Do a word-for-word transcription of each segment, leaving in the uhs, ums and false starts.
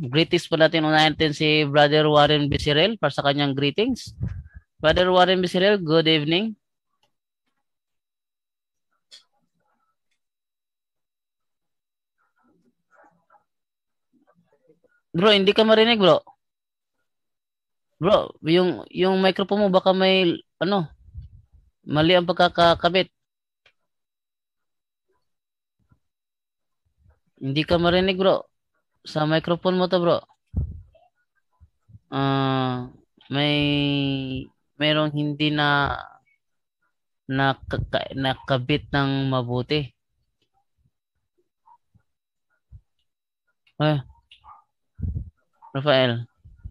Greetings po natin. Unahin natin si Brother Warren Bisirel para sa kanyang greetings. Brother Warren Bisirel, good evening. Bro, hindi ka marinig, bro. Bro, yung yung microphone mo baka may ano, mali ang pagkakakabit. Hindi ka marinig, bro. Sa microphone mo to, bro. Ah, uh, may merong hindi na nakaka, nakabit ng mabuti. Eh, Rafael.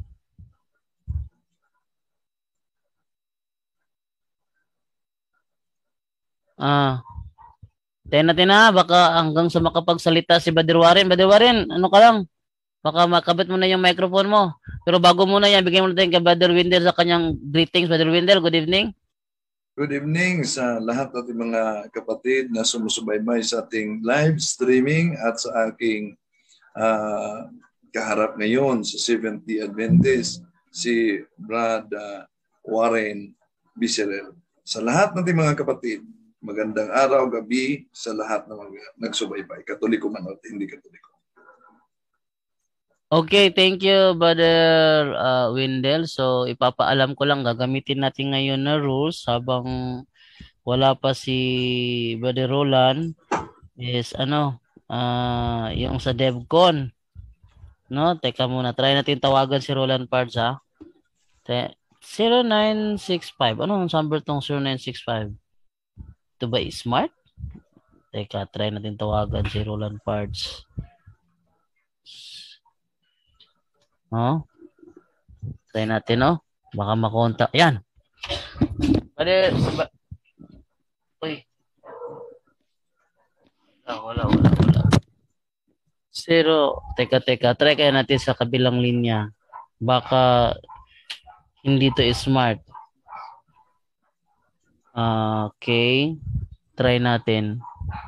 Ah. Tayo natin na, baka hanggang sa makapagsalita si Brother Warren. Brother Warren, ano ka lang? Baka makabit mo na yung microphone mo. Pero bago muna yan, bigyan mo natin kay Brother Windel sa kanyang greetings. Brother Windel, good evening. Good evening sa lahat ng ating mga kapatid na sumusubaybay sa ating live streaming at sa aking uh, kaharap ngayon sa Seventh-day Adventist, si Brad uh, Warren Bisirel. Sa lahat ng ating mga kapatid, magandang araw, gabi sa lahat ng mga nagsubaybay. Katoliko man o hindi katoliko. Okay, thank you, Brother uh, Windel. So, ipapaalam ko lang, gagamitin natin ngayon na rules habang wala pa si Brother Roland is ano, uh, yung sa DevCon. No, teka muna, try natin tawagan si Roland Pards, ha? zero nine six five. Ano ang number tong zero nine six five? Ito ba smart? Teka, try natin tawagan si Roland Pards. Oh. Try natin, no? Baka makontak. Yan. Pwede, ba... Uy. Ah, wala, wala, wala. Zero. Teka, teka. Try kaya natin sa kabilang linya. Baka hindi to smart. Okay. Try natin.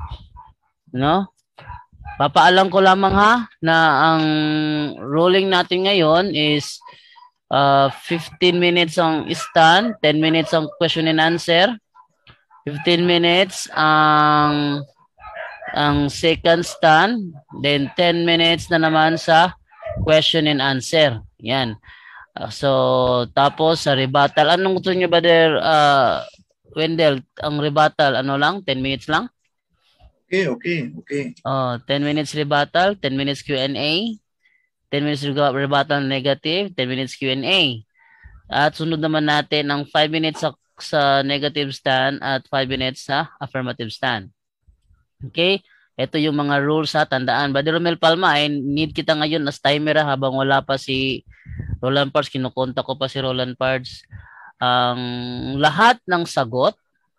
No? Papaalam ko lamang ha na ang rolling natin ngayon is uh, fifteen minutes ang stand, ten minutes ang question and answer, fifteen minutes ang ang second stand, then ten minutes na naman sa question and answer. Yan. Uh, so tapos sa rebuttal, anong gusto niyo ba there, uh, Wendell? Ang rebuttal ano lang, ten minutes lang? Okay, okay, okay. Oh, ten minutes rebuttal, ten minutes Q and A, ten minutes rebuttal negative, ten minutes Q and A. At sunod naman natin ang five minutes sa, sa negative stand at five minutes sa affirmative stand. Okay? Ito yung mga rules ha, tandaan. Brother Romel Palma, I need kita ngayon as timer ha, habang wala pa si Roland Pards, kinukontak ko pa si Roland Pards. Ang lahat ng sagot,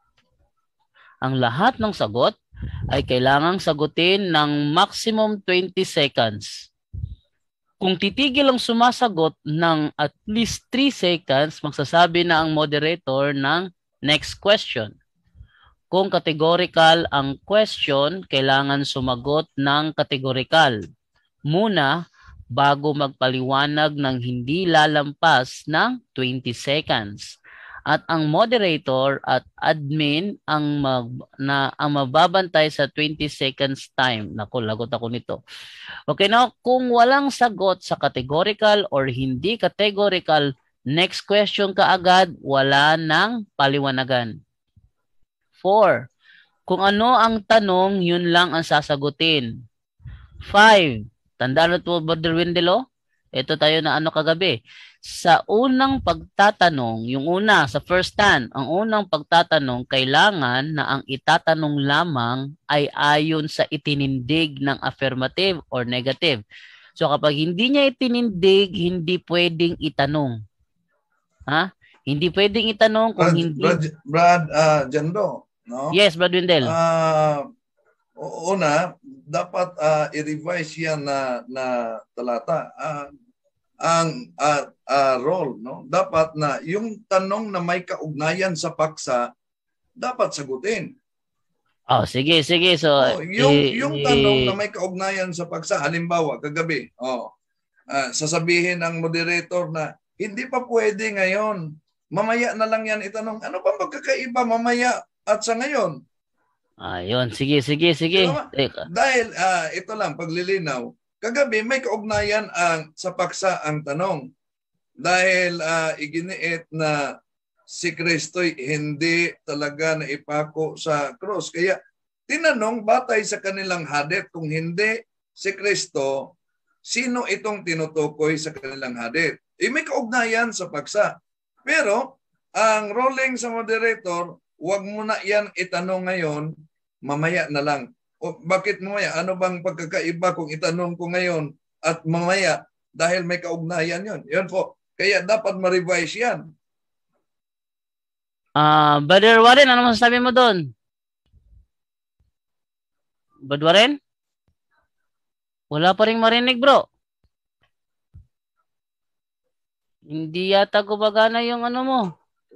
ang lahat ng sagot ay kailangang sagutin ng maximum twenty seconds. Kung titigil ang sumasagot ng at least three seconds, magsasabi na ang moderator ng next question. Kung categorical ang question, kailangan sumagot ng categorical muna bago magpaliwanag ng hindi lalampas ng twenty seconds. At ang moderator at admin ang mag, na ang mababantay sa twenty seconds time. Naku, lagot ako nito. Okay, now, kung walang sagot sa categorical or hindi categorical, next question kaagad, wala nang paliwanagan. Four, kung ano ang tanong, yun lang ang sasagutin. Five, tandaan mo ito, Brother Windelo? Ito tayo na ano kagabi. Sa unang pagtatanong, yung una, sa first stand, ang unang pagtatanong, kailangan na ang itatanong lamang ay ayon sa itinindig ng affirmative or negative. So kapag hindi niya itinindig, hindi pwedeng itanong. Ha? Hindi pwedeng itanong kung Brad, hindi... Brad, Brad uh, Jando, no? Yes, Brad Windel. Uh, una, dapat uh, i-revise yan na, na talata. Uh, ang uh, uh, role, no? Dapat na yung tanong na may kaugnayan sa paksa, dapat sagutin. Oh, sige, sige. So, oh, yung, eh, yung eh, tanong na may kaugnayan sa paksa, halimbawa, kagabi, oh, uh, sasabihin ng moderator na hindi pa pwede ngayon. Mamaya na lang yan itanong. Ano ba magkakaiba mamaya at sa ngayon? Ayun, sige, sige, sige. Diba? Dahil uh, ito lang, paglilinaw, kagabi may kaugnayan ang sa paksa ang tanong. Dahil uh, iginiit na si Kristo'y hindi talaga naipako sa krus. Kaya tinanong batay sa kanilang hadith, kung hindi si Kristo, sino itong tinutukoy sa kanilang hadith? E may kaugnayan sa paksa. Pero ang ruling sa moderator, huwag mo na yan itanong ngayon, mamaya na lang. O, bakit mamaya? Ano bang pagkakaiba kung itanong ko ngayon at mamaya? Dahil may kaugnayan yon. Yun po. Kaya dapat ma-revise yan. Ah, uh, Brother Warren, ano masasabi mo doon? Brother Warren? Wala pa rin marinig, bro. Hindi yata gumagana yung ano mo.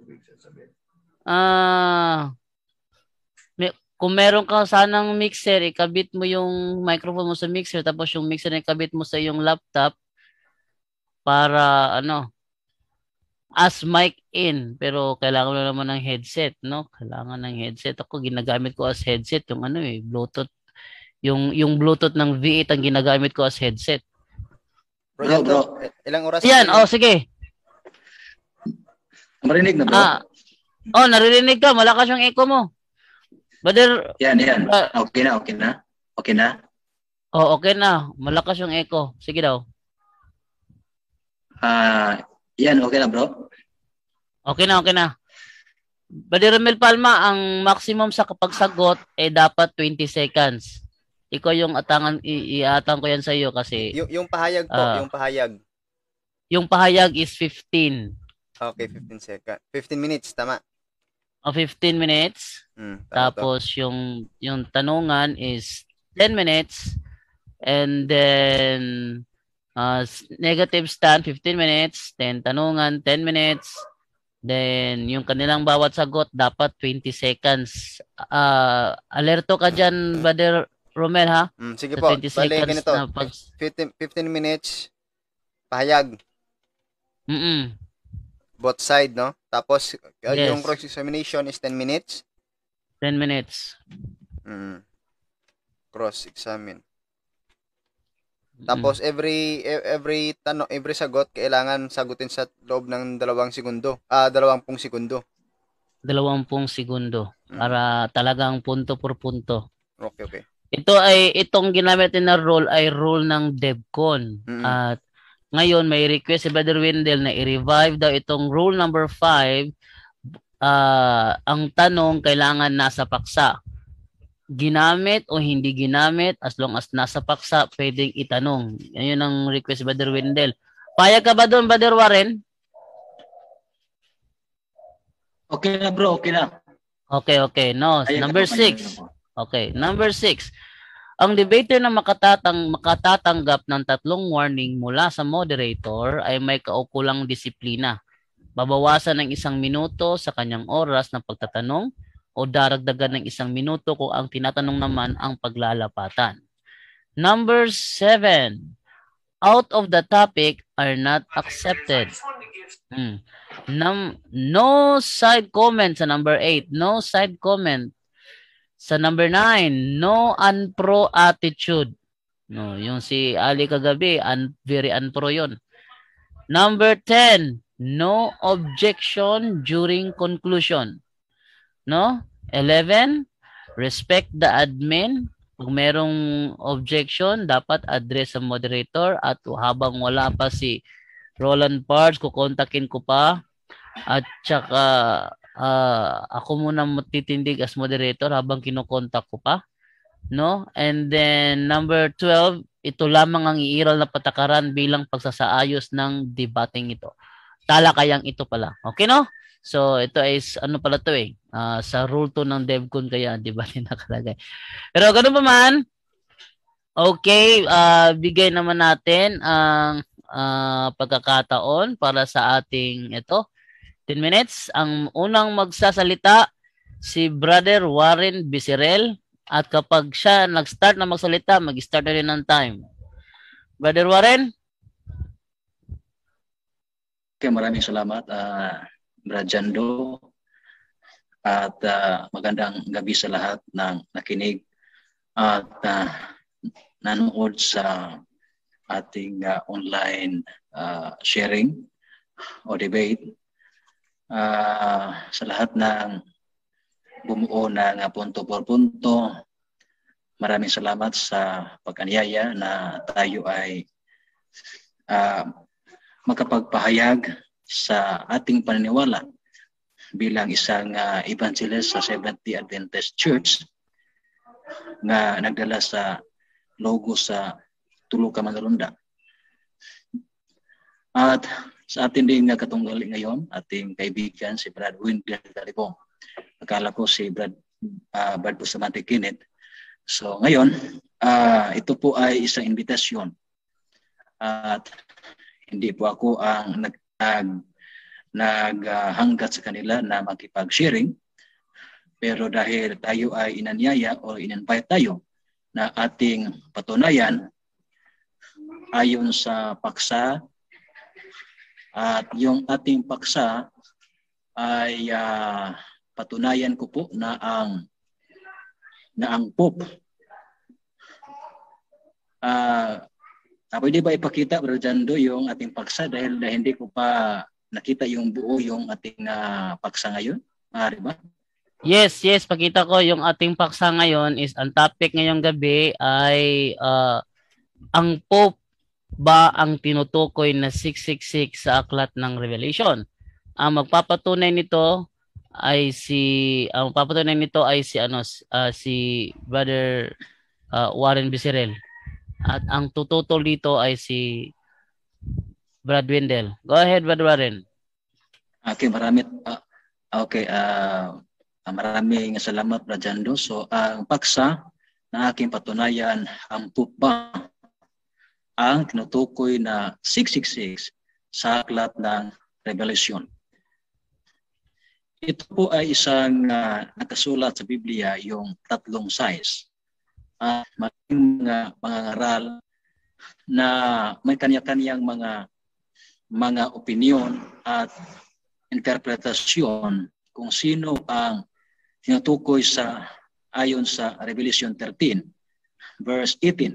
Ah, may, kung meron ka sanang mixer, ikabit mo yung microphone mo sa mixer, tapos yung mixer na ikabit mo sa yung laptop para ano, as mic in, pero kailangan mo naman ng headset, no? Kailangan ng headset. Ako ginagamit ko as headset yung ano eh, Bluetooth. Yung yung Bluetooth ng V eight ang ginagamit ko as headset. Bro, bro, ilang oras? Yan, oh sige. Marinig na, bro? Ah, oh, naririnig ka. Malakas yung echo mo. Brother, yan, yan. Uh, okay na, okay na. Okay na? Oh, okay na. Malakas yung echo. Sige daw. Ah, uh, yan, okay na, bro? Okay na, okay na. Brother Romel Palma, ang maximum sa kapagsagot ay dapat twenty seconds. Ikaw yung atangan, iatang ko yan sa iyo kasi... Y- yung pahayag po, uh, yung pahayag. Yung pahayag is fifteen. Okay, fifteen seconds. fifteen minutes, tama? O, fifteen minutes. Hmm, Tapos to. yung yung tanungan is ten minutes. And then uh, negative stand, fifteen minutes. Then tanungan, ten minutes. Then yung kanilang bawat sagot, dapat twenty seconds. Uh, alerto ka dyan, Brother Romel, ha? Mm, sige po, bali ganito. Pag... fifteen, fifteen minutes, pahayag. Mm-mm. Both side, no? Tapos, uh, yes. Yung cross-examination is ten minutes? ten minutes. Mm. Cross-examine. Mm. Tapos, every every tanong, every sagot, kailangan sagutin sa loob ng dalawang segundo. Ah, dalawampung segundo. Dalawampung segundo. Mm. Para talagang punto por punto. Okay, okay. Ito ay, itong ginamit na rule ay rule ng DevCon. Mm-hmm. At ngayon may request si Brother Wendell na i-revive daw itong rule number five. Uh, ang tanong kailangan nasa paksa. Ginamit o hindi ginamit, as long as nasa paksa, pwedeng itanong. Yan ang request si Brother Wendell. Payag ka ba doon, Brother Warren? Okay na, bro. Okay na. Okay, okay. No, Payag number na, six. Okay, number six. Ang debater na makatatang, makatatanggap ng tatlong warning mula sa moderator ay may kaukulang disiplina. Babawasan ng isang minuto sa kanyang oras ng pagtatanong o daragdagan ng isang minuto kung ang tinatanong naman ang paglalapatan. Number seven. Out of the topic are not accepted. Hmm. Num no side comment sa number eight. No side comment. Sa number nine, no unpro attitude. No, yung si Ali kagabi, un, very unpro yun. Number ten, no objection during conclusion. No? eleven, respect the admin. Kung merong objection, dapat address sa moderator at habang wala pa si Roland Pards, kukontakin ko pa. At saka Uh, ako muna matitindig as moderator habang kinokontak ko pa, no? And then number twelve, ito lamang ang iiral na patakaran bilang pagsasaayos ng debating ito. Talakayang ito pala. Okay, no? So ito is ano pala to eh, uh, sa rule two ng DevCon kaya debate nakalagay. Pero ganun pa man, okay, uh, bigay naman natin ang uh, pagkakataon para sa ating ito. ten minutes. Ang unang magsasalita si Brother Warren Bisirel at kapag siya nag-start na magsalita, mag-start na rin ng time. Brother Warren? Okay, maraming salamat, uh, Brad Jando. At uh, magandang gabi sa lahat ng nakinig at uh, nanood sa ating uh, online uh, sharing o debate. Uh, sa lahat ng bumuo ng punto por punto, maraming salamat sa pag-anyaya na tayo ay uh, makapagpahayag sa ating paniniwala bilang isang uh, evangelist sa Seventh-day Adventist Church na nagdala sa logo sa Tulo ka Mandarunda. At sa ating din katunggali ngayon, ating kaibigan si Brad Wendell Galibong. Akala ko si Brad uh, Brad Bustamante Kenneth. So ngayon, uh, ito po ay isang invitasyon. At hindi po ako ang nag naghanggat uh, sa kanila na makipag-sharing, pero dahil tayo ay inanyaya o in-invite tayo na ating patunayan ayon sa paksa, at yung ating paksa ay uh, patunayan ko po na ang na ang Pope uh, uh, pwede ba ipakita, Brother Jando, yung ating paksa dahil, dahil hindi ko pa nakita yung buo yung ating uh, paksa ngayon? Maaari ba? Yes, yes. Pakita ko yung ating paksa ngayon is ang topic ngayong gabi ay uh, ang Pope ba ang tinutukoy na six six six sa aklat ng Revelation? Ang magpapatunay nito ay si ang magpapatunay nito ay si ano uh, si Brother uh, Warren Becerril. At ang tututol dito ay si Brad Wendell. Go ahead, Brad Warren. Okay, marami uh, okay, uh, maraming salamat, Brad Jando. So, ang uh, paksa na aking patunayan, ang pupa ang tinutukoy na six six six sa aklat ng Revelation. Ito po ay isang uh, nakasulat sa Biblia, yung tatlong size. Uh, maraming mga pangangaral na may kanya-kanyang mga mga opinion at interpretasyon kung sino ang tinutukoy sa ayon sa Revelation thirteen verse eighteen.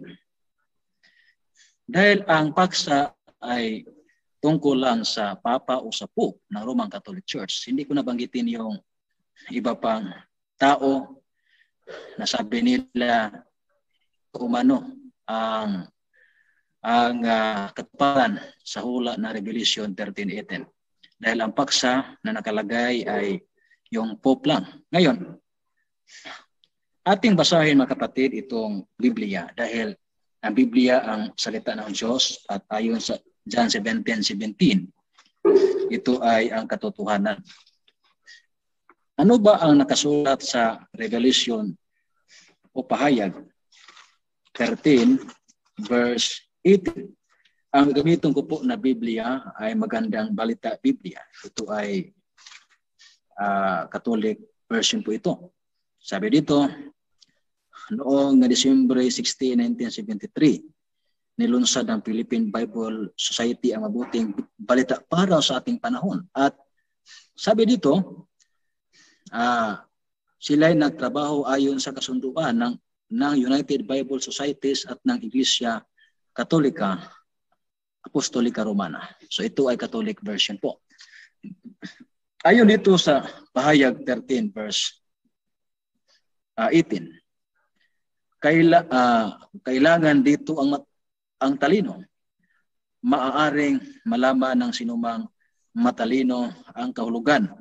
Dahil ang paksa ay tungkol lang sa Papa o sa Pope ng Roman Catholic Church, hindi ko nabanggitin yung iba pang tao na sabi nila umano ang ang uh, katuparan sa hula na Revelation thirteen eighteen. Dahil ang paksa na nakalagay ay yung Pope lang. Ngayon, ating basahin mga kapatid itong Biblia dahil ang Biblia ang salita ng Diyos at ayon sa John seventeen seventeen, ito ay ang katotohanan. Ano ba ang nakasulat sa Revelation o pahayag thirteen verse eighteen? Ang gamitin ko po na Biblia ay Magandang Balita Biblia. Ito ay uh, Catholic version po ito. Sabi dito, noong December sixteenth, nineteen seventy-three, nilunsad ang Philippine Bible Society ang mabuting balita para sa ating panahon. At sabi dito, uh, sila ay nagtrabaho ayon sa kasunduan ng, ng United Bible Societies at ng Iglesia Katolika Apostolika Romana. So ito ay Catholic version po. Ayon dito sa pahayag thirteen verse uh, eighteen, kaila, uh, kailangan dito ang ang talino. Maaaring malaman ng sinumang matalino ang kahulugan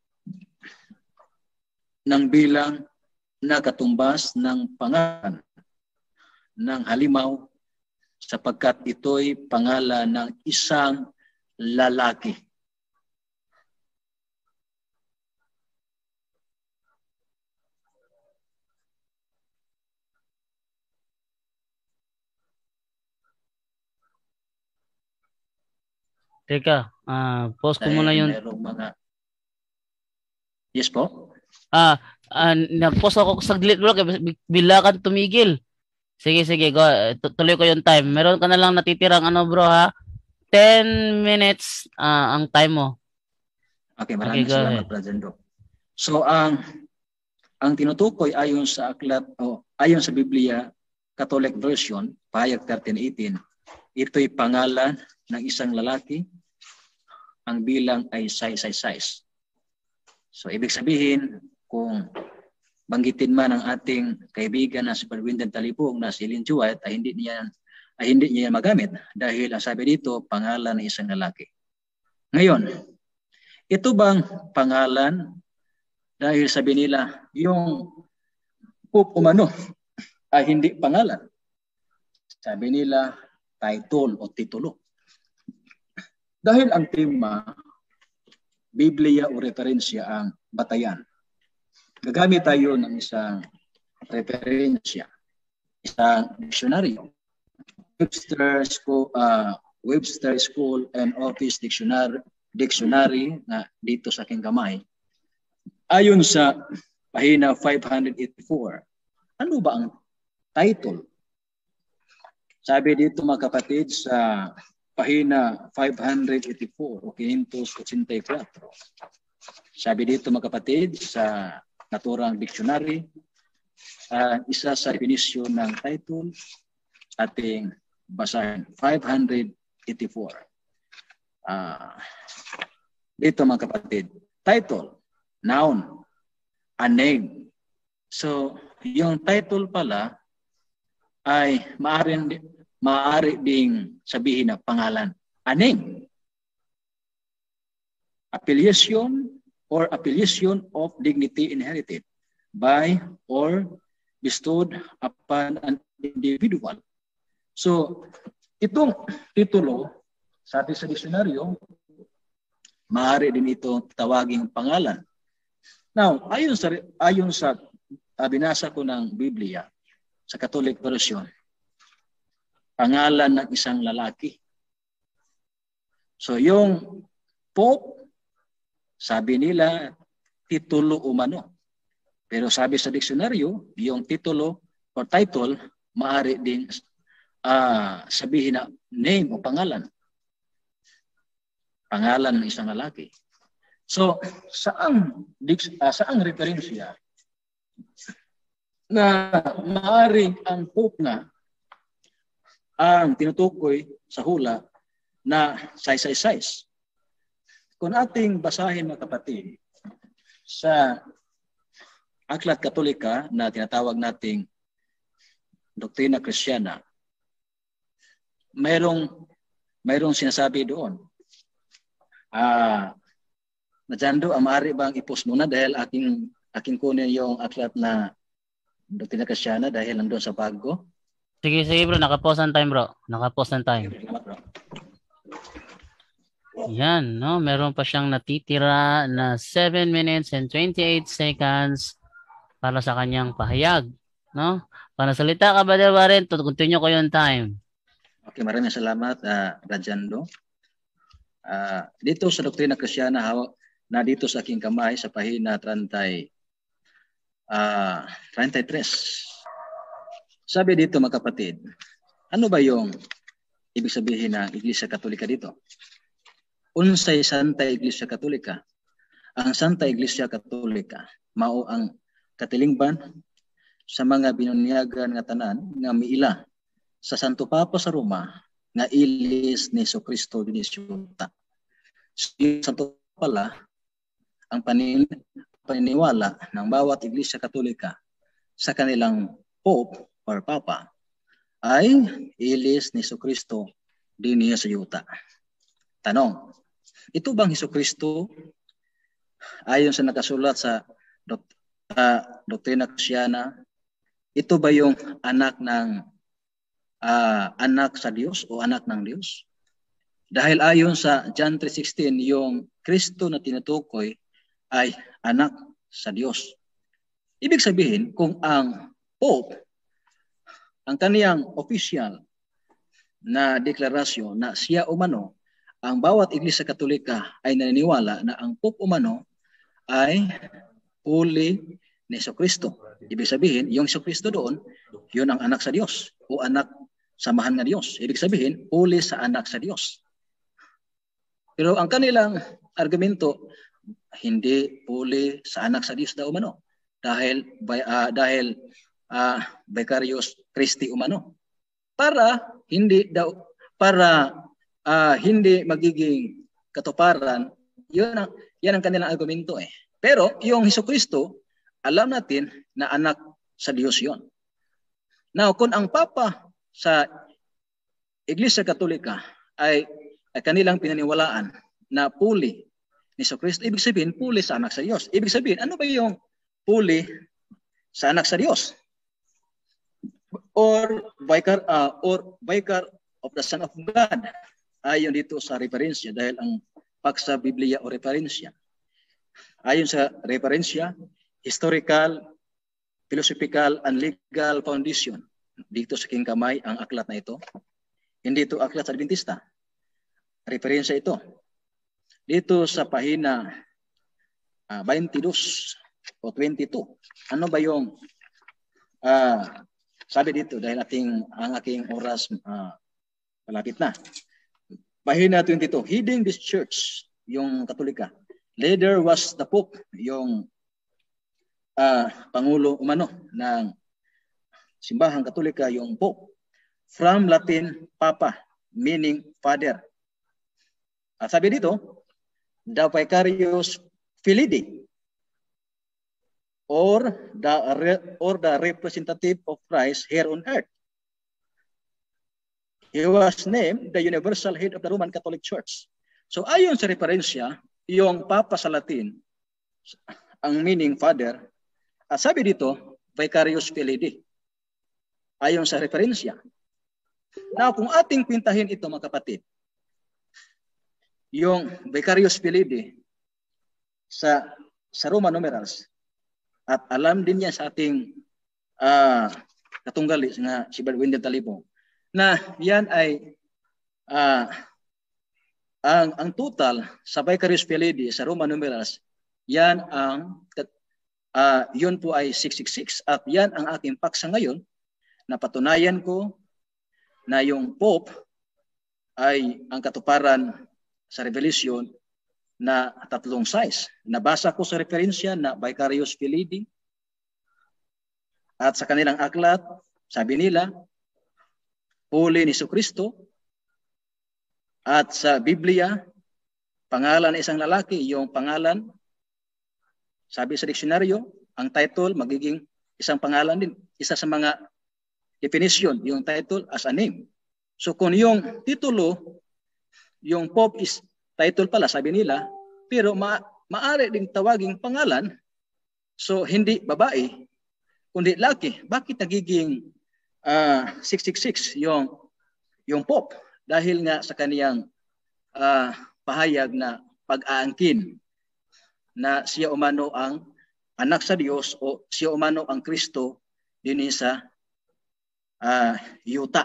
ng bilang na katumbas ng pangalan ng halimaw sapagkat ito'y pangalan ng isang lalaki. Teka, uh, pause ko muna yung... Mga... Yes po? Ah, uh, nag-pause ako saglit bro, bila ka tumigil. Sige, sige, go. Tuloy ko yung time. Meron ka na lang natitirang ano bro ha? ten minutes uh, ang time mo. Okay, maraming Okay, go salamat, ahead. Brother Doc. So, ang ang tinutukoy ayon sa aklat o ayon sa Biblia Catholic Version, pahayag thirteen eighteen, ito'y pangalan ng isang lalaki, ang bilang ay sais sais sais. So, ibig sabihin, kung banggitin man ang ating kaibigan na si Parwindan Talipong na si Ellen G. White, ay hindi niya ay hindi niya magamit dahil ang sabi dito, pangalan ng isang lalaki. Ngayon, ito bang pangalan dahil sabi nila, yung Pope umano ay hindi pangalan. Sabi nila, title o titulo. Dahil ang tema, Biblia o referensya ang batayan. Gagamit tayo ng isang referensya, isang dictionary. Webster School, uh, Webster School and Office Dictionary, dictionary na dito sa aking kamay. Ayon sa pahina five eighty-four, ano ba ang title? Sabi dito mga kapatid sa pahina five eighty-four o quinientos ochenta y cuatro. Sabi dito mga kapatid sa naturang dictionary, uh, isa sa definisyon ng title ating basahin. five eighty-four. Uh, dito mga kapatid, title. Noun, a name. So, yung title pala ay maaari, maaari ding sabihin na pangalan. A name. Affiliation or affiliation of dignity inherited by or bestowed upon an individual. So, itong titulo, sabi sa diksyonaryo, maaari din ito tawaging pangalan. Now, ayon sa ayon sa uh, binasa ko ng Biblia sa Catholic Version, pangalan ng isang lalaki. So, yung Pope, sabi nila titulo umano. Pero sabi sa diksyonaryo, yung titulo or title maaari din uh, sabihin na name o pangalan. Pangalan ng isang lalaki. So, saang, uh, saang referensya na maaaring ang Pope na ang tinutukoy sa hula na sais sais sais. Kung ating basahin mga kapatid sa Aklat Katolika na tinatawag nating Doktrina Kristiyana, mayroong mayroong sinasabi doon. Ah, na dyan do, maaari bang i-post muna dahil aking aking kunin yung aklat na Doktrina Kristiyana dahil nandun sa bag ko. Sige, sige bro, naka-pause ang time bro. Naka-pause ang time. Yan, no? Meron pa siyang natitira na seven minutes and twenty-eight seconds para sa kanyang pahayag, no? Para salita ka ba, Warren? Continue ko yung time. Okay, maraming salamat, uh, Rajando. Uh, dito sa Doktrina Kristiyana, na dito sa aking kamay sa pahina thirty, uh, thirty-three. Sabi dito mga kapatid, ano ba yung ibig sabihin ng Iglesia Katolika dito? Unsay Santa Iglesia Katolika? Ang Santa Iglesia Katolika mao ang katilingban sa mga binunyagan nga tanan nga miila sa Santo Papa sa Roma nga ilis ni Jesucristo dinhi sa yuta. Santo pala ang panin paniniwala ng bawat Iglesia Katolika sa kanilang Pope or Papa ay ilis ni Jesucristo dinhi sa yuta. Tanong, ito bang Jesucristo ayon sa nakasulat sa dok, uh, Doktrina Kristiyana, ito ba yung anak ng uh, anak sa Diyos o anak ng Diyos? Dahil ayon sa John three sixteen, yung Kristo na tinutukoy ay anak sa Diyos. Ibig sabihin, kung ang Pope, ang kaniyang official na deklarasyon na siya umano, ang bawat Iglesia Katolika ay naniniwala na ang Pope umano ay uli ni Jesucristo. Ibig sabihin, yung Jesucristo doon, yun ang anak sa Diyos o anak samahan ng Diyos. Ibig sabihin, uli sa anak sa Diyos. Pero ang kanilang argumento, hindi puli sa anak sa Diyos daw umano. Dahil, by, uh, dahil uh, vicarious Christi umano. Para hindi daw, para uh, hindi magiging katuparan, yun ang, yan ang kanilang argumento eh. Pero yung Hesukristo, alam natin na anak sa Diyos yon. Now, kung ang Papa sa Iglesia Katolika ay, ay kanilang pinaniwalaan na puli ni Hesukristo, ibig sabihin puli sa anak sa Diyos. Ibig sabihin, ano ba yung puli sa anak sa Diyos? Or vicar, uh, or vicar of the Son of God. Ayon dito sa referensya dahil ang paksa Biblia o referensya. Ayon sa referensya, historical, philosophical, and legal foundation. Dito sa king kamay ang aklat na ito. Hindi ito aklat sa Adventista. Referensya ito. Dito sa pahina uh, twenty-two o twenty-two. Ano ba yung uh, sabi dito dahil ating, ang aking oras uh, malapit na. Pahina twenty-two. Heading this church, yung Katolika. Leader was the Pope, yung uh, Pangulo umano ng Simbahang Katolika, yung Pope. From Latin, Papa, meaning Father. At sabi dito, the vicarious filii, or the, or the representative of Christ here on earth. He was named the universal head of the Roman Catholic Church. So ayon sa referensya, yung Papa sa Latin, ang meaning Father, at sabi dito, vicarious filii. Ayon sa referensya. Now, kung ating pintahin ito mga kapatid, yung vicarious filii sa, sa Roman numerals, at alam din niya sa ating uh, katunggali nga si Brother Wendell Talibo, na yan ay uh, ang, ang total sa vicarious filii sa Roman numerals, yan ang uh, yun po ay six six six at yan ang aking paksa ngayon na patunayan ko na yung Pope ay ang katuparan sa Revelation na tatlong size. Nabasa ko sa referensya na vicarious filii at sa kanilang aklat, sabi nila, puli ni Hesukristo. At sa Biblia, pangalan ng isang lalaki, yung pangalan, sabi sa diksyonaryo, ang title magiging isang pangalan din. Isa sa mga definition, yung title as a name. So kung yung titulo, yung Pope is title pala, sabi nila, pero ma maaari ding tawaging pangalan, so hindi babae, kundi laki. Bakit nagiging uh, six six six yung, yung Pope? Dahil nga sa kaniyang uh, pahayag na pag-aangkin na siya umano ang anak sa Diyos o siya umano ang Kristo din sa uh, yuta.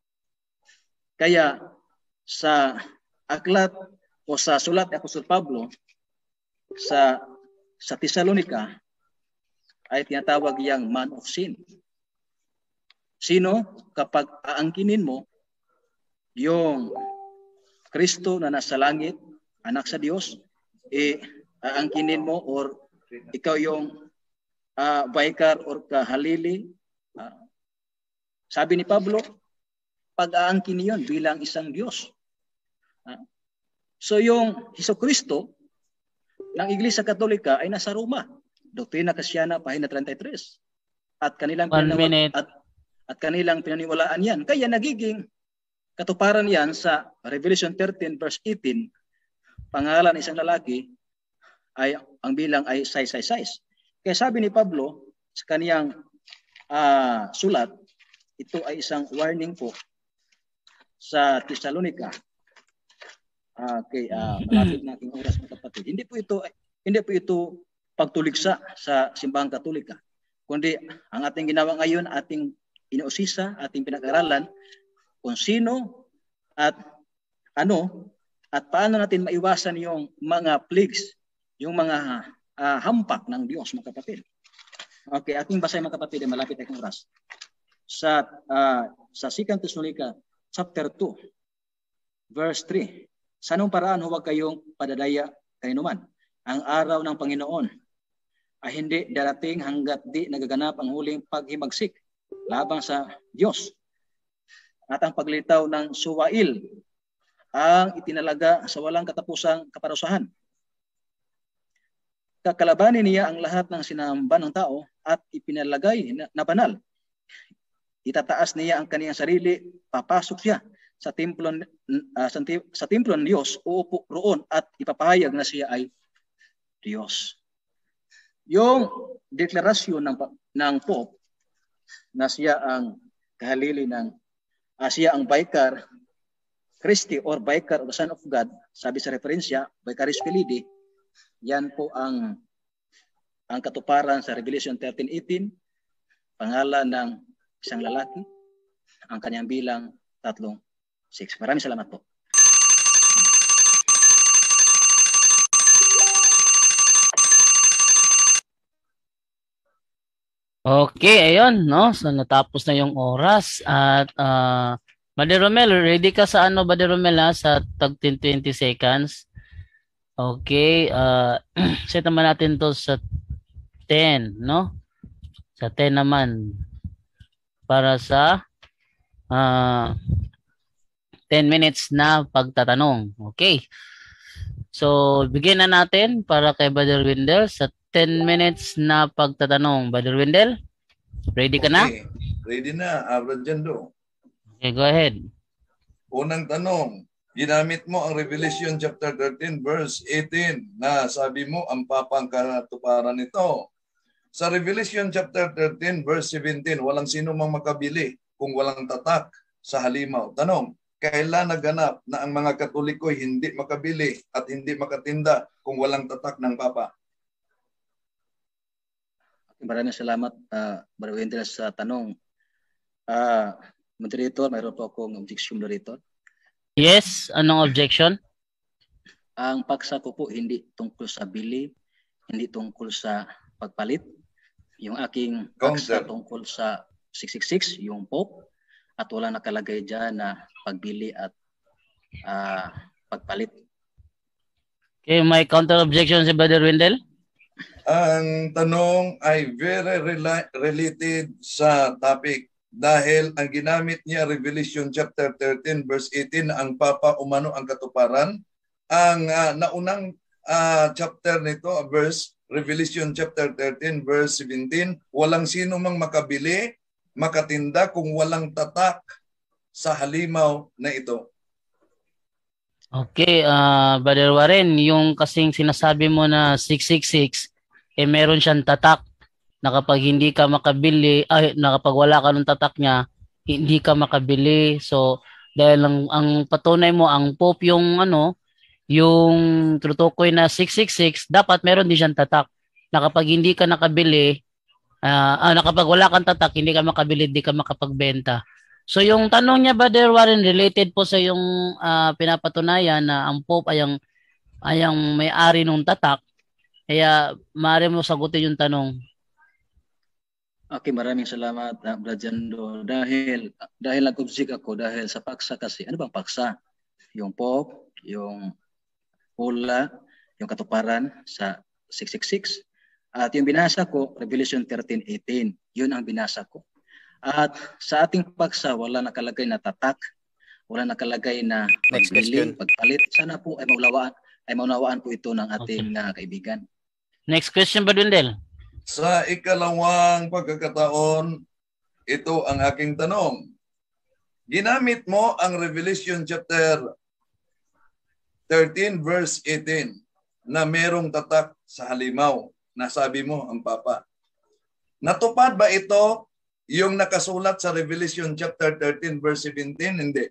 Kaya sa aklat o sa sulat ni Apostol Pablo sa sa Tesalonica ay tinatawag yang man of sin. Sino kapag aangkinin mo yung Kristo na nasa langit, anak sa Diyos, eh aangkinin mo or ikaw yung uh, vicar or kahalili. Uh, sabi ni Pablo, pag-aangkin yun bilang isang Diyos. Uh, so yung Hesukristo ng Iglesia Katolika ay nasa Roma. Doktrina Cassiana, pahina thirty-three. At kanilang pinaniwalaan, at, at kanilang pinaniwalaan yan. Kaya nagiging katuparan yan sa Revelation thirteen verse eighteen. Pangalan ng isang lalaki ay ang bilang ay size, size, size. Kaya sabi ni Pablo sa kaniyang uh, sulat, ito ay isang warning po sa Tesalonica. Uh, kay uh, malapit na ating oras mga kapatid. Hindi po ito hindi po ito pagtuligsa sa simbahang Katolika. Kundi ang ating ginawa ngayon, ating inuusisa, ating pinag-aralan kung sino at ano at paano natin maiwasan yung mga plagues, yung mga uh, hampak ng Diyos mga kapatid. Okay, ating basahin mga kapatid, ay malapit ang oras. Sa uh, sa Second Thessalonica chapter two verse three. Sa anong paraan huwag kayong padadaya kaninuman. Ang araw ng Panginoon ay hindi darating hanggat di nagaganap ang huling paghimagsik labang sa Diyos. At ang paglitaw ng suwail ang itinalaga sa walang katapusang kaparusahan. Kakalabanin niya ang lahat ng sinamba ng tao at ipinalagay na, na banal. Itataas niya ang kaniyang sarili, papasok siya sa templo uh, sa, sa templo ng Diyos, uupo roon at ipapahayag na siya ay Diyos. Yung deklarasyon ng ng Pope na siya ang kahalili ng uh, siya ang Vicar Christi or Vicar of the Son of God, sabi sa referensya, Vicaris Filii, yan po ang ang katuparan sa Revelation thirteen eighteen, pangalan ng isang lalaki, ang kanyang bilang tatlong six. Maraming salamat po. Okay, ayun, no? So natapos na yung oras at uh, Brother Romel, ready ka sa ano, Brother Romel, ha? Sa tag twenty seconds. Okay, uh, set naman natin to sa ten, no? Sa ten naman para sa uh, ten minutes na pagtatanong. Okay. So, bigyan na natin para kay Brother Wendell sa ten minutes na pagtatanong. Brother Wendell, ready ka na? Okay. Ready na, Abrajando. Okay, go ahead. Unang tanong, ginamit mo ang Revelation chapter thirteen verse eighteen na sabi mo ang papang katuparan nito. Sa Revelation chapter thirteen verse seventeen, walang sino mang makabili kung walang tatak sa halimaw. Tanong, kailan naganap na ang mga Katoliko hindi makabili at hindi makatinda kung walang tatak ng papa? Maraming salamat, uh, Brother Wendell, sa tanong. Uh, Moderator, mayroon po akong objection, Moderator. Yes, anong objection? Ang paksa ko po hindi tungkol sa bili, hindi tungkol sa pagpalit. Yung aking paksa tungkol sa six six six, yung Pope, at wala nakalagay dyan na pagbili at uh, pagpalit. Okay, may counter objection si Brother Wendell? Ang tanong ay very rela- related sa topic dahil ang ginamit niya Revelation chapter thirteen verse eighteen ang papa umano ang katuparan. Ang uh, naunang uh, chapter nito, verse Revelation chapter thirteen verse seventeen, walang sino mang makabili, makatinda kung walang tatak sa halimaw na ito. Okay, uh, Brother Warren, yung kasing sinasabi mo na six six six, eh meron siyang tatak na kapag hindi ka makabili, ay, na kapag wala ka ng tatak niya, hindi ka makabili. So, dahil ang, ang patunay mo, ang Pope yung ano, yung tutukoy na six six six, dapat meron din siyang tatak. Na kapag hindi ka nakabili, uh, ah, na kapag wala kang tatak, hindi ka makabili, hindi ka makapagbenta. So, yung tanong niya, Brother Warren, related po sa yung uh, pinapatunayan na ang Pope ay ang, ay ang may-ari ng tatak. Kaya, maaari mo sagutin yung tanong. Okay, maraming salamat, uh, Brajando. Dahil dahil nag-object ako dahil sa paksa kasi. Ano bang paksa? Yung Pope, yung hula, yung katuparan sa six six six. At yung binasa ko, Revelation thirteen eighteen. Yun ang binasa ko. At sa ating paksa, wala nakalagay na tatak, wala nakalagay na pagbili, pagpalit. Sana po ay maunawaan, ay maunawaan po ito ng ating okay. uh, kaibigan. Next question, Badundel. Sa ikalawang pagkakataon, ito ang aking tanong. Ginamit mo ang Revelation chapter thirteen verse eighteen na merong tatak sa halimaw na sabi mo ang papa. Natupad ba ito yung nakasulat sa Revelation chapter thirteen verse seventeen? Hindi.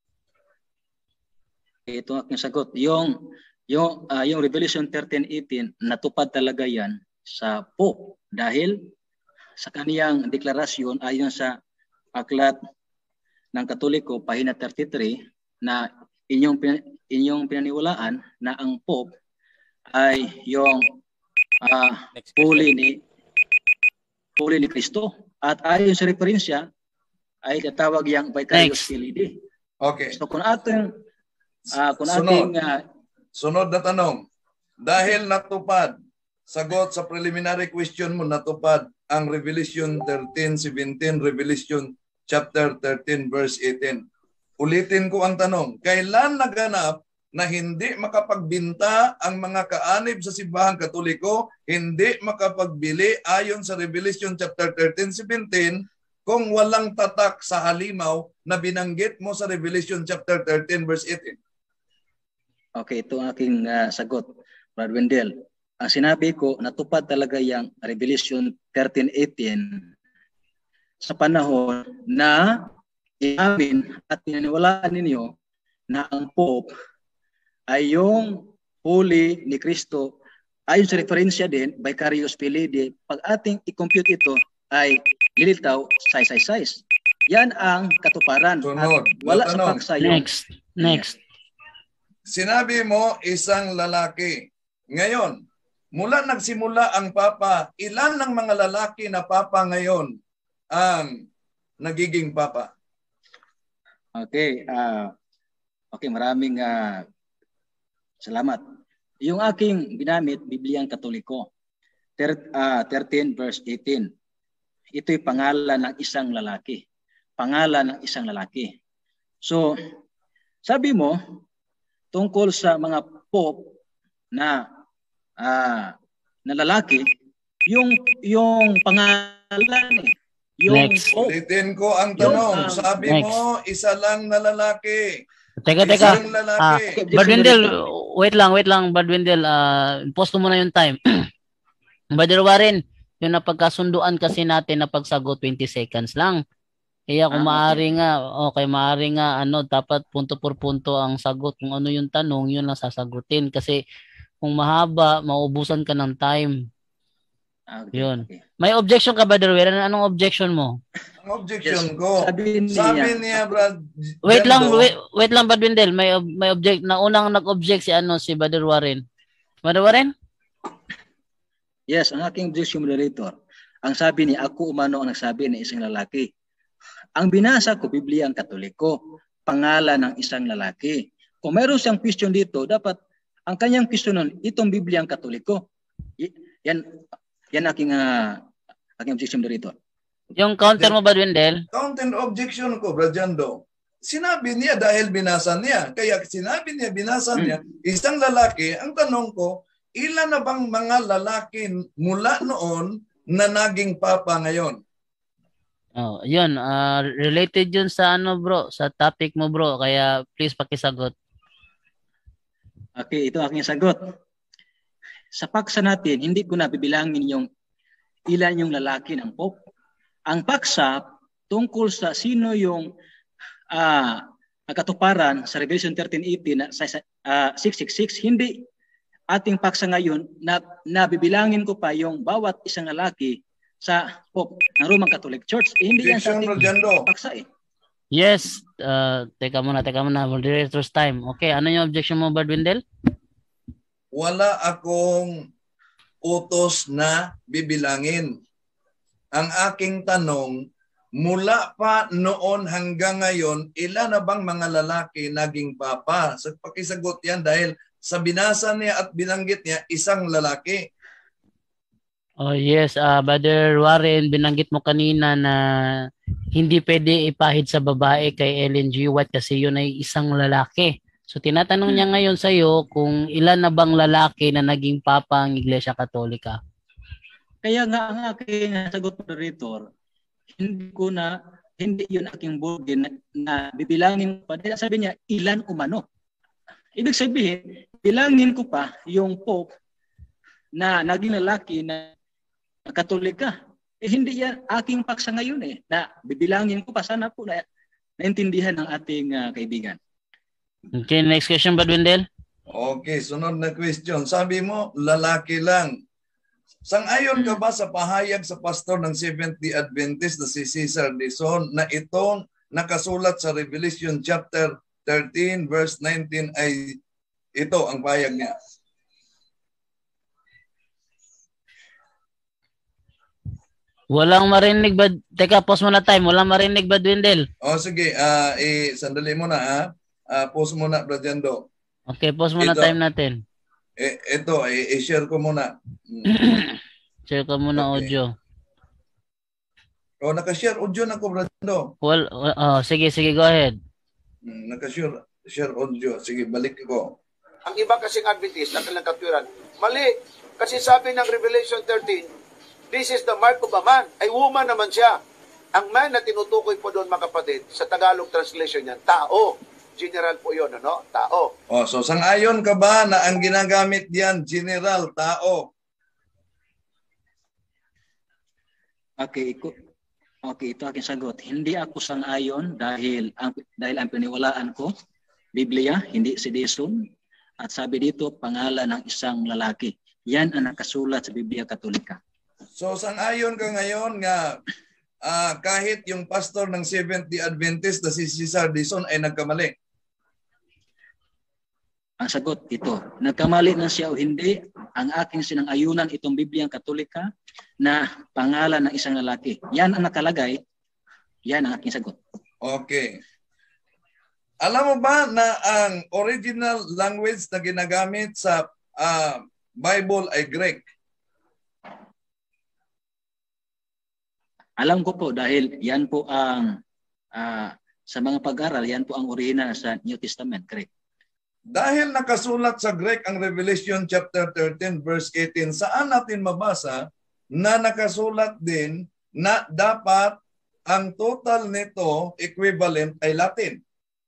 Ito ang aking sagot. Yung, yung, uh, yung Revelation thirteen eighteen, natupad talaga yan sa Pope dahil sa kaniyang deklarasyon ayon sa aklat ng Katoliko pahina thirty-three na inyong inyong pinaniwalaan na ang Pope ay yung uh, huli ni huli ni Kristo at ayon sa referensya ay katawag yang Vicarius Filii. Okay. So kung ating Ah, kung Sunod. ating ah, Sunod na tanong. Dahil natupad, sagot sa preliminary question mo, natupad ang Revelation thirteen seventeen, Revelation chapter thirteen verse eighteen. Ulitin ko ang tanong. Kailan naganap na hindi makapagbinta ang mga kaanib sa simbahang Katoliko, hindi makapagbili ayon sa Revelation chapter thirteen seventeen kung walang tatak sa halimaw na binanggit mo sa Revelation chapter thirteen verse eighteen? Okay, ito ang aking ah, sagot, Brad Wendell. Ang sinabi ko, natupad talaga yung Revelation thirteen eighteen sa panahon na iamin at pinaniwalaan ninyo na ang Pope ay yung huli ni Kristo. Ayon sa referensya din, Vicarius Filii, pag ating i-compute ito ay lilitaw size size size. Yan ang katuparan. Sunod. At wala sa Tanong. paksa yung Next. Next. Sinabi mo isang lalaki. Ngayon, mula nagsimula ang Papa, ilan ng mga lalaki na Papa ngayon ang nagiging Papa? Okay, ah okay, maraming ah, salamat. Yung aking ginamit, Bibliang Katoliko, ter, ah, thirteen verse eighteen. Ito'y pangalan ng isang lalaki. Pangalan ng isang lalaki. So, sabi mo, tungkol sa mga pope na ah, na lalaki, yung yung pangalan eh, yung Next. pope. Ulitin ko ang tanong. Yung, um, Sabi next. mo, isa lang na lalaki. Teka, teka. Isang lalaki. Okay, Brad Wendell, wait lang, wait lang, Brad Wendell. Uh, post ko muna yung time. Brother Warren, yung napagkasunduan kasi natin na pagsagot twenty seconds lang. Kaya kung Ah, maaari nga, okay, maaari nga, ano, dapat punto por punto ang sagot. Kung ano yung tanong, yun lang sasagutin. Kasi kung mahaba, maubusan ka ng time. Ah, okay, Yun. okay. May objection ka, Brother Warren? Anong objection mo? Ang objection Yes. ko, Sabi niya, sabi niya, Brad Wait lang, Jando, wait, wait lang, Brad Wendell. May, ob- may object, na unang nag-object si, ano, si Brother Warren. Brother Warren? yes, ang aking objection moderator. Ang sabi niya, ako umano ang nagsabi ng isang lalaki. Ang binasa ko, Biblia ang Katoliko, pangalan ng isang lalaki. Kung mayroon siyang question dito, dapat ang kanyang question nun, itong Biblia ang Katoliko. Y- yan, yan aking, uh, aking objection moderator. Yung counter mo, Brad Wendell? counter objection ko, Brad Jando. Sinabi niya dahil binasa niya. Kaya sinabi niya, binasa niya, isang lalaki. Ang tanong ko, ilan na bang mga lalaki mula noon na naging Papa ngayon? Oh, yun, ah, related yun sa ano, bro, sa topic mo, bro. Kaya please pakisagot. Okay, ito aking sagot. Sa paksa natin, hindi ko na bibilangin yung ilan yung lalaki ng Pope. Ang paksa tungkol sa sino yung uh, katuparan sa Revelation thirteen eighteen na sa uh, six six six, hindi ating paksa ngayon na nabibilangin ko pa yung bawat isang lalaki sa Pope ng Roman Catholic Church. Eh, hindi yan sa Objection, ating Brad Jando. paksa eh. Yes, uh, teka muna, teka muna. Moderator's time. Okay, ano yung objection mo, Brad Wendell? Wala akong utos na bibilangin. Ang aking tanong, mula pa noon hanggang ngayon, ilan na bang mga lalaki naging Papa? So, pakisagot yan dahil sa binasa niya at binanggit niya, isang lalaki. Oh, yes, uh, Brother Warren, binanggit mo kanina na hindi pwede ipahid sa babae kay Ellen G. White kasi yun ay isang lalaki. So, tinatanong niya ngayon sa iyo kung ilan na bang lalaki na naging Papa ang Iglesia Katolika. Kaya nga ang aking sagot, moderator, hindi ko na, hindi yun aking burden na, na bibilangin pa. Dahil sabi niya, ilan umano. Ibig sabihin, bilangin ko pa yung Pope na naging lalaki na Katolika. Eh hindi yan aking paksa ngayon eh. Na bibilangin ko pa, sana po na naintindihan ng ating uh, kaibigan. Okay, next question, Brad Wendell. Okay, sunod na question. Sabi mo, lalaki lang. Sang-ayon ka ba sa pahayag sa pastor ng Seventh-day Adventist na si Cesar Dizon na itong nakasulat sa Revelation chapter thirteen verse nineteen ay ito ang pahayag niya? Walang marinig ba? Teka, pause muna time. Walang marinig ba, Wendell? O sige, uh, eh, sandali mo na ha. Uh, pause muna, Brad Jando. Okay, pause muna Ito. time natin. Eh, ito, i- i-share ko muna. Mm. Share ka muna Okay. audio. O, naka-share audio na ko, Brad Jando. Well, oh, sige, sige, go ahead. Mm, naka-share share audio. Sige, balik ko. Ang iba kasing Adventist ang kanilang katwiran. Mali. Kasi sabi ng Revelation thirteen, this is the mark of a man. Ay woman naman siya. Ang man na tinutukoy po doon, mga kapatid, sa Tagalog translation niyan, tao. General po yun, ano? Tao. Oh, so sang-ayon ka ba na ang ginagamit diyan general, tao? Okay, iko, okay, ito aking sagot. Hindi ako sang-ayon dahil ang, dahil ang piniwalaan ko, Biblia, hindi si Dison. At sabi dito, pangalan ng isang lalaki. Yan ang nakasulat sa Biblia Katolika. So sang-ayon ka ngayon nga uh, kahit yung pastor ng Seventh-day Adventist na si Cesar Dison ay nagkamali. Ang sagot ito, nagkamali na siya o hindi, ang aking sinang-ayunan itong Biblia Katolika na pangalan ng isang lalaki. Yan ang nakalagay, yan ang aking sagot. Okay. Alam mo ba na ang original language na ginagamit sa uh, Bible ay Greek? Alam ko po dahil yan po ang uh, sa mga pag-aral, yan po ang original sa New Testament, Greek. Dahil nakasulat sa Greek ang Revelation chapter thirteen verse eighteen, saan natin mabasa na nakasulat din na dapat ang total nito equivalent ay Latin?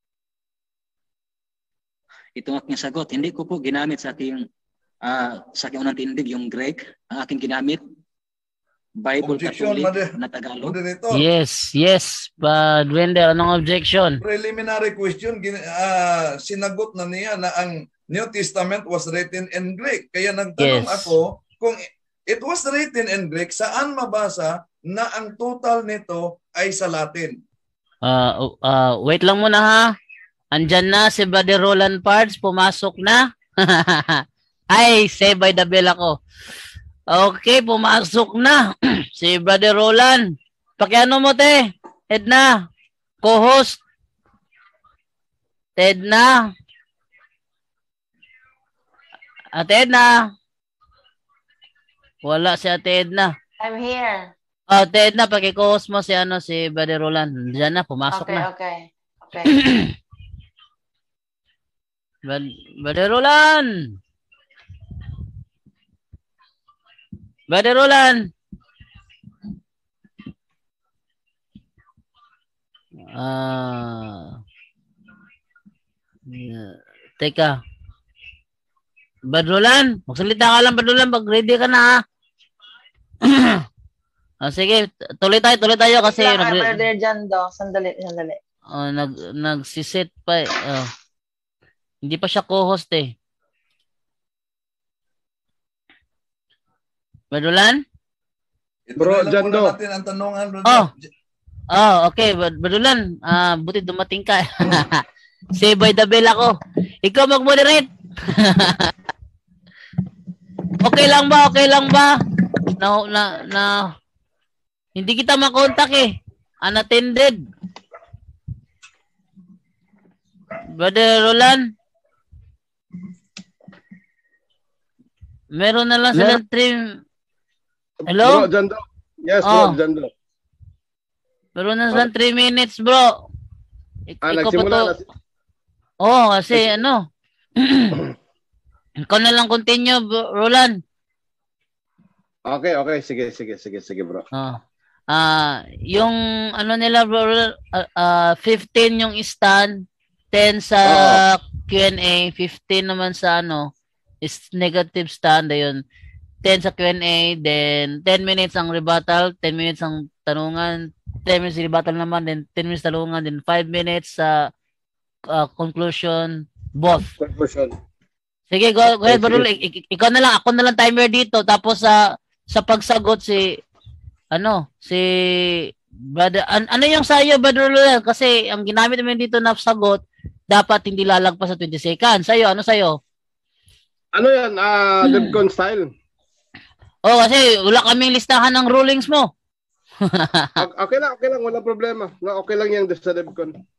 Ito ang aking sagot. Hindi ko po ginamit sa aking uh, sa aking unang tindig yung Greek. Ang aking ginamit Bible Objection, Catholic Mother- na Tagalog. Moderator. Yes, yes. Pa Duender, anong objection? Preliminary question, gin- ah, sinagot na niya na ang New Testament was written in Greek. Kaya nagtanong Yes. ako, kung it was written in Greek, saan mabasa na ang total nito ay sa Latin? Uh, uh, wait lang muna ha. Andyan na si Brother Roland Parts, pumasok na. Ay, say by the bell ako. Okay, pumasok na si Brother Roland. Pakiano mo, te? Edna, co-host. Edna. Ate Edna. Wala si Ate Edna. I'm here. Oh, Ate Edna, paki-co-host mo si ano si Brother Roland. Diyan na, pumasok Okay, na. okay. Okay. Brad- Brother Roland. Brother Roland. Ah. Yeah. Teka. Brother Roland, magsalita ka lang, Brother Roland, pag ready ka na. ah, sige, tuloy tayo, tuloy tayo kasi Wait lang, nag- Brother Jando. Sandali, sandali. oh, nag nagsiset pa eh. Oh. Hindi pa siya co-host eh. Badulan? Ito Bro, na lang Jando. muna natin ang tanongan. Bro. Oh. Oh, okay. Bad- Badulan, ah, buti dumating ka. Say by the bell ako. Ikaw mag-moderate. Okay lang ba? Okay lang ba? Na, na, na, hindi kita makontak eh. Unattended. Brother Roland? Meron na lang silang trim. Hello? Bro, Jando. Yes, Oh. bro, Jando. Meron na silang three minutes, bro. Ik- Ah, ikaw pa nagsimula to. na. si- Oo, kasi ano. Ikaw na lang continue, bro, Roland. Okay, okay. Sige, sige, sige, sige, bro. Ah, ah, yung ano nila, bro, Roland, ah, ah, fifteen yung stand, ten sa Q and A, fifteen naman sa ano, is negative stand, ayun. ten sa Q and A, then ten minutes ang rebuttal, ten minutes ang tanungan, ten minutes rebuttal naman, then ten minutes tanungan, then five minutes sa ah, conclusion, both. Conclusion. Sige, go, go ahead, Sige. Barul. Ik- ik- ikaw na lang, ako na lang timer dito. Tapos sa sa pagsagot si ano, si brother, an- ano yung sayo, Brother Roland? Kasi ang ginamit namin dito na sagot, dapat hindi lalagpas sa twenty seconds. Sayo, ano sayo? Ano yan? Ah, Hmm. Devcon style. Oh, kasi wala kaming listahan ng rulings mo. O- Okay lang, okay lang. Wala problema. No, okay lang yan sa Devcon.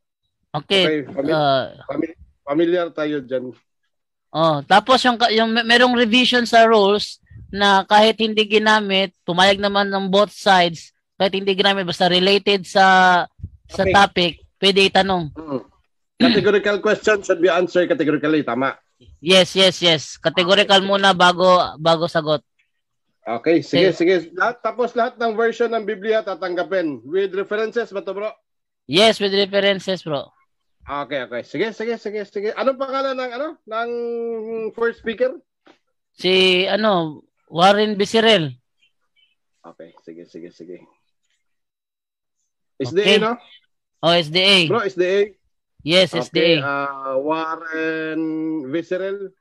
Okay. Okay, famil- Uh, famil- familiar tayo dyan. oh, tapos yung ka- yung may- merong revision sa rules na kahit hindi ginamit, pumayag naman ng both sides, kahit hindi ginamit basta related sa sa Topic. topic, pwede itanong. Hmm. Categorical question should be answered categorically. Tama. Yes, yes, yes. Categorical muna bago bago sagot. Okay, sige, Okay. sige. Lahat, tapos lahat ng version ng Biblia tatanggapin. With references ba to, bro? Yes, with references, bro. Okay, okay. Sige, sige, sige, sige. Anong pangalan ng ano? Ng first speaker? Si ano, Warren Bisirel. Okay, sige, sige, sige. S D A, Okay. no? Oh, S D A. Bro, S D A. Yes, S D A. Okay, uh, Warren Visceral.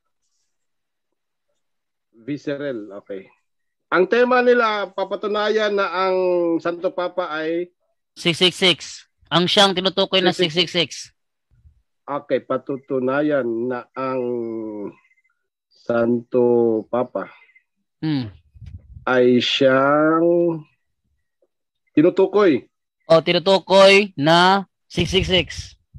Visceral, okay. Ang tema nila, papatunayan na ang Santo Papa ay, six six six. Ang siyang tinutukoy na six six six. okay, patutunayan na ang Santo Papa Hmm. ay siyang tinutukoy. O, tinutukoy na six six six.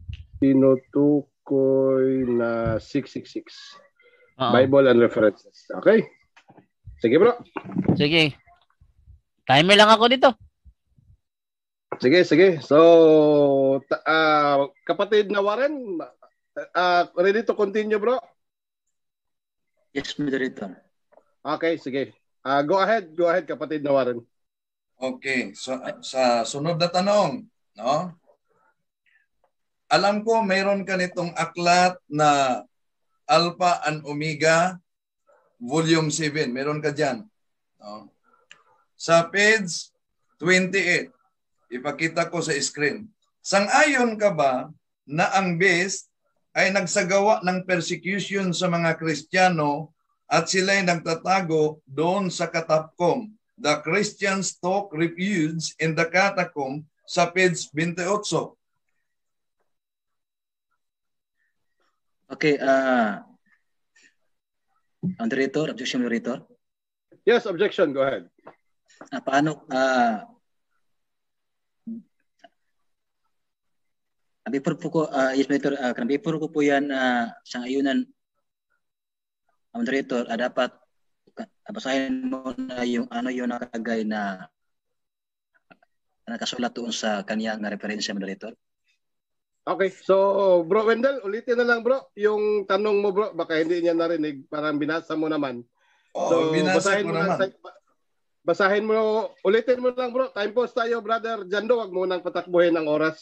Tinutukoy na six six six. Oo. Bible and references. Okay? Sige, bro. Sige. Timer lang ako dito. Sige, sige. So, ta- ah, kapatid na Warren, ah, ready to continue, bro? Yes, moderator. Okay, sige. Ah, go ahead, go ahead, kapatid na Warren. Okay, so sa sunod na tanong, no? Alam ko mayroon ka nitong aklat na Alpha and Omega Volume seven. Meron ka diyan, no? Sa page twenty-eight, ipakita ko sa screen. Sang-ayon ka ba na ang beast ay nagsagawa ng persecution sa mga Kristiyano at sila'y nagtatago doon sa catacomb? The Christians took refuge in the catacomb sa page twenty-eight. Okay, uh, moderator, objection moderator. Yes, objection, go ahead. Ah, paano, ah, uh, before po ko, uh, yes, moderator, uh, before ko po yan uh, sa ayunan, uh, moderator, uh, dapat uh, basahin mo na yung ano yung nakagay na nakasulat doon sa kanyang na referensya, moderator. Okay, so bro Wendell, ulitin na lang bro, yung tanong mo bro, baka hindi niya narinig, parang binasa mo naman. Oh, So, binasa basahin ko mo lang naman. sa- basahin mo, ulitin mo lang bro, time pause tayo brother Jando, wag mo nang patakbuhin ang oras.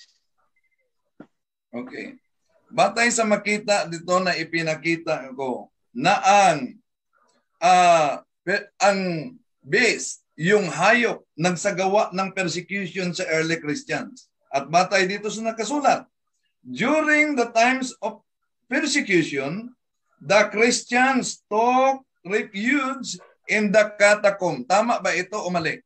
Okay. Batay sa makita dito na ipinakita ko na ang ah, pe- ang beast, yung hayop, nagsagawa ng persecution sa early Christians. At batay dito sa nakasulat, during the times of persecution, the Christians took refuge in the catacomb. Tama ba ito o mali?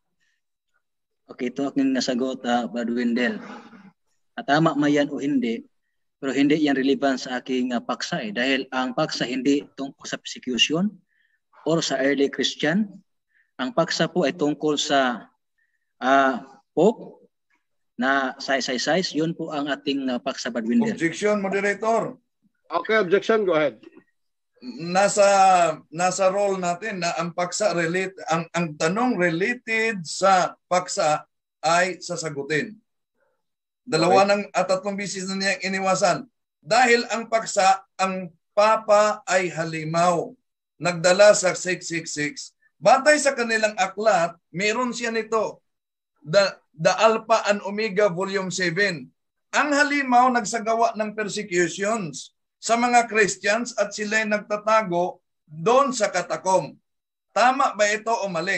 Okay, ito aking nasagot, uh, Brother Wendell. At tama man yan o hindi, pero hindi yan relevant sa aking uh, paksa eh. Dahil ang paksa hindi tungkol sa persecution or sa early Christian. Ang paksa po ay tungkol sa uh, Pope na size-size. Yun po ang ating uh, paksa, Brother Wendell. Objection, moderator. Okay, objection, go ahead. Nasa nasa role natin na ang paksa relate ang ang tanong related sa paksa ay sasagutin. Dalawa ng at tatlong bisis na niyang iniwasan. Dahil ang paksa, ang Papa ay halimaw. Nagdala sa six six six. Batay sa kanilang aklat, meron siya nito. The, the Alpha and Omega Volume seven. Ang halimaw nagsagawa ng persecutions sa mga Christians at sila'y nagtatago doon sa catacomb. Tama ba ito o mali?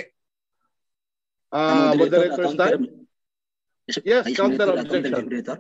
Ah, Ang moderator's counter- time. Yes, Ayos, counter moderator, objection. counter moderator.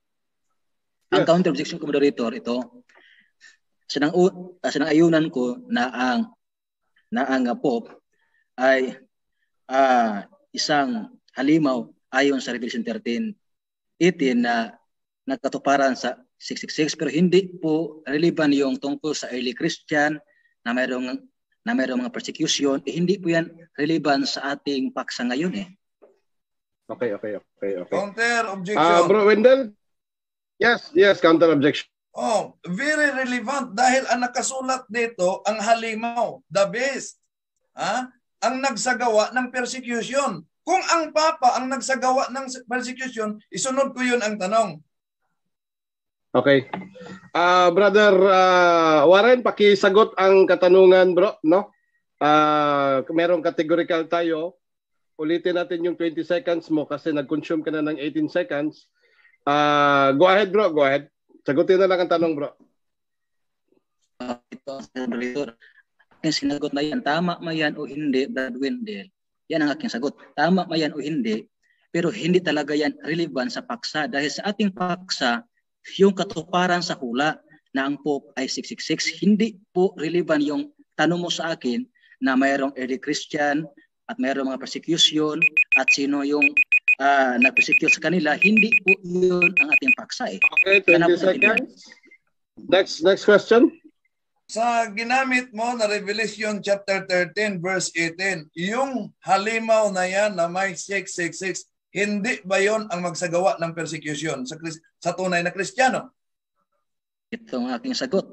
Ang Yes. counter objection ko, moderator, ito, sinang, uh, sinang ayunan ko na ang na ang uh, Pope ay uh, isang halimaw ayon sa Revelation thirteen eighteen na nagkatuparan sa six six six, pero hindi po relevant yung tungkol sa early Christian na mayroong na mayroong mga persecution, eh, hindi po yan relevant sa ating paksa ngayon eh. Okay, okay, okay, okay. Counter Ah, objection. bro Wendell. Yes, yes, counter objection. Oh, very relevant dahil ang nakasulat dito ang halimaw, the best. Ha? Ang nagsagawa ng persecution. Kung ang Papa ang nagsagawa ng persecution, isunod ko yun ang tanong. Okay. Uh, Brother uh, Warren, pakisagot ang katanungan, bro, no? Uh, merong categorical tayo. Ulitin natin yung twenty seconds mo kasi nag-consume ka na ng eighteen seconds. Uh, go ahead, bro. Go ahead. Sagutin na lang ang tanong, bro. Uh, ito, Senator. Aking sinagot na yan, tama man yan o hindi, Brad Wendell. Yan ang aking sagot. Tama man yan o hindi, pero hindi talaga yan relevant sa paksa. Dahil sa ating paksa, yung katuparan sa hula na ang Pope ay six six six, hindi po relevant yung tanong mo sa akin na mayroong early Christian at mayroong mga persecution at sino yung uh, nag-persecute sa kanila. Hindi po yun ang ating paksa eh. Okay, twenty seconds. Next, next question. Sa ginamit mo na Revelation chapter thirteen verse eighteen, yung halimaw na yan na may six six six, hindi ba yon ang magsagawa ng persecution sa, sa tunay na Kristiyano? Ito ang aking sagot.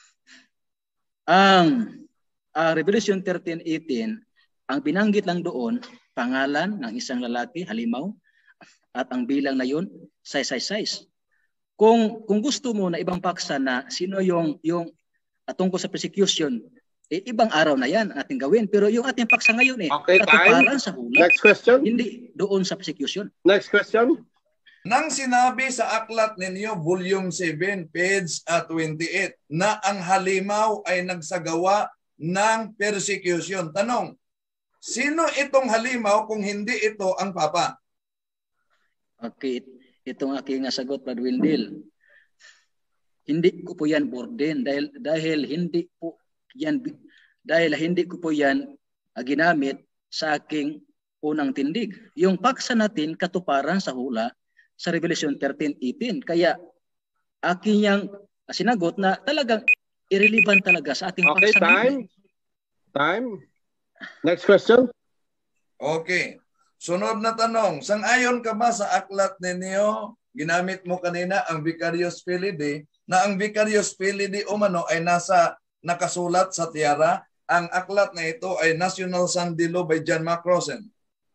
Ang uh, Revelation thirteen eighteen, ang binanggit lang doon, pangalan ng isang lalaki, halimaw, at ang bilang na yun, size, size, size. Kung, kung gusto mo na ibang paksa na sino yung, yung at tungkol sa persecution, eh, ibang araw na yan ating gawin. Pero yung ating paksa ngayon eh, okay, katuparan sa hula. Next question. Hindi doon sa persecution. Next question. Nang sinabi sa aklat ninyo, volume seven, page twenty-eight, na ang halimaw ay nagsagawa ng persecution. Tanong, sino itong halimaw kung hindi ito ang Papa? Okay, itong aking sagot, Brad Wendell. Hindi ko po yan burden dahil dahil hindi po yan dahil hindi ko po yan uh, ginamit sa aking unang tindig. Yung paksa natin katuparan sa hula sa Revelation thirteen eighteen. Kaya aking yang sinagot na talagang irrelevant talaga sa ating okay, paksa. Okay, time. Time. Next question. Okay. Sunod na tanong, sang-ayon ka ba sa aklat ninyo, ginamit mo kanina ang Vicarious Filii, na ang Vicarious Filii umano ay nasa nakasulat sa tiara, ang aklat na ito ay National Sandilo by John Macrosen.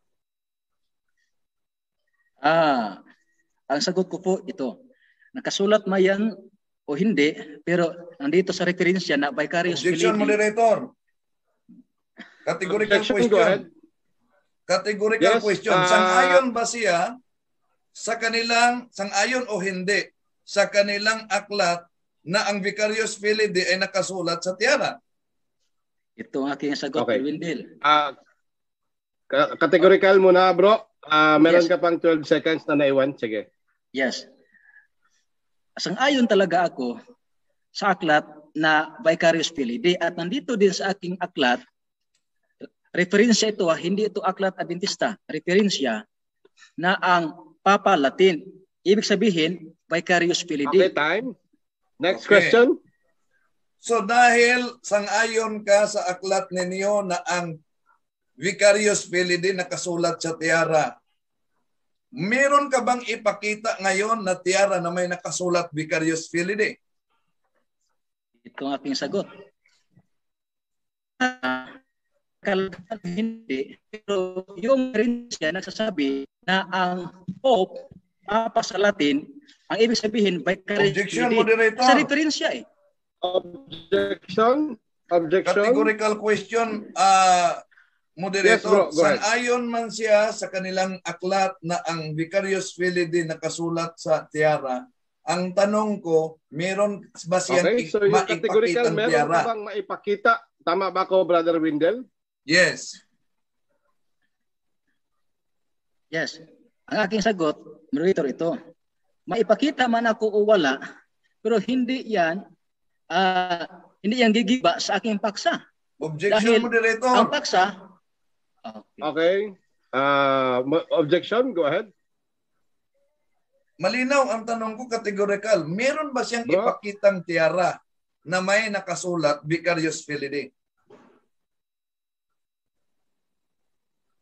Ah, ang sagot ko po ito. Nakasulat man yan o hindi, pero nandito sa referensya na Vicarious Filii. Objection, moderator. Categorical Objection, question. Categorical yes, question. Uh... Sang-ayon ba siya sa kanilang, sang-ayon o hindi, sa kanilang aklat na ang Vicarious Filii ay nakasulat sa tiara? Ito ang aking sagot, okay. Wendell. Uh, categorical muna, bro. Uh, meron yes. ka pang twelve seconds na naiwan. Sige. Yes. Sang-ayon talaga ako sa aklat na Vicarious Filii at nandito din sa aking aklat, referensya ito, hindi ito aklat Adventista, referensya na ang Papa Latin. Ibig sabihin, Vicarious Filii. Okay, time. Next okay. question. So dahil sang-ayon ka sa aklat ninyo na ang Vicarious Filii nakasulat sa tiara, meron ka bang ipakita ngayon na tiara na may nakasulat Vicarious Filii? Ito ang aking sagot. Kalagayan hindi, pero yung referensya nagsasabi na ang Pope, Papa sa Latin, ang ibig sabihin, Vicarious Objection, Filii. moderator. Sa referensya eh. Objection. Objection. Categorical question, uh, moderator. Yes, bro, sang-ayon man siya sa kanilang aklat na ang Vicarious Filii nakasulat sa tiara. Ang tanong ko, meron ba siyang okay, so yung categorical, maipakitang meron tiara? ka bang maipakita? Tama ba ako, Brother Wendell? Yes. Yes. Ang aking sagot, moderator, ito. Maipakita man ako o wala, pero hindi yan, uh, hindi yan gigiba sa aking paksa. Objection, dahil moderator. Ang paksa, okay. okay. Uh, objection, go ahead. Malinaw ang tanong ko, categorical. Meron ba siyang Bro? ipakitang tiara na may nakasulat Vicarious Filii?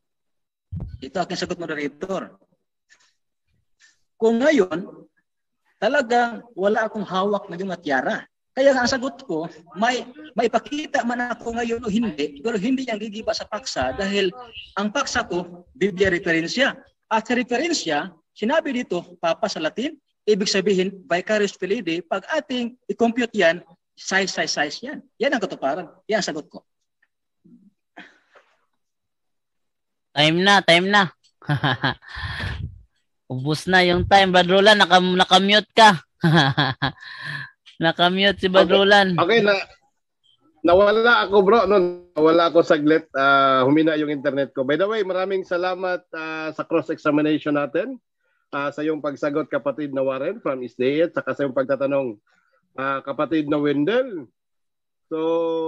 Ito aking sagot, moderator. Kung ngayon, talagang wala akong hawak na yung tiara. Kaya nga ang sagot ko, may maipakita man ako ngayon o hindi, pero hindi yan gigiba sa paksa dahil ang paksa ko, Biblia referensya. At sa referensya, sinabi dito, Papa sa Latin, ibig sabihin, vicarious filii, pag ating i-compute yan, size, size, size yan. Yan ang katuparan. Yan ang sagot ko. Time na, time na. Ubus na yung time. Badrolan, naka, naka-mute ka. Naka-mute si Badrolan. Okay, okay na. Nawala ako bro, no? Nawala ako saglit. Uh, humina yung internet ko. By the way, maraming salamat uh, sa cross-examination natin. Uh, sa iyong pagsagot kapatid na Warren from East Dayet, saka sa iyong pagtatanong uh, kapatid na Wendell. So,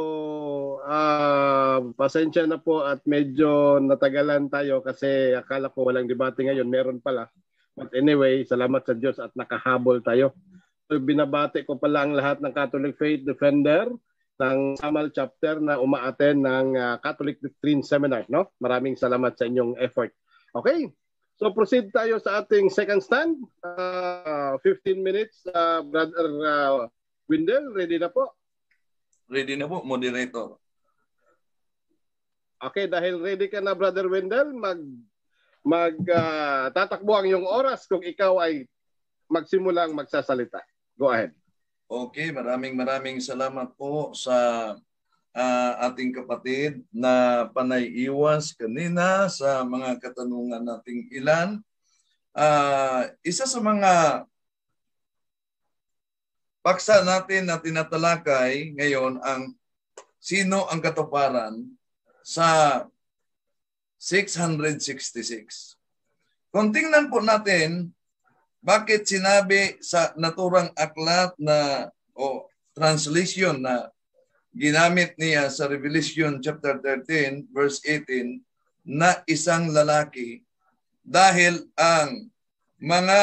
uh, pasensya na po at medyo natagalan tayo kasi akala ko walang debate ngayon. Meron pala. But anyway, salamat sa Diyos at nakahabol tayo. So, binabati ko pala ang lahat ng Catholic Faith Defender ng Samal Chapter na umaaten ng uh, Catholic Doctrine Seminar. No? Maraming salamat sa inyong effort. Okay, so proceed tayo sa ating second stand. Uh, fifteen minutes. Uh, Brother uh, Wendell, ready na po? Ready na po, moderator. Okay, dahil ready ka na, Brother Wendell, mag, mag uh, tatakbo ang iyong oras kung ikaw ay magsimulang magsasalita. Go ahead. Okay, maraming maraming salamat po sa uh, ating kapatid na panay-iwas kanina sa mga katanungan nating ilan. Uh, isa sa mga paksa natin na tinatalakay ngayon ang sino ang katuparan sa six sixty-six. Kung tingnan po natin bakit sinabi sa naturang aklat na o translation na ginamit niya sa Revelation chapter thirteen verse eighteen na isang lalaki, dahil ang mga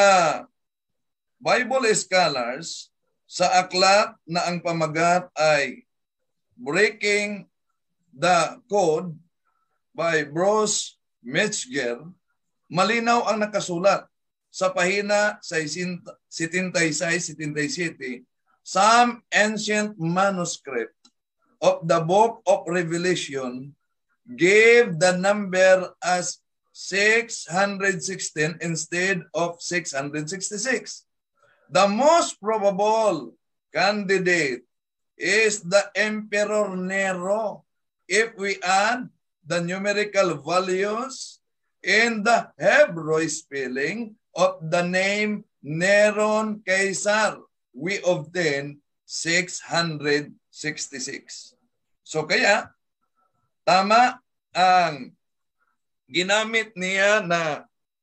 Bible scholars sa aklat na ang pamagat ay Breaking the Code by Bruce Metzger, malinaw ang nakasulat sa pahina seventy-six seventy-seven, some ancient manuscript of the book of Revelation gave the number as six sixteen instead of six sixty-six. The most probable candidate is the Emperor Nero if we add the numerical values in the Hebrew spelling of the name Neron Caesar, we obtain six sixty-six. So kaya, tama ang ginamit niya na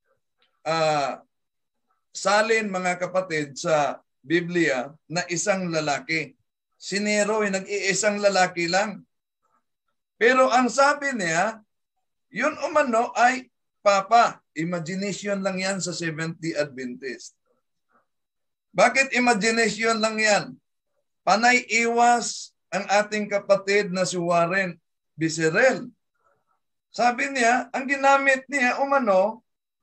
uh, salin mga kapatid sa Biblia na isang lalaki. Si Nero ay nag-iisang lalaki lang. Pero ang sabi niya, yun umano ay Papa. Imagination lang yan sa Seventh-day Adventist. Bakit imagination lang yan? Panay iwas ang ating kapatid na si Warren Biserel. Sabi niya, ang ginamit niya umano,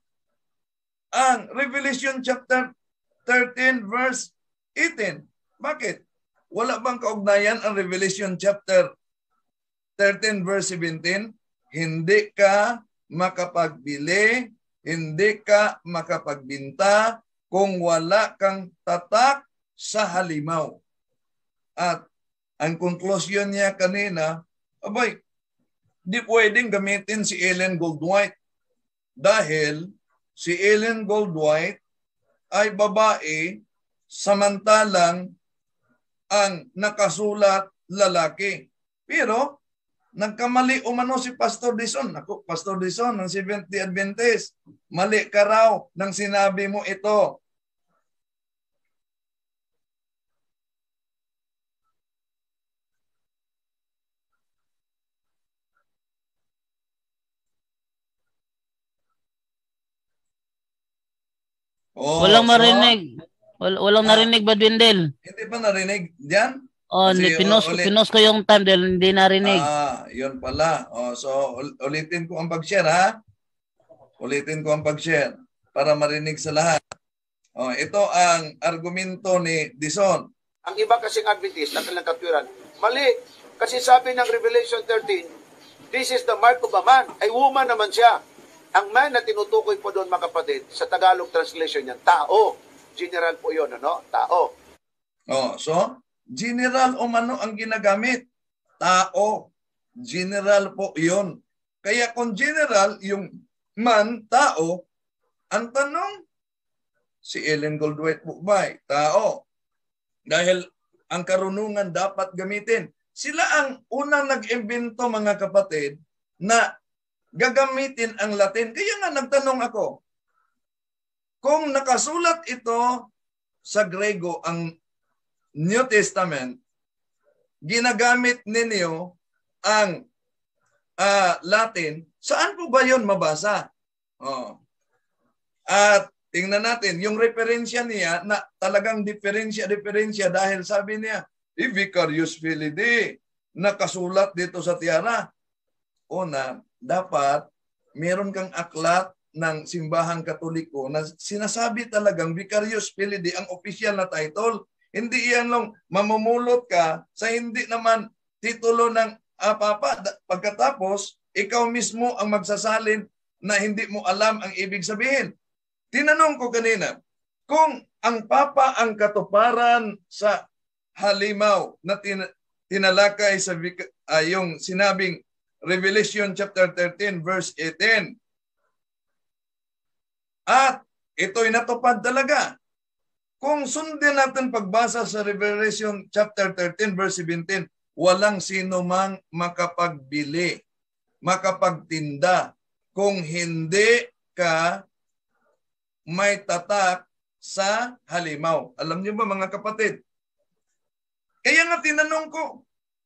ang Revelation chapter thirteen verse eighteen. Bakit? Wala bang kaugnayan ang Revelation chapter thirteen verse seventeen? Hindi ka makapagbili, hindi ka makapagbinta kung wala kang tatak sa halimaw. At ang conclusion niya kanina, abay, di pwedeng gamitin si Ellen Goldwhite dahil si Ellen Goldwhite ay babae samantalang ang nakasulat lalaki. Pero nagkamali umano si Pastor Dison. Ako, Pastor Dison ng Seventh-day Adventist. Mali ka raw nang sinabi mo ito. Oh, Walang so, marinig. Wal walang ah, narinig ba, Dwindel? Hindi ba narinig diyan? Oh, Kasi, pinos, ulit- pinos ko yung time dahil hindi narinig. Ah, yun pala. Oh, so ul- ulitin ko ang pag-share ha. Ulitin ko ang pag-share para marinig sa lahat. Oh, ito ang argumento ni Dison. Ang iba kasing Adventist na kanilang katwiran, mali. Kasi sabi ng Revelation thirteen, this is the mark of a man. Ay woman naman siya. Ang man na tinutukoy po doon, mga kapatid, sa Tagalog translation niya, tao. General po yun, ano? Tao. Oh, so, general o mano ang ginagamit? Tao. General po yun. Kaya kung general, yung man, tao, ang tanong, si Ellen Goldwhite po ba? Tao. Dahil ang karunungan dapat gamitin. Sila ang unang nag-imbento, mga kapatid, na gagamitin ang Latin. Kaya nga nagtanong ako, kung nakasulat ito sa Grego, ang New Testament, ginagamit ninyo ang uh, Latin, saan po ba yun mabasa? Oh. At tingnan natin, yung referensya niya na talagang diferensya-diferensya dahil sabi niya, i Vicarius Filii, nakasulat dito sa tiara. Una, dapat meron kang aklat ng simbahang Katoliko na sinasabi talagang Vicarius Filii ang opisyal na title. Hindi yan lang mamumulot ka sa hindi naman titulo ng uh, Papa. Pagkatapos, ikaw mismo ang magsasalin na hindi mo alam ang ibig sabihin. Tinanong ko kanina, kung ang Papa ang katuparan sa halimaw na tin tinalakay sa uh, yung sinabing Revelation chapter thirteen verse eighteen. At ito'y natupad talaga. Kung sundin natin pagbasa sa Revelation chapter thirteen verse seventeen, walang sino mang makapagbili, makapagtinda kung hindi ka may tatak sa halimaw. Alam niyo ba, mga kapatid? Kaya nga tinanong ko,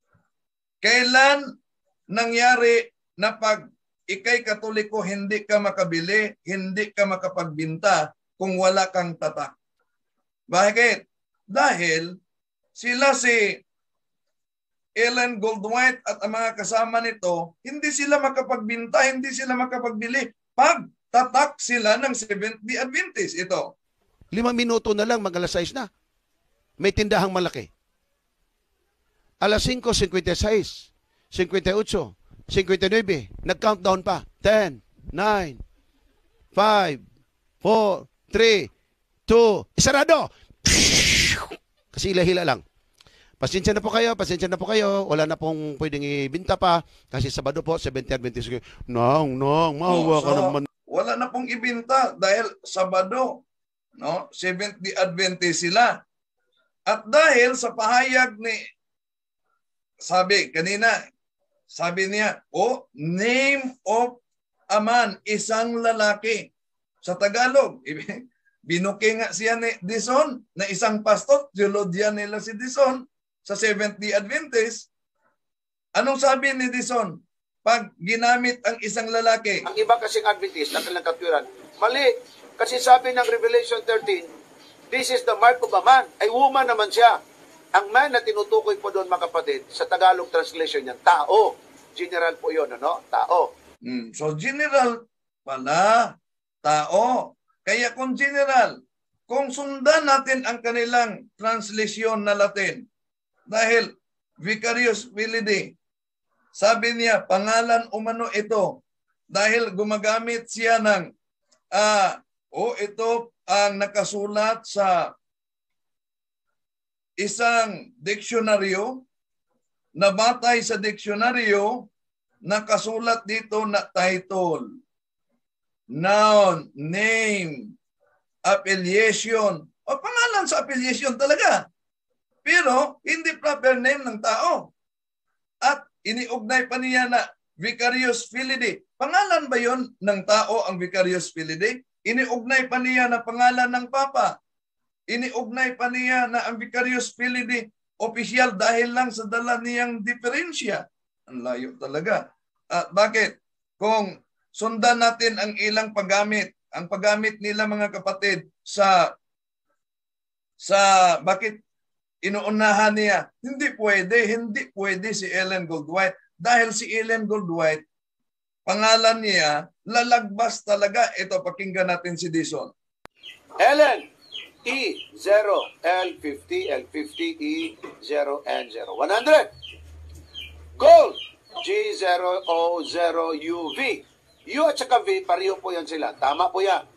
kailan nangyari na pag ikay Katoliko hindi ka makabili, hindi ka makapagbinta kung wala kang tatak? Bakit? Dahil sila si Ellen Goldwhite at ang mga kasama nito, hindi sila makapagbinta, hindi sila makapagbili pag tatak sila ng Seventh-day Adventist. Ito. Lima minuto na lang, mag-alas sais na. May tindahang malaki. Alas cinco, fifty-six, fifty-eight, fifty-nine, nag-countdown pa. ten, nine, five, four, three, two, isarado! Kasi hila-hila lang. Pasensya na po kayo, pasensya na po kayo. Wala na pong pwedeng ibinta pa. Kasi Sabado po, Seventh-day Adventist. Nang, nang, mahawa Oh, ka so, naman. wala na pong ibinta dahil Sabado, no? Seventh-day Adventist sila. At dahil sa pahayag ni, sabi kanina, sabi niya, oh, name of a man, isang lalaki. Sa Tagalog, binuki nga siya ni Dison na isang pastor, teologya nila si Dison sa Seventh-day Adventist. Anong sabi ni Dison? Pag ginamit ang isang lalaki. Ang iba kasing Adventist na kanilang katwiran, mali. Kasi sabi ng Revelation thirteen, this is the mark of a man. Ay woman naman siya. Ang man na tinutukoy po doon, mga kapatid, sa Tagalog translation niya, tao. General po yun, ano? Tao. Hmm. So general pala, tao. Kaya kung general, kung sundan natin ang kanilang translation na Latin, dahil Vicarius Filii, sabi niya, pangalan umano ito, dahil gumagamit siya ng, ah, oh, ito ang nakasulat sa isang diksyonaryo, na batay sa diksyonaryo, nakasulat dito na title, noun, name, affiliation, o pangalan sa affiliation talaga. Pero hindi proper name ng tao. At iniugnay pa niya na Vicarius Filii. Pangalan ba yon ng tao ang Vicarius Filii? Iniugnay pa niya na pangalan ng Papa. Iniugnay pa niya na ang Vicarius Filii opisyal dahil lang sa dala niyang diferensya. Ang layo talaga. At bakit? Kung sundan natin ang ilang paggamit, ang paggamit nila, mga kapatid, sa sa bakit inuunahan niya, hindi pwede, hindi pwede si Ellen Goldwhite. Dahil si Ellen Goldwhite, pangalan niya, lalagbas talaga. Ito, pakinggan natin si Dison. Ellen, E zero, L fifty, L fifty, E zero, N zero. one hundred. Gold, G zero, O zero, U, V. U at saka V, pareho po yan sila. Tama po yan.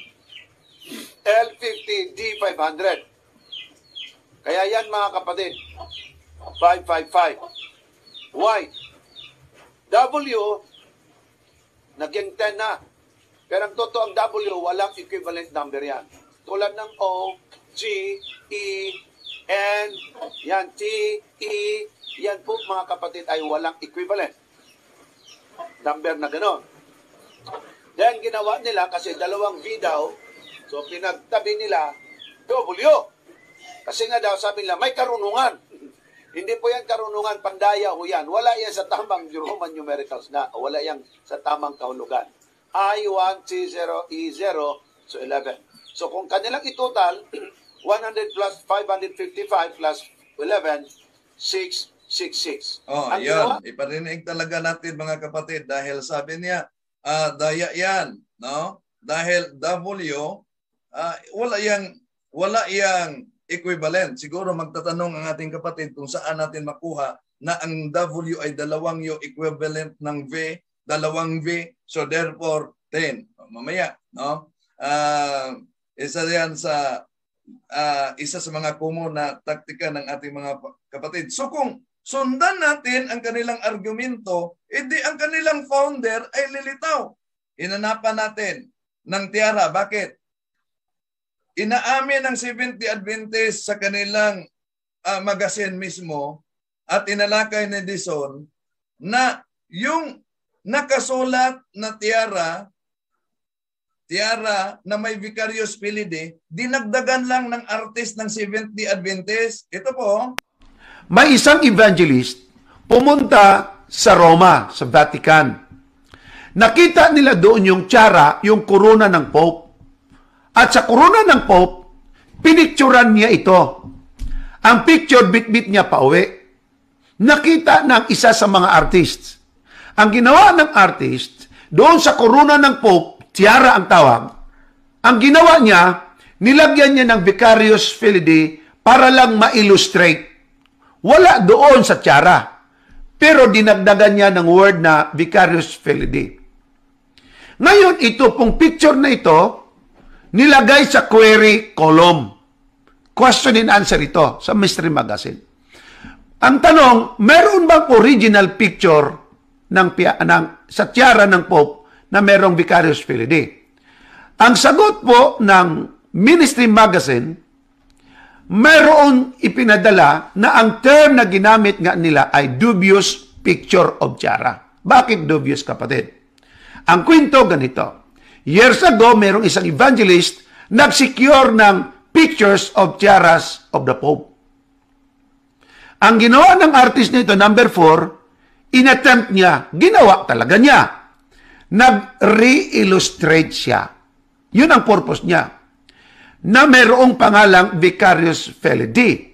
L fifty, D five hundred. Kaya yan mga kapatid. five five five. White. W, naging ten na. Pero ang totoo ang W, walang equivalent number yan. Tulad ng O, G, E, N, yan, T, E, yan po mga kapatid ay walang equivalent number na gano'n. Then ginawa nila kasi dalawang V daw, so pinagtabi nila W. Kasi nga daw sabi nila may karunungan. Hindi po yan karunungan, pandaya ho yan. Wala yan sa tamang Roman numericals na, wala yan sa tamang kahulugan. I one, T zero, E zero, so eleven. So kung kanilang itotal, one hundred plus five hundred fifty-five plus eleven, six sixty-six. Oh, ang yan. ginawa, Iparinig talaga natin mga kapatid dahil sabi niya, ah, daya yan, no? Dahil W, ah, wala yang wala yang equivalent. Siguro magtatanong ang ating kapatid kung saan natin makuha na ang W ay dalawang yung equivalent ng V, dalawang V, so therefore ten. Mamaya, no? Ah, isa yan sa uh, isa sa mga common na taktika ng ating mga kapatid. So kung sundan natin ang kanilang argumento, edi ang kanilang founder ay lilitaw. Inanapan natin ng tiara. Bakit? Inaamin ng Seventh-day Adventist sa kanilang uh, magazine mismo at inalakay ni Dison na yung nakasulat na tiara tiara na may Vicarious Filii, dinagdagan lang ng artist ng Seventh-day Adventist. Ito po. May isang evangelist pumunta sa Roma, sa Vatican. Nakita nila doon yung tiara, yung korona ng Pope. At sa korona ng Pope, pinicturan niya ito. Ang picture, bit-bit niya pa uwi. Nakita ng isa sa mga artists. Ang ginawa ng artist, doon sa korona ng Pope, tiara ang tawag. Ang ginawa niya, nilagyan niya ng Vicarious Filii para lang ma-illustrate. Wala doon sa tiara. Pero dinagdagan niya ng word na Vicarious Filii. Ngayon, ito pong picture na ito, nilagay sa query column. Question and answer ito sa Mystery Magazine. Ang tanong, meron bang original picture ng, ng, sa tiara ng Pope na merong Vicarious Filii? Ang sagot po ng Ministry Magazine, mayroong ipinadala na ang term na ginamit nga nila ay dubious picture of tiara. Bakit dubious, kapatid? Ang kwento ganito. Years ago, mayroong isang evangelist nag-secure ng pictures of tiaras of the Pope. Ang ginawa ng artist nito, number four, inattempt niya, ginawa talaga niya. Nag-re-illustrate siya. Yun ang purpose niya. Na mayroong pangalang Vicarious Filii.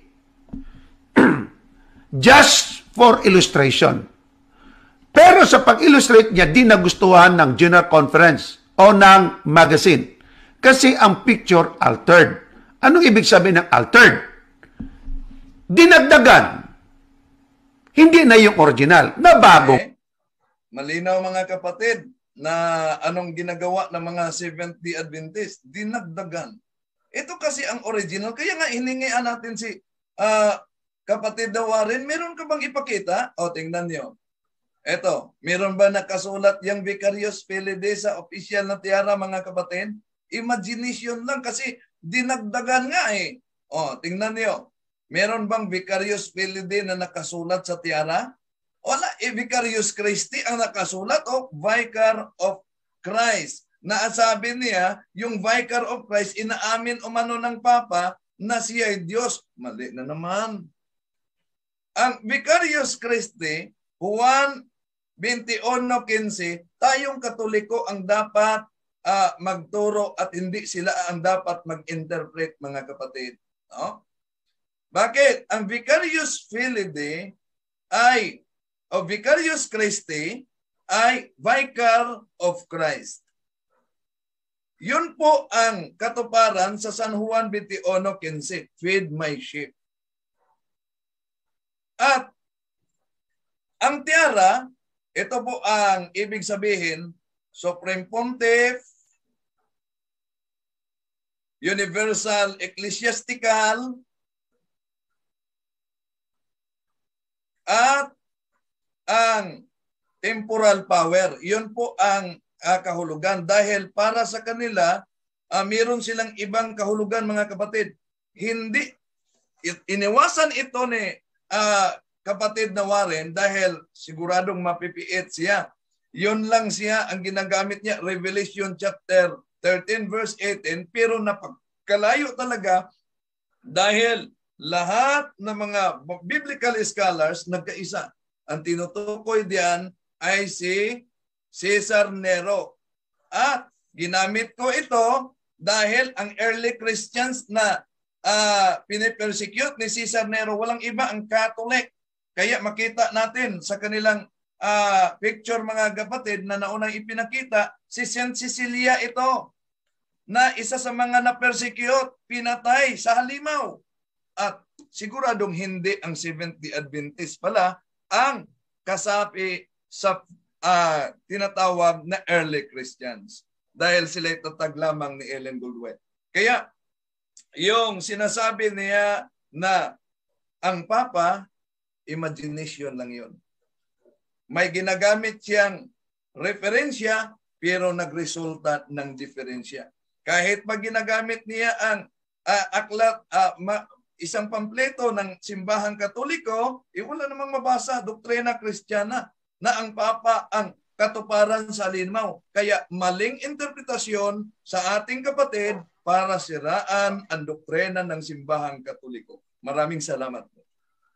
Just for illustration. Pero sa pag-illustrate niya, di nagustuhan ng General Conference o ng magazine. Kasi ang picture altered. Anong ibig sabihin ng altered? Dinagdagan. Hindi na yung original, na bago. Okay. Malinaw mga kapatid na anong ginagawa ng mga Seventh-day Adventist, dinagdagan. Ito kasi ang original. Kaya nga hiningian natin si uh, kapatid Warren, meron ka bang ipakita? O, tingnan nyo. Ito, meron ba nakasulat yung Vicarious Filii sa official na tiara mga kapatid? Imagination lang kasi dinagdagan nga eh. O, tingnan nyo. Meron bang Vicarious Filii na nakasulat sa tiara? Wala, eh, Vicarious Christi ang nakasulat o Vicar of Christ. Naasabi niya, yung Vicar of Christ, inaamin umano ng Papa na siya ay Diyos. Mali na naman. Ang Vicarious Christi, Juan twenty-one fifteen, tayong Katoliko ang dapat uh, magturo at hindi sila ang dapat mag-interpret, mga kapatid. No? Bakit? Ang Vicarious Filii ay o Vicarious Christi ay Vicar of Christ. Yun po ang katuparan sa San Juan twenty-one fifteen, feed my sheep. At ang tiara, ito po ang ibig sabihin, Supreme Pontiff, Universal Ecclesiastical, at ang temporal power. Yun po ang uh, kahulugan dahil para sa kanila, uh, mayroon silang ibang kahulugan mga kapatid. Hindi, iniwasan ito ni uh, kapatid na Warren dahil siguradong mapipiit siya. Yun lang siya ang ginagamit niya, Revelation chapter thirteen verse eighteen, pero napagkalayo talaga dahil lahat ng mga biblical scholars nagkaisa. Ang tinutukoy diyan ay si Cesar Nero. At ginamit ko ito dahil ang early Christians na uh, pinipersecute ni Cesar Nero, walang iba ang Catholic. Kaya makita natin sa kanilang uh, picture mga kapatid na naunang ipinakita, si Saint Cecilia ito, na isa sa mga na-persecute, pinatay sa halimaw. At siguradong hindi ang Seventh-day Adventist pala ang kasapi sa uh, tinatawag na early Christians. Dahil sila itatag lamang ni Ellen Goldwyn. Kaya yung sinasabi niya na ang Papa, imagination lang yun. May ginagamit siyang referensya pero nagresulta ng diferensya. Kahit pag ginagamit niya ang uh, aklat, uh, ma, isang pampleto ng simbahang Katoliko, eh wala namang mabasa, doktrina Kristiyana, na ang Papa ang katuparan sa alinmaw. Kaya maling interpretasyon sa ating kapatid para siraan ang doktrina ng simbahang Katoliko. Maraming salamat po.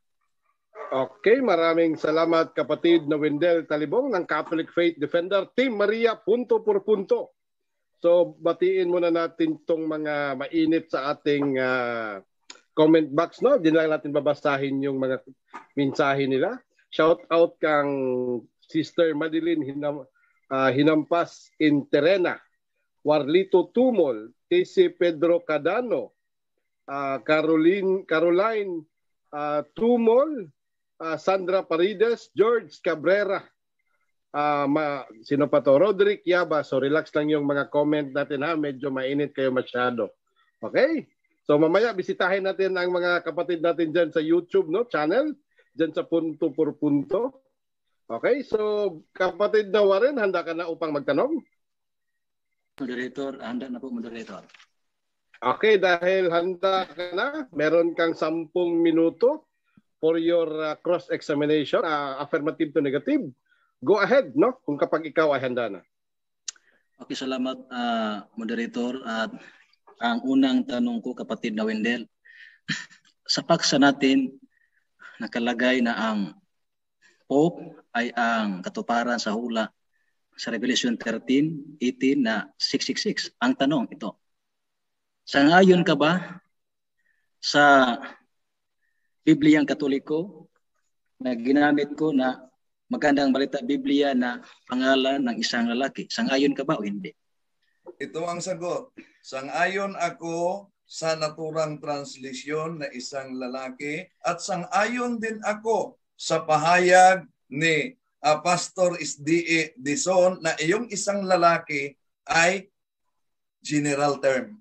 Okay, maraming salamat kapatid na Wendell Talibong ng Catholic Faith Defender, Team Maria, punto por punto. So, batiin muna natin itong mga mainit sa ating uh, comment box, no? Di lang natin babasahin yung mga mensahe nila. Shout out kang Sister Madeline Hinam, uh, Hinampas Interena, Warlito Tumol, T C Pedro Cadano, uh, Caroline, Caroline uh, Tumol, Uh, Sandra Parides, George Cabrera, uh, ma, sino pa to? Roderick Yaba. So relax lang yung mga comment natin ha. Medyo mainit kayo masyado. Okay? So mamaya bisitahin natin ang mga kapatid natin dyan sa YouTube no channel. Dyan sa punto por punto. Okay? So kapatid na Warren, handa ka na upang magtanong? Moderator, handa na po moderator. Okay, dahil handa ka na, meron kang sampung minuto for your uh, cross-examination, uh, affirmative to negative. Go ahead, no? Kung kapag ikaw ay handa na. Okay, salamat, uh, moderator. At ang unang tanong ko, kapatid na Wendell, sa paksa natin, nakalagay na ang Pope ay ang katuparan sa hula sa Revelation thirteen eighteen na six six six. Ang tanong ito, sangayon ka ba sa Bibliyang Katoliko na ginamit ko na magandang balita Biblia na pangalan ng isang lalaki? Sang-ayon ka ba o hindi? Ito ang sagot. Sang-ayon ako sa naturang translisyon na isang lalaki at sang-ayon din ako sa pahayag ni uh, Pastor S D E Dizon na iyong isang lalaki ay general term.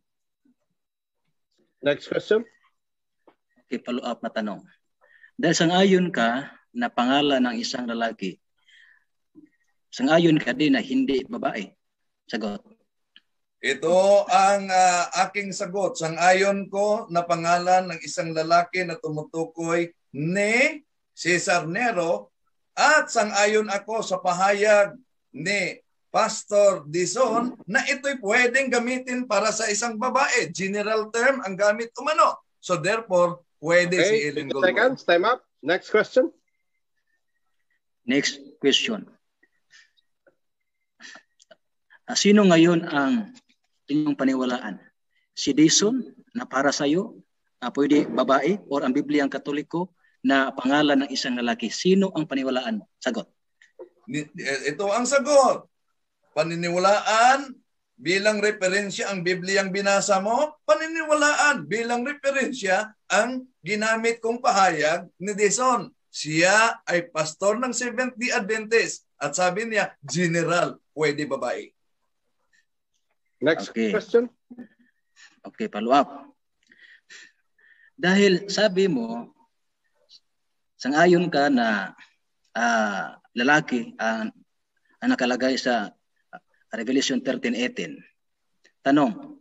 Next question. Okay, follow-up na tanong. Dahil sang-ayon ka na pangalan ng isang lalaki, sang-ayon ka din na hindi babae? Sagot. Ito ang uh, aking sagot. Sang-ayon ko na pangalan ng isang lalaki na tumutukoy ni Cesar Nero at sang-ayon ako sa pahayag ni Pastor Dizon na ito'y pwedeng gamitin para sa isang babae. General term ang gamit umano. So therefore, pwede okay, si Ellen Goldwyn. Seconds, time up. Next question. Next question. Uh, sino ngayon ang inyong paniwalaan? Si Dizon na para sa iyo, uh, pwede babae, or ang Bibliang Katoliko na pangalan ng isang lalaki? Sino ang paniwalaan mo? Sagot. Ito ang sagot. Paniniwalaan bilang referensya ang Bibliyang binasa mo, paniniwalaan bilang referensya ang ginamit kong pahayag ni Dison. Siya ay pastor ng Seventh-day Adventist at sabi niya, general, pwede babae. Next Okay. question. Okay, follow up. Dahil sabi mo, sangayon ka na ah, lalaki ang, ang nakalagay sa Revelation thirteen eighteen. Tanong,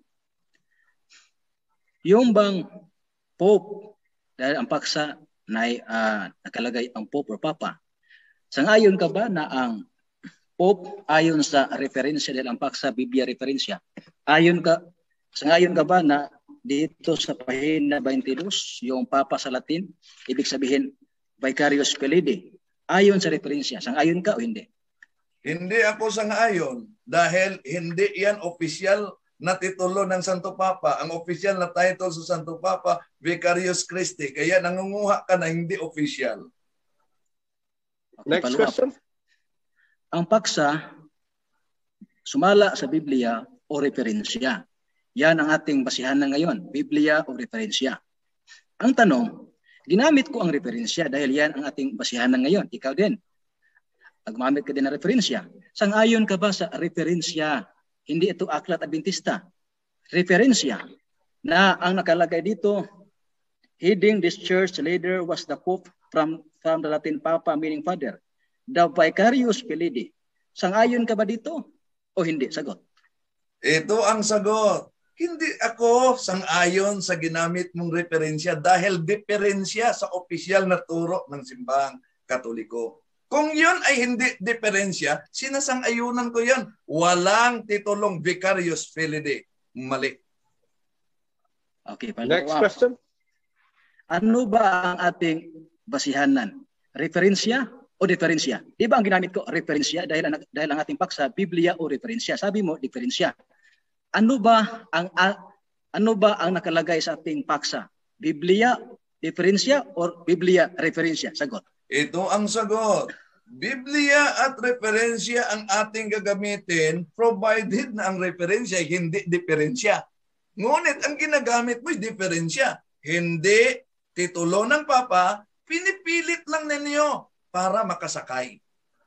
yung bang Pope, dahil ang paksa na uh, nakalagay ang Pope or Papa, sangayon ka ba na ang Pope ayon sa referensya dahil ang paksa Biblia referensya, ayon ka, sangayon ka ba na dito sa pahina twenty-two, yung Papa sa Latin, ibig sabihin Vicarius Filii, ayon sa referensya, sangayon ka o hindi? Hindi ako sang-ayon dahil hindi yan opisyal na titulo ng Santo Papa. Ang opisyal na title sa Santo Papa, Vicarius Christi. Kaya nangunguha ka na hindi opisyal. Okay, Next follow up. question. Ang paksa, sumala sa Biblia o referensya. Yan ang ating basihan na ngayon, Biblia o referensya. Ang tanong, ginamit ko ang referensya dahil yan ang ating basihan na ngayon. Ikaw din, nagmamit ka din ng referensya. Sang-ayon ka ba sa referensya? Hindi ito aklat Adventista. Referensya na ang nakalagay dito, heading this church leader was the Pope from, from the Latin Papa, meaning Father. The Vicarius Filii. Sang-ayon ka ba dito o hindi? Sagot. Ito ang sagot. Hindi ako sang-ayon sa ginamit mong referensya dahil diferensya sa opisyal na turo ng simbahang Katoliko. Kung yun ay hindi diferensya, sinasang-ayunan ko yan. Walang titulong Vicarius Filii. Mali. Okay, follow Next up. question. Ano ba ang ating basihanan? Referensya o diferensya? Di ba ang ginamit ko referensya dahil ang, dahil ang ating paksa Biblia o referensya? Sabi mo diferensya. Ano ba ang a, ano ba ang nakalagay sa ating paksa? Biblia, diferensya or Biblia, referensya? Sagot. Ito ang sagot. Biblia at referensya ang ating gagamitin provided na ang referensya hindi diferensya. Ngunit ang ginagamit mo ay diferensya. Hindi titulo ng Papa, pinipilit lang ninyo para makasakay.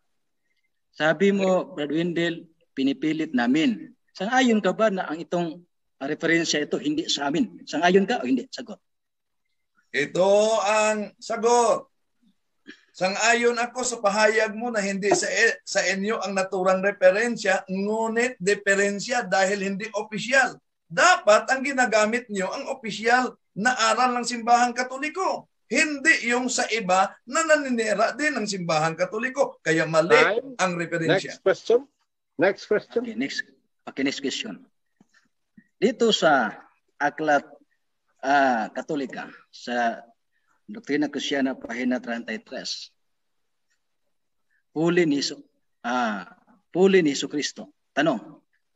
Sabi mo, Brad Wendell, pinipilit namin. Sang-ayon ka ba na ang itong referensya ito hindi sa amin? Sang-ayon ka o hindi? Sagot. Ito ang sagot. Sang-ayon ako sa pahayag mo na hindi sa, sa inyo ang naturang referensya, ngunit diferensya dahil hindi opisyal. Dapat ang ginagamit nyo ang opisyal na aral ng simbahang Katoliko. Hindi yung sa iba na naninira din ng simbahang Katoliko. Kaya mali Time. ang referensya. Next question. Next question. Okay, next, okay, next question. Dito sa Aklat uh, Katolika, sa Doktrina Kristyana, pahina thirty-three, Puli ni Iso, ah, Puli ni Iso Kristo. Tanong,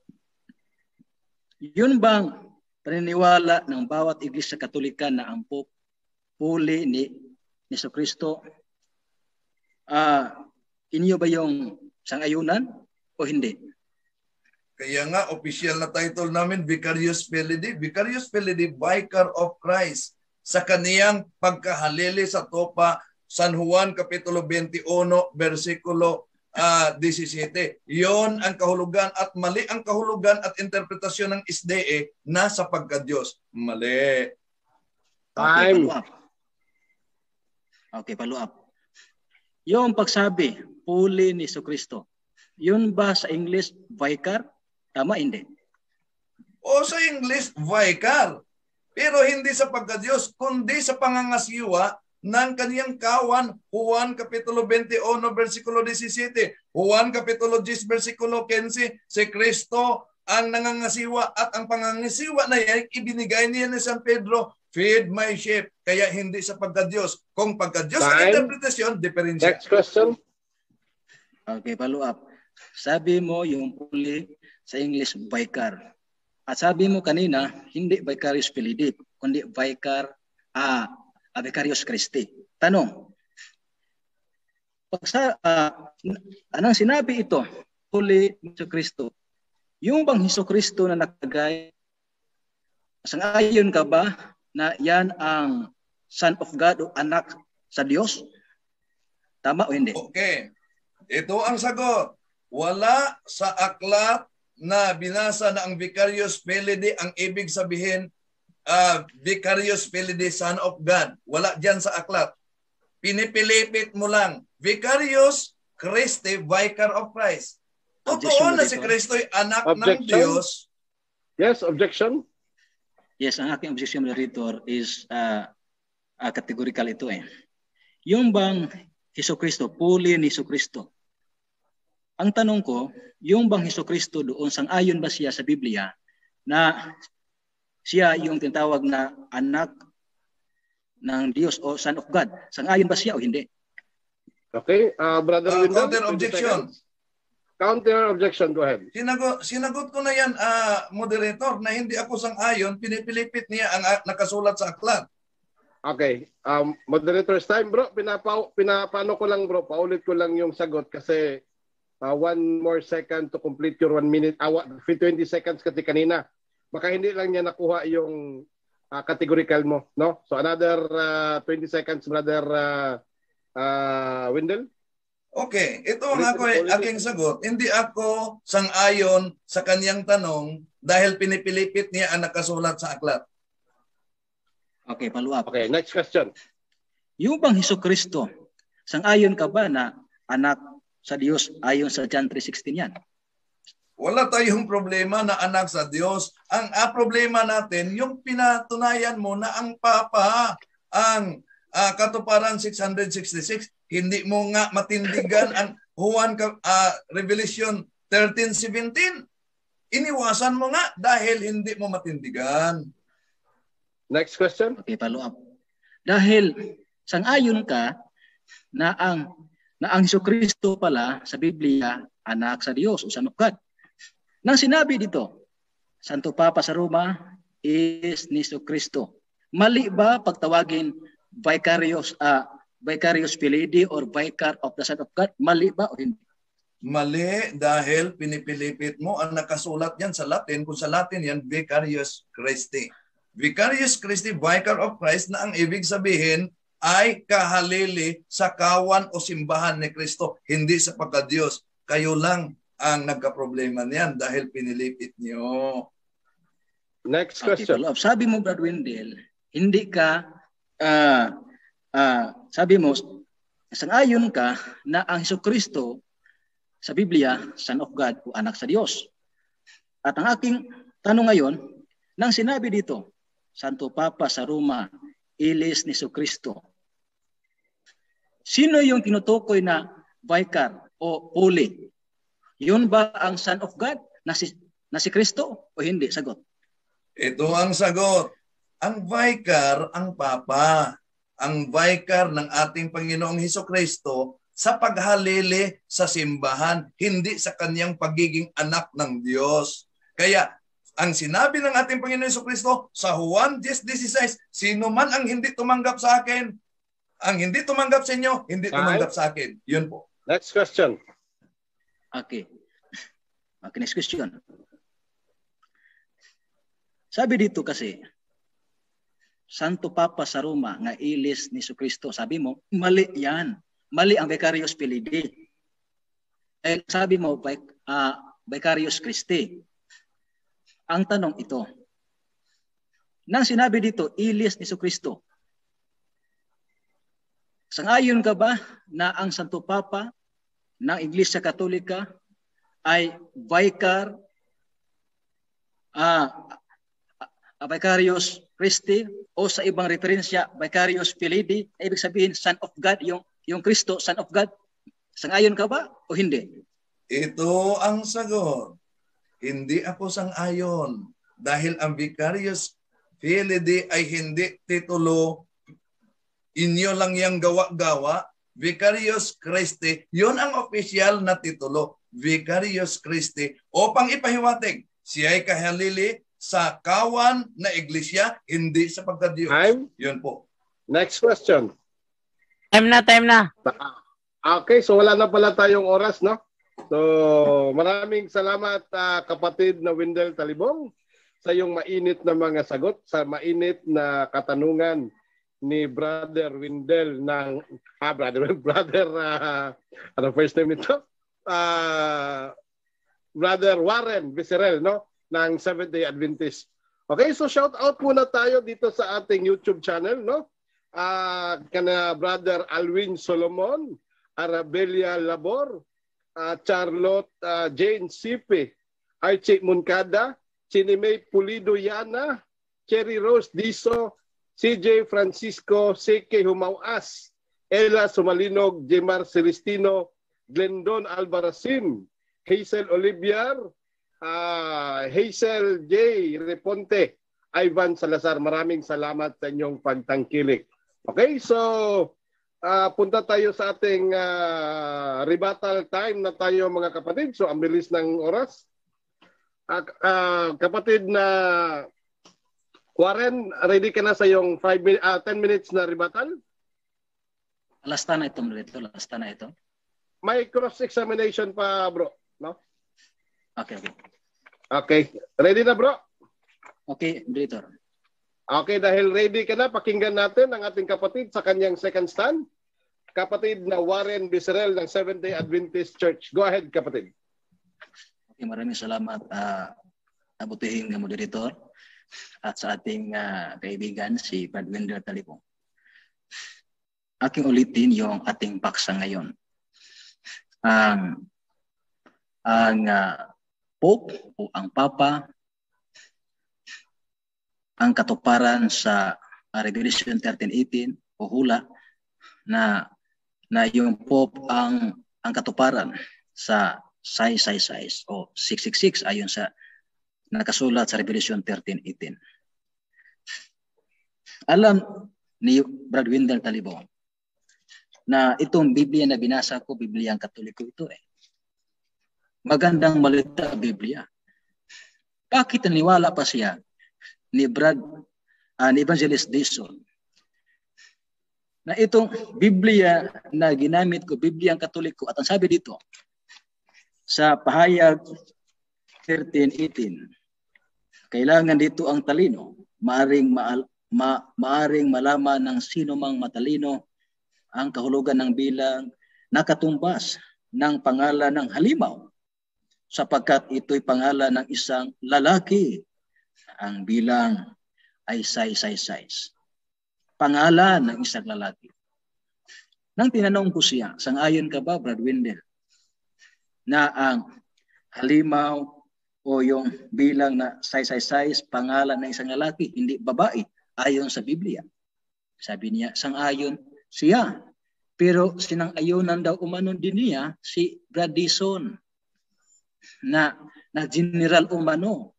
yun bang paniniwala ng bawat iglesia Katolika na ang Pope Puli ni Iso Kristo, ah, inyo ba yung sang-ayunan o hindi? Kaya nga, opisyal na title namin, Vicarius Filii. Vicarius Filii, Vicar of Christ. Sa kaniyang pagkahalili sa Topa, San Juan Kapitulo twenty-one, versikulo uh, seventeen. Yon ang kahulugan at mali ang kahulugan at interpretasyon ng S D E na sa pagka-Diyos. Mali. Okay, Time. follow up. Okay, follow up. Yung pagsabi, Puli ni Iso Kristo, yun ba sa English, Vicar? Tama, hindi? O sa English, Vicar. Pero hindi sa pagka-Diyos, kundi sa pangangasiwa ng kaniyang kawan. Juan Kapitulo twenty-one, versikulo seventeen. Juan Kapitulo ten, versikulo fifteen. Si Kristo ang nangangasiwa at ang pangangasiwa na yan, ibinigay niya ni San Pedro, feed my sheep. Kaya hindi sa pagka-Diyos. Kung pagka-Diyos ang Time. interpretasyon, diferensya. Next question. Okay, follow up. Sabi mo yung Puli sa English, Vicar. At sabi mo kanina, hindi Vicarius Filii, kundi Vicar, ah, uh, Vicarius Christi. Tanong, pag sa, uh, anong sinabi ito, Puli ni Kristo, yung bang Hesukristo na nakagay, sang-ayon ka ba na yan ang Son of God o anak sa Diyos? Tama o hindi? Okay. Ito ang sagot. Wala sa aklat na binasa na ang Vicarious Filii ang ibig sabihin uh, Vicarious Filii, Son of God. Wala diyan sa aklat. Pinipilipit mo lang. Vicarious Christi, Vicar of Christ. Totoo na si Kristo'y anak Objection? ng Diyos. Yes, objection? Yes, ang aking objection, moderator, is uh, uh, categorical ito eh. Yung bang Hesukristo, puli ni Hesukristo. Ang tanong ko, yung bang Hesukristo doon, sang-ayon ba siya sa Biblia na siya yung tinatawag na anak ng Diyos o Son of God? Sang-ayon ba siya o hindi? Okay, uh, Brother Uh, Wendell, counter twenty objection. seconds. Counter objection, go ahead. Sinagot, sinagot ko na yan, uh, moderator, na hindi ako sang-ayon, pinipilipit niya ang uh, nakasulat sa aklat. Okay, um, moderator's time, bro. Pinapa, pinapano ko lang, bro. Paulit ko lang yung sagot kasi uh, one more second to complete your one minute, uh, twenty seconds kasi kanina. Baka hindi lang niya nakuha yung uh, categorical mo, no? So another uh, twenty seconds, brother uh, uh, Wendell. Okay, ito ang ako aking sagot. Hindi ako sang-ayon sa kanyang tanong dahil pinipilipit niya ang nakasulat sa aklat. Okay, follow up. Okay, next question. Yung bang Hesukristo, sang-ayon ka ba na anak sa Diyos ayon sa John three sixteen yan? Wala tayong problema na anak sa Diyos. Ang ah, problema natin, yung pinatunayan mo na ang Papa, ang ah, Katuparan six sixty-six, hindi mo nga matindigan ang Juan uh, Revelation thirteen seventeen. Iniwasan mo nga dahil hindi mo matindigan. Next question. Okay, follow up. Dahil sang-ayon ka na ang na ang Hesukristo pala sa Biblia anak sa Diyos o Son of God. Nang sinabi dito, Santo Papa sa Roma is ni Hesukristo. Mali ba pagtawagin vicarious uh, vicarious Filii or Vicar of the Son of God? Mali ba o hindi? Mali dahil pinipilipit mo ang nakasulat yan sa Latin. Kung sa Latin yan, Vicarious Christi. Vicarious Christi, Vicar of Christ, na ang ibig sabihin ay kahalili sa kawan o simbahan ni Kristo, hindi sa pagka-Diyos. Kayo lang ang nagka-problema niyan dahil pinilipit niyo. Next Okay, question. follow up. Sabi mo, Brad Wendell, hindi ka, uh, uh, sabi mo, sang-ayon ka na ang Hesukristo sa Biblia, Son of God o anak sa Diyos. At ang aking tanong ngayon, nang sinabi dito, Santo Papa sa Roma, ilis ni Hesukristo. Sino yung tinutukoy na vicar o holy? Yun ba ang Son of God na si, na si Kristo o hindi? Sagot. Ito ang sagot. Ang vicar, ang Papa. Ang vicar ng ating Panginoong Hesukristo sa paghalili sa simbahan, hindi sa kanyang pagiging anak ng Diyos. Kaya, ang sinabi ng ating Panginoon Hesukristo sa Juan ten sixteen, sino man ang hindi tumanggap sa akin, ang hindi tumanggap sa inyo, hindi tumanggap sa akin. Yun po. Next question. Okay. Okay, next question. Sabi dito kasi, Santo Papa sa Roma nga ilis ni Hesukristo. Sabi mo, mali yan. Mali ang Vicarious Filii. Eh, sabi mo, uh, Vicarious Christi. Ang tanong ito, nang sinabi dito, ilis ni Hesukristo, sang-ayon ka ba na ang Santo Papa ng Iglesia Katolika ay Vicar, uh, uh, Vicarious Christi o sa ibang referensya, Vicarious Filii, ibig sabihin Son of God, yung, yung Kristo, Son of God? Sang-ayon ka ba o hindi? Ito ang sagot. Hindi ako sang-ayon dahil ang Vicarious Filii ay hindi titulo, inyo lang yung gawa-gawa. Vicarious Christi, yun ang opisyal na titulo. Vicarious Christi, upang ipahiwatig, siya ay kahalili sa kawan na iglesia, hindi sa pagka-Diyos. Time. Yun po. Next question. Time na, time na. Okay, so wala na pala tayong oras, no? So So, maraming salamat uh, kapatid na Wendell Talibong sa iyong mainit na mga sagot, sa mainit na katanungan ni Brother Wendell ng ah brother brother uh, ano first name nito? Uh, Brother Warren Vicerel, no, ng Seventh-day Adventist. Okay, so shout out muna tayo dito sa ating YouTube channel, no? Uh, kana Brother Alwin Solomon, Arabelia Labor, uh, Charlotte uh, Jane Sipe, Archie Moncada, Chinimay Pulido Yana, Cherry Rose Diso, C J Francisco Seke Humawas, Ella Sumalinog, Jemar Celestino, Glendon Albaracin, Hazel Olivier, uh, Hazel J. Reponte, Ivan Salazar. Maraming salamat sa inyong pagtangkilik. Okay, so uh, punta tayo sa ating uh, rebuttal time na tayo mga kapatid. So ang bilis ng oras. Uh, uh, kapatid na Warren, ready ka na sa yung five, uh, ten minutes na rebuttal? Lasta na ito, dito. Lasta na ito. May cross-examination pa, bro. No? Okay, okay. Okay. Ready na, bro? Okay, Director. Okay, dahil ready ka na, pakinggan natin ang ating kapatid sa kanyang second stand. Kapatid na Warren Vicerel ng Seventh-day Adventist Church. Go ahead, kapatid. Okay, maraming salamat, uh, abutihin ng moderator at sa ating uh, kaibigan si Brad Wendell Talibong. Aking ulitin yung ating paksa ngayon. Ang ang uh, Pope o ang Papa, ang katuparan sa uh, Revelation thirteen eighteen o hula na na yung Pope ang ang katuparan sa size size size o six six six ayon sa nakasulat sa Revelation thirteen eighteen. Alam ni Brad Wendell Talibong na itong Biblia na binasa ko, Biblia ang Katoliko ito eh. Magandang malita Biblia. Bakit naniwala pa siya ni Brad, uh, ni Evangelist Dison na itong Biblia na ginamit ko, Biblia ang Katoliko, at ang sabi dito sa pahayag thirteen eighteen, kailangan dito ang talino, maaring, ma, ma, maaring malaman ng sino mang matalino ang kahulugan ng bilang nakatumbas ng pangalan ng halimaw sapagkat ito'y pangalan ng isang lalaki. Ang bilang ay size, size, size. Pangalan ng isang lalaki. Nang tinanong ko siya, sang-ayon ka ba, Brad Wendell, na ang halimaw o yung bilang na size, size, size, pangalan ng isang lalaki, hindi babae, ayon sa Biblia. Sabi niya, sang-ayon siya. Pero sinang-ayunan daw umanon din niya si Brad Dison na, na general umano.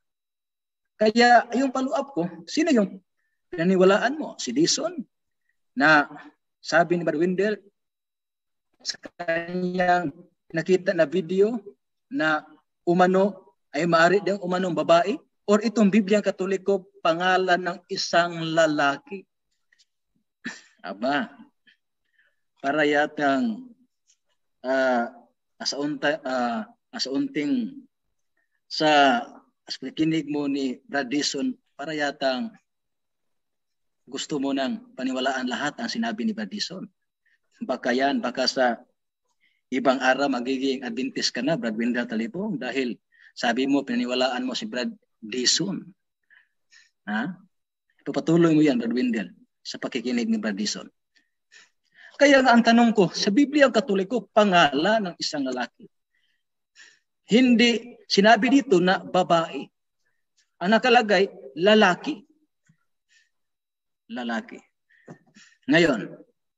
Kaya yung follow-up ko, sino yung pinaniwalaan mo? Si Dison na sabi ni Brad Wendell sa kanyang nakita na video na umano ay maaari din umanong babae, or itong Bibliang Katoliko pangalan ng isang lalaki. Aba, para yatang uh, asaunta, uh, asaunting sa kinig mo ni Brad Dison, para yatang gusto mo nang paniwalaan lahat ang sinabi ni Brad Dison. Baka yan, baka sa ibang araw magiging Adventist ka na, Brad Wendell Talibong, dahil sabi mo, pinaniwalaan mo si Brad Dison. Ha? Ipapatuloy mo yan, Brad Wendell, sa pakikinig ni Brad Dison. Kaya nga ang tanong ko, sa Biblia ang Katoliko, pangalan ng isang lalaki. Hindi sinabi dito na babae. Ang nakalagay, lalaki. Lalaki. Ngayon,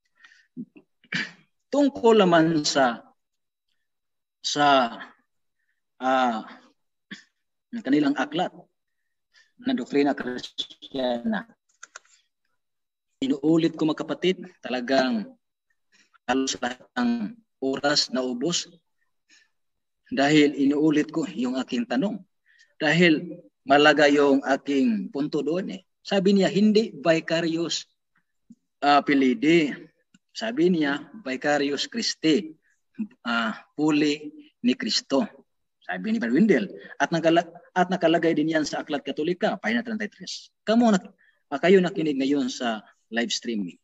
tungkol naman sa sa uh, kanilang aklat na doktrina Kristiyana. Inuulit ko mga kapatid, talagang halos lahat ng oras na ubos dahil inuulit ko yung aking tanong. Dahil malaga yung aking punto doon eh. Sabi niya, hindi vicarious uh, pilidi. Sabi niya, vicarious Christi. Uh, fully ni Kristo. Sabi ni Brother Wendell. At, nakalag, at nakalagay din yan sa Aklat Katolika, pahina thirty-three. Kamu, uh, kayo nakinig ngayon sa live streaming.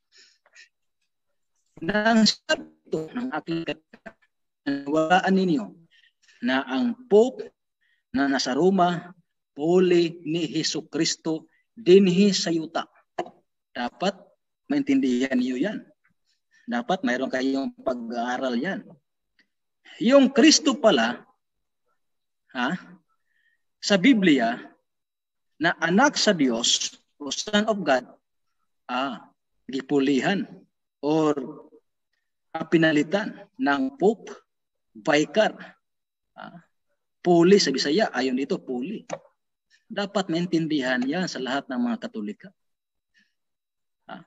Nang sabi ito ng Aklat Katolika, nawalaan ninyo na ang Pope na nasa Roma, puli ni Hesus Kristo, dinhi sa yuta. Dapat maintindihan niyo yan. Dapat mayroon kayong pag-aaral yan. Yung Kristo pala, ha, sa Biblia, na anak sa Diyos, o Son of God, ah, gipulihan, or ah, pinalitan ng Pope, Vicar, ah, puli sa Bisaya, ayon dito, puli. Dapat maintindihan yan sa lahat ng mga Katolika. Ha?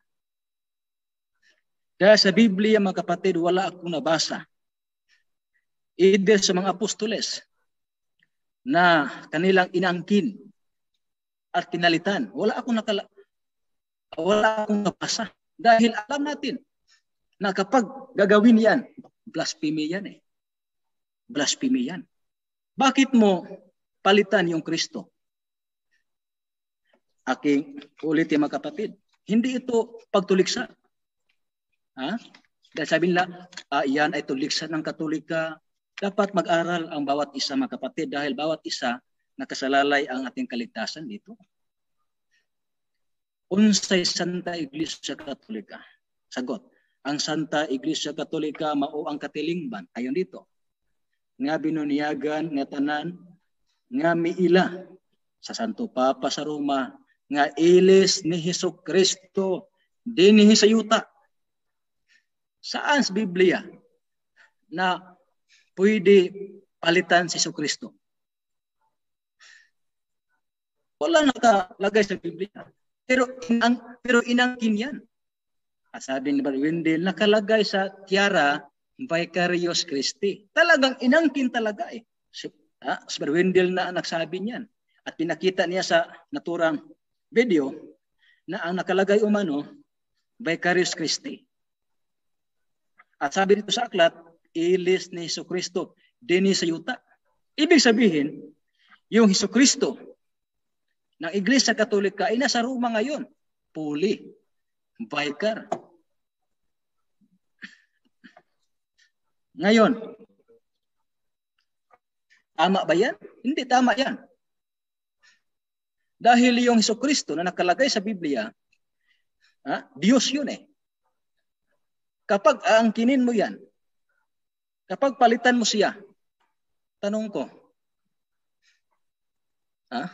Kaya sa Biblia, mga kapatid, wala akong nabasa. Either sa mga apostoles na kanilang inangkin at kinalitan. Wala akong nakala wala akong nabasa. Dahil alam natin na kapag gagawin yan, blasphemy yan eh. Blasphemy yan. Bakit mo palitan yung Kristo? Aking ulitin mga kapatid, hindi ito pagtuliksa. Ha? Dahil sabi nila, ah, yan ay tuliksa ng Katolika. Dapat mag-aral ang bawat isa mga kapatid dahil bawat isa nakasalalay ang ating kaligtasan dito. Unsay Santa Iglesia Katolika? Sagot, ang Santa Iglesia Katolika mao ang katilingban. Ayon dito. Nga binuniyagan, nga tanan, nga miila sa Santo Papa sa Roma, nga ilis ni Hesus Kristo dinhi sa yuta. Saan sa Biblia na pwede palitan si Hesus Kristo? Wala nakalagay sa Biblia. Pero inang pero inangkin yan. Sabi ni Brother Wendell, nakalagay sa tiara Vicarious Christi. Talagang inangkin talaga eh. Si, ah, si Brother Wendell na nagsabi niyan. At pinakita niya sa naturang video na ang nakalagay umano, Vicarious Christi. At sabi dito sa aklat, ilis ni Hesus Kristo dinhi sa yuta. Ibig sabihin, yung Hesus Kristo ng Iglesia Katolika ay nasa Roma ngayon. Puli, Vicar. Ngayon, tama ba yan? Hindi tama yan. Dahil yung Hesus Kristo na nakalagay sa Biblia, ha, Diyos yun eh. Kapag aangkinin mo yan, kapag palitan mo siya, tanong ko, ha?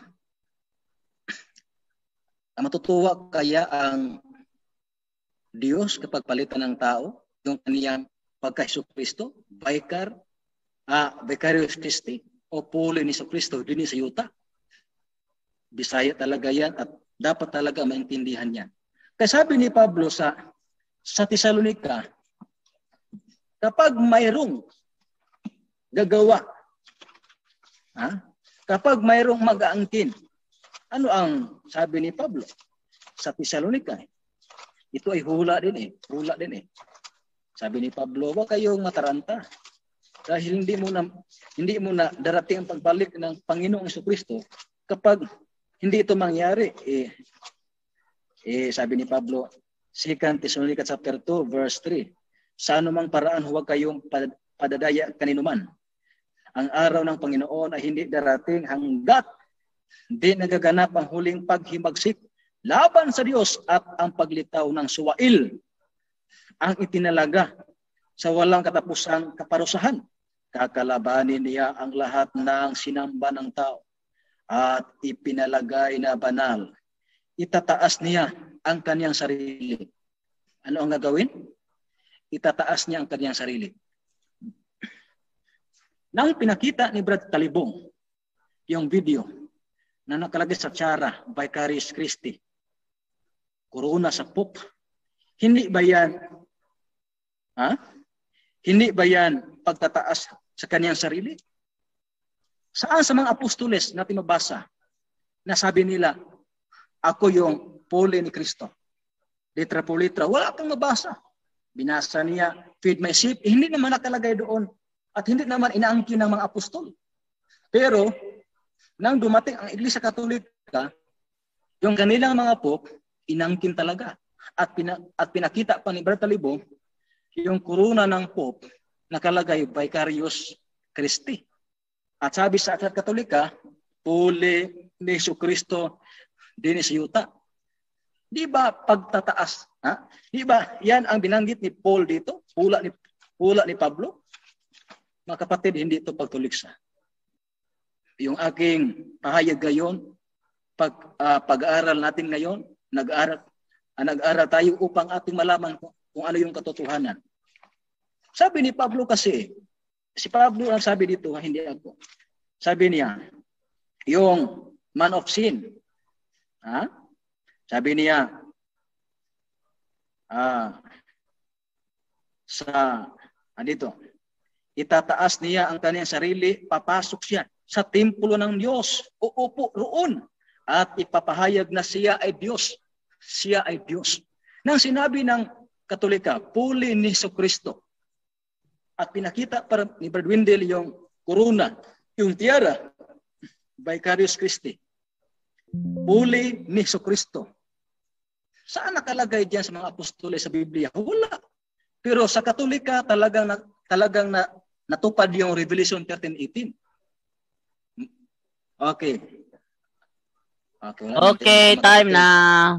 Matutuwa kaya ang Diyos kapag palitan ng tao, yung kaniyang pagka-Hesus Kristo, Vicar, ah, Vicarious Christi, o puli ni Hesus Kristo, din sa yuta? Bisaya talaga yan at dapat talaga maintindihan yan. Kaya sabi ni Pablo sa sa Tesalonica, kapag mayroong gagawa, ha? Kapag mayroong mag-aangkin, ano ang sabi ni Pablo sa Tesalonica? Ito ay hula din eh. Hula din eh. Sabi ni Pablo, wag kayong mataranta. Dahil hindi mo na, hindi mo na darating ang pagbalik ng Panginoong Jesucristo kapag hindi ito mangyari. Eh, eh, sabi ni Pablo, Second Thessalonica chapter two, verse three, sa anumang paraan huwag kayong padadaya kaninuman. Ang araw ng Panginoon ay hindi darating hanggat hindi nagaganap ang huling paghimagsik laban sa Diyos at ang paglitaw ng suwail ang itinalaga sa walang katapusang kaparusahan. Kakalabanin niya ang lahat ng sinamba ng tao at ipinalagay na banal. Itataas niya ang kanyang sarili. Ano ang gagawin? Itataas niya ang kanyang sarili. Nang pinakita ni Brad Talibong yung video na nakalagay sa tiara, Vicarious Christi, corona sa Pope, hindi ba yan, ha? Hindi ba yan pagtataas sa kanyang sarili? Saan sa mga apostoles natin mabasa na sabi nila, ako yung puli ni Kristo. Litra po litra. Wala pang mabasa. Binasa niya, feed my sheep. Eh, hindi naman nakalagay doon, At hindi naman inaangkin ng mga apostol. Pero, nang dumating ang Iglesia Katolika, yung kanilang mga pope, inangkin talaga. At, pina, at pinakita pa ni Brother Talibo, yung kuruna ng pope, nakalagay Vicarious Christi. At sabi sa Aklat Katolika, Puli ni Jesucristo dinis yuta. Di ba pagtataas? Ha? Di ba yan ang binanggit ni Paul dito? Pula ni, pula ni Pablo? Mga kapatid, hindi ito pagtuliksa. Yung aking pahayag ngayon, pag, uh, pag-aaral natin ngayon, nag-aaral, uh, nag-aaral tayo upang ating malaman kung, kung ano yung katotohanan. Sabi ni Pablo kasi, si Pablo ang sabi dito, hindi ako. Sabi niya, yung man of sin, ha? Sabi niya, ah, sa, andito, itataas niya ang kanyang sarili, papasok siya sa templo ng Diyos, uupo roon, at ipapahayag na siya ay Diyos. Siya ay Diyos. Nang sinabi ng Katolika, Puli ni Jesucristo, at pinakita para ni Brad Windel yung corona, yung tiara, Vicarious Christi. Puli ni Jesucristo. Saan nakalagay diyan sa mga apostoles sa Biblia? Wala. Pero sa Katolika talagang na, talagang na, natupad yung Revelation thirteen eighteen. Okay. Okay, okay time na.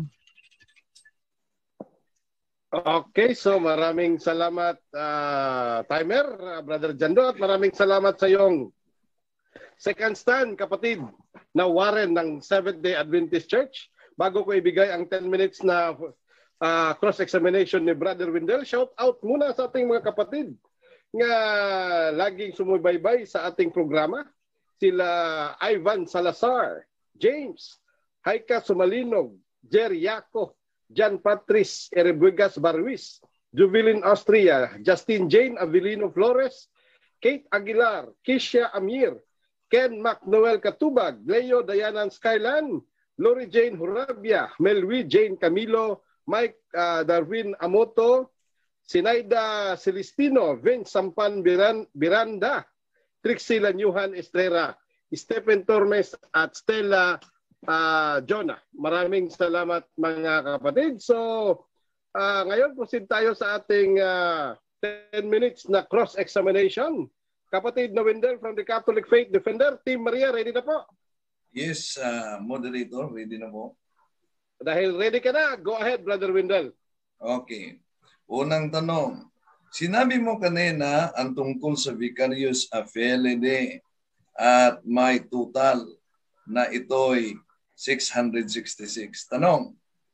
Okay, so maraming salamat uh, timer, uh, Brother Jando, at maraming salamat sa iyong second stand, kapatid, na Warren ng Seventh-day Adventist Church. Bago ko ibigay ang ten minutes na uh, cross-examination ni Brother Windel, shout out muna sa ating mga kapatid nga laging sumubaybay sa ating programa. Sila Ivan Salazar, James, Haika Sumalinog, Jerry Yaco, Jan Patrice Erebuegas Barwis, Jubilin Austria, Justin Jane Avelino Flores, Kate Aguilar, Kisha Amir, Ken McNoel Katubag, Leo Dayanan Skylan, Lori Jane Hurabia, Melwi Jane Camilo, Mike uh, Darwin Amoto, Sinaida Celestino, Vince Sampan Biran, Biranda, Trixie Lanyuhan Estrera, Stephen Tormes at Stella uh, Jonah. Maraming salamat mga kapatid. So, uh, ngayon proceed tayo sa ating uh, ten minutes na cross-examination. Kapatid na Windel from the Catholic Faith Defender, Team Maria, ready na po? Yes, uh, moderator, ready na po. Dahil ready ka na, go ahead, Brother Windel. Okay. Unang tanong, sinabi mo kanina ang tungkol sa Vicarious Affiliate at may total na ito'y six hundred sixty-six. Tanong,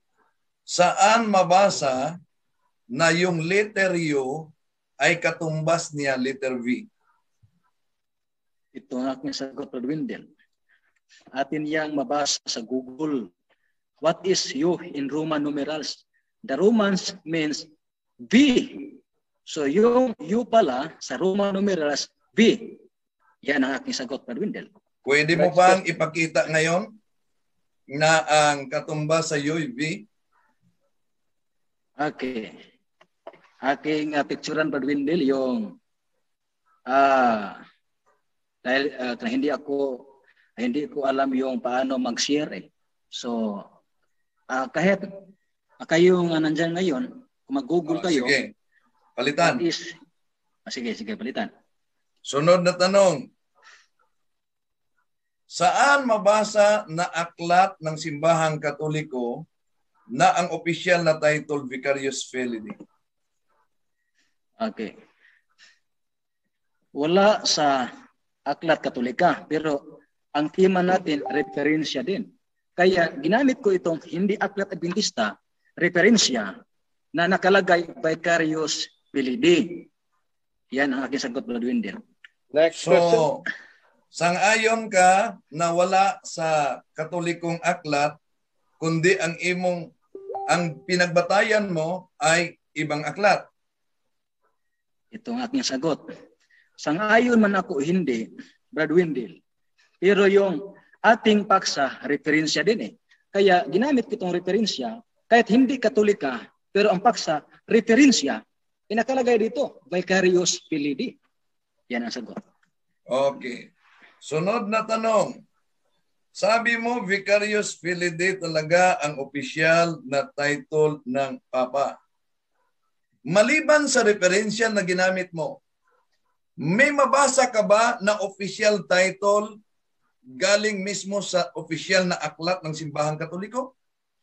saan mabasa na yung letter U ay katumbas niya letter V? Ito ang aking sagot, Brother Windel. Atin yang mabasa sa Google. What is U in Roman numerals? The Romans means V. So yung U pala sa Roman numerals, V. Yan ang aking sagot, Brother Windel. Pwede mo bang ipakita ngayon na ang katumbas sa U ay V? Okay. Aking uh, picturean, Brother Windel, yung ah uh, dahil uh, hindi ako hindi ko alam yung paano mag-share eh. So uh, kahit uh, kayo nga nandyan ngayon, kung mag-Google oh, kayo, sige. Palitan. Is, ah, sige, sige, palitan. Sunod na tanong. Saan mabasa na aklat ng simbahang Katoliko na ang opisyal na title Vicarious Affiliate? Okay. Wala sa aklat Katolika, pero ang tema natin, referensya din. Kaya ginamit ko itong hindi aklat Adventista, referensya na nakalagay Vicarious Affiliate. Yan ang aking sagot, Brother Windel. Next so, question. Sang-ayon ka na wala sa Katolikong aklat, kundi ang imong, ang pinagbatayan mo ay ibang aklat. Ito ang aking sagot. Sang-ayon man ako hindi, Brother Windel. Pero yung ating paksa, referensya din eh. Kaya ginamit ko itong referensya, kahit hindi Katolika, pero ang paksa, referensya, pinakalagay dito, Vicarious Affiliate. Yan ang sagot. Okay. Sunod na tanong. Sabi mo, Vicarious Filidae talaga ang opisyal na title ng Papa. Maliban sa referensya na ginamit mo, may mabasa ka ba na official title galing mismo sa official na aklat ng Simbahang Katoliko?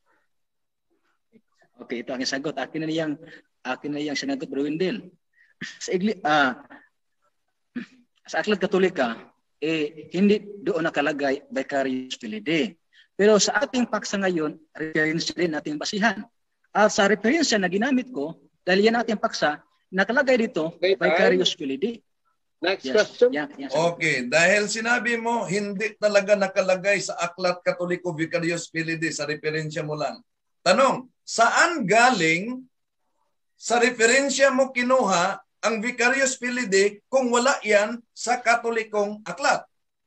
Okay, ito ang sagot. Akin na niyang, akin na niyang sinagot, Bro Wendell. Sa, igli, uh, sa aklat Katolika, eh, hindi doon nakalagay Vicarious Filidae. Pero sa ating paksa ngayon, referensya din ating basihan. At sa referensya na ginamit ko, dahil yan ating paksa, nakalagay dito, Okay, Vicarious Filidae. Next Yes. question. Yan, yan, Okay, dahil sinabi mo, hindi talaga nakalagay sa aklat Katoliko Vicarious Filidae, sa referensya mo lang. Tanong, saan galing sa referensya mo kinuha ang Vicarious Filidae kung wala yan sa Katolikong aklat?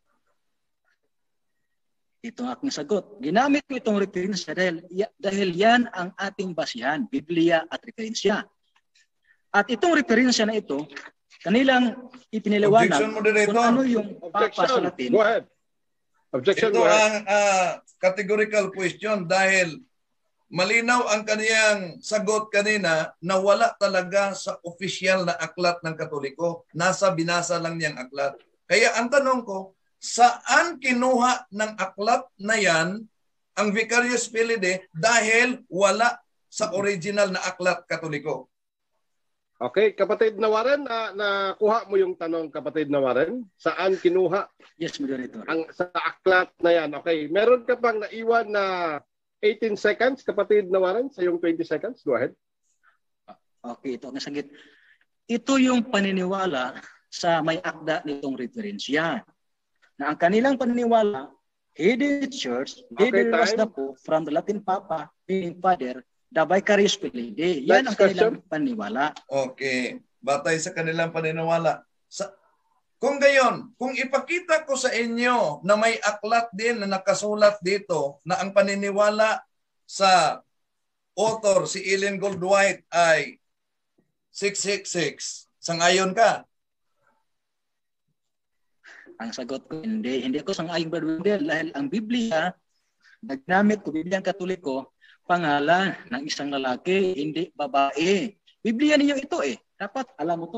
Ito ang aking sagot. Ginamit ko itong referensya dahil, dahil yan ang ating basihan, Biblia at referensya. At itong referensya na ito, kanilang ipiniliwanag Objection, moderator. kung ano yung Papa sa Objection. Latin. Go ahead. Objection. Ito Go ahead. ang uh, categorical question dahil malinaw ang kaniyang sagot kanina na wala talaga sa opisyal na aklat ng Katoliko. Nasa binasa lang niyang aklat. Kaya ang tanong ko, saan kinuha ng aklat na yan ang Vicarious Filidae dahil wala sa original na aklat Katoliko? Okay, kapatid na Warren, na nakuha mo yung tanong, kapatid na Warren. Saan kinuha Yes, Moderator. ang sa aklat na yan? Okay, meron ka pang naiwan na eighteen seconds, kapatid na Warren, sa yung twenty seconds. Go ahead. Okay, ito ang sagit. Ito yung paniniwala sa may akda nitong referensya. Na ang kanilang paniniwala, he the church, he Okay, was time. the Pope, from the Latin Papa, being Father, the Vicarious Filidae. Yan ang Next kanilang paniniwala. Okay, batay sa kanilang paniniwala. Sa, kung gayon, kung ipakita ko sa inyo na may aklat din na nakasulat dito na ang paniniwala sa author, si Ellen Goldwhite, ay six six six, sangayon ka? Ang sagot ko, hindi. Hindi ako sang-ayong Brother Wendell dahil ang Biblia, nagnamit ko, Biblia ang Katoliko, pangalan ng isang lalaki, hindi babae. Biblia ninyo ito eh. Dapat alam mo to.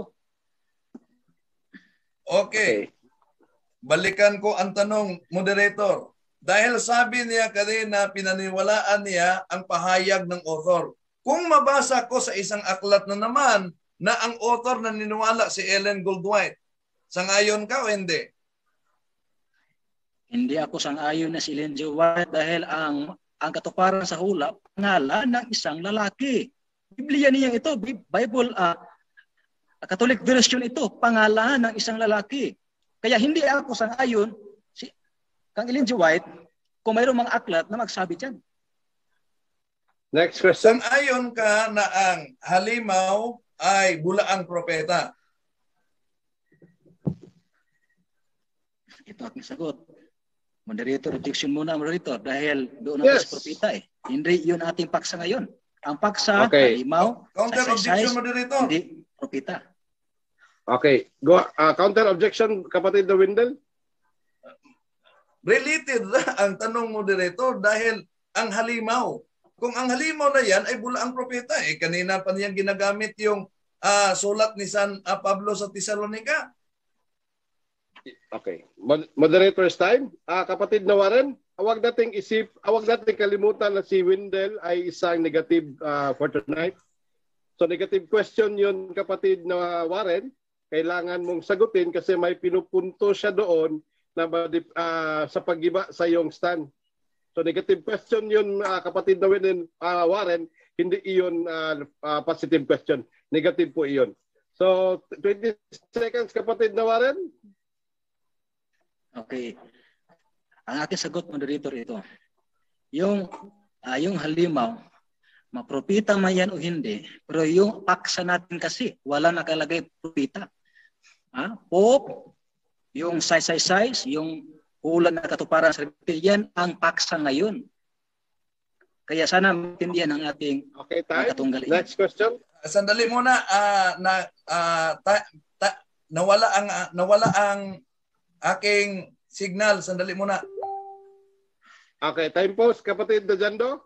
Okay. Balikan ko ang tanong, moderator. Dahil sabi niya kanina, pinaniwalaan niya ang pahayag ng author. Kung mabasa ko sa isang aklat na naman na ang author na niniwala si Ellen Goldwhite, sangayon ka o hindi? Hindi ako sang-ayon na si Ellen G. White dahil ang ang katuparan sa hula, pangalan ng isang lalaki. Biblia niya ito, Bible, uh, Catholic version ito, pangalan ng isang lalaki. Kaya hindi ako sang-ayon si kang Ellen G. White kung mayroong mga aklat na magsabi dyan. Next question. Sang-ayon ka na ang halimaw ay bulaang propeta. Ito aking sagot. Moderator, objection muna, moderator, dahil doon Yes. ang yes. propeta eh. Hindi yun ating paksa ngayon. Ang paksa, Okay. halimaw, Counter objection, moderator. hindi propeta. Okay. Go, uh, counter objection, kapatid na Wendell. Related na ang tanong, moderator, dahil ang halimaw. Kung ang halimaw na yan ay bulaang propeta, eh kanina pa niyang ginagamit yung uh, sulat ni San uh, Pablo sa Thessalonica. Okay. Mod- moderator's time. Ah, kapatid na Warren, awag nating isip, awag nating kalimutan na si Wendell ay isang negative ah, for tonight. So negative question yun, kapatid na Warren. Kailangan mong sagutin kasi may pinupunto siya doon na uh, sa paggiba sa iyong stand. So negative question yun, uh, kapatid na Wendell, uh, Warren, hindi iyon uh, uh, positive question. Negative po iyon. So twenty seconds, kapatid na Warren. Okay. Ang aking sagot, moderator, ito. Yung, uh, yung halimaw, mapropita man yan o hindi, pero yung paksa natin kasi, wala nakalagay propita. Ah, Pope, yung size, size, size, yung ulan na katuparan sa yan ang paksa ngayon. Kaya sana maintindihan ang ating Okay, time. katunggali. Next question. Sandali muna, uh, na, uh, ta, ta, nawala ang nawala ang aking signal. Sandali muna. Okay, time pause, kapatid Dejando.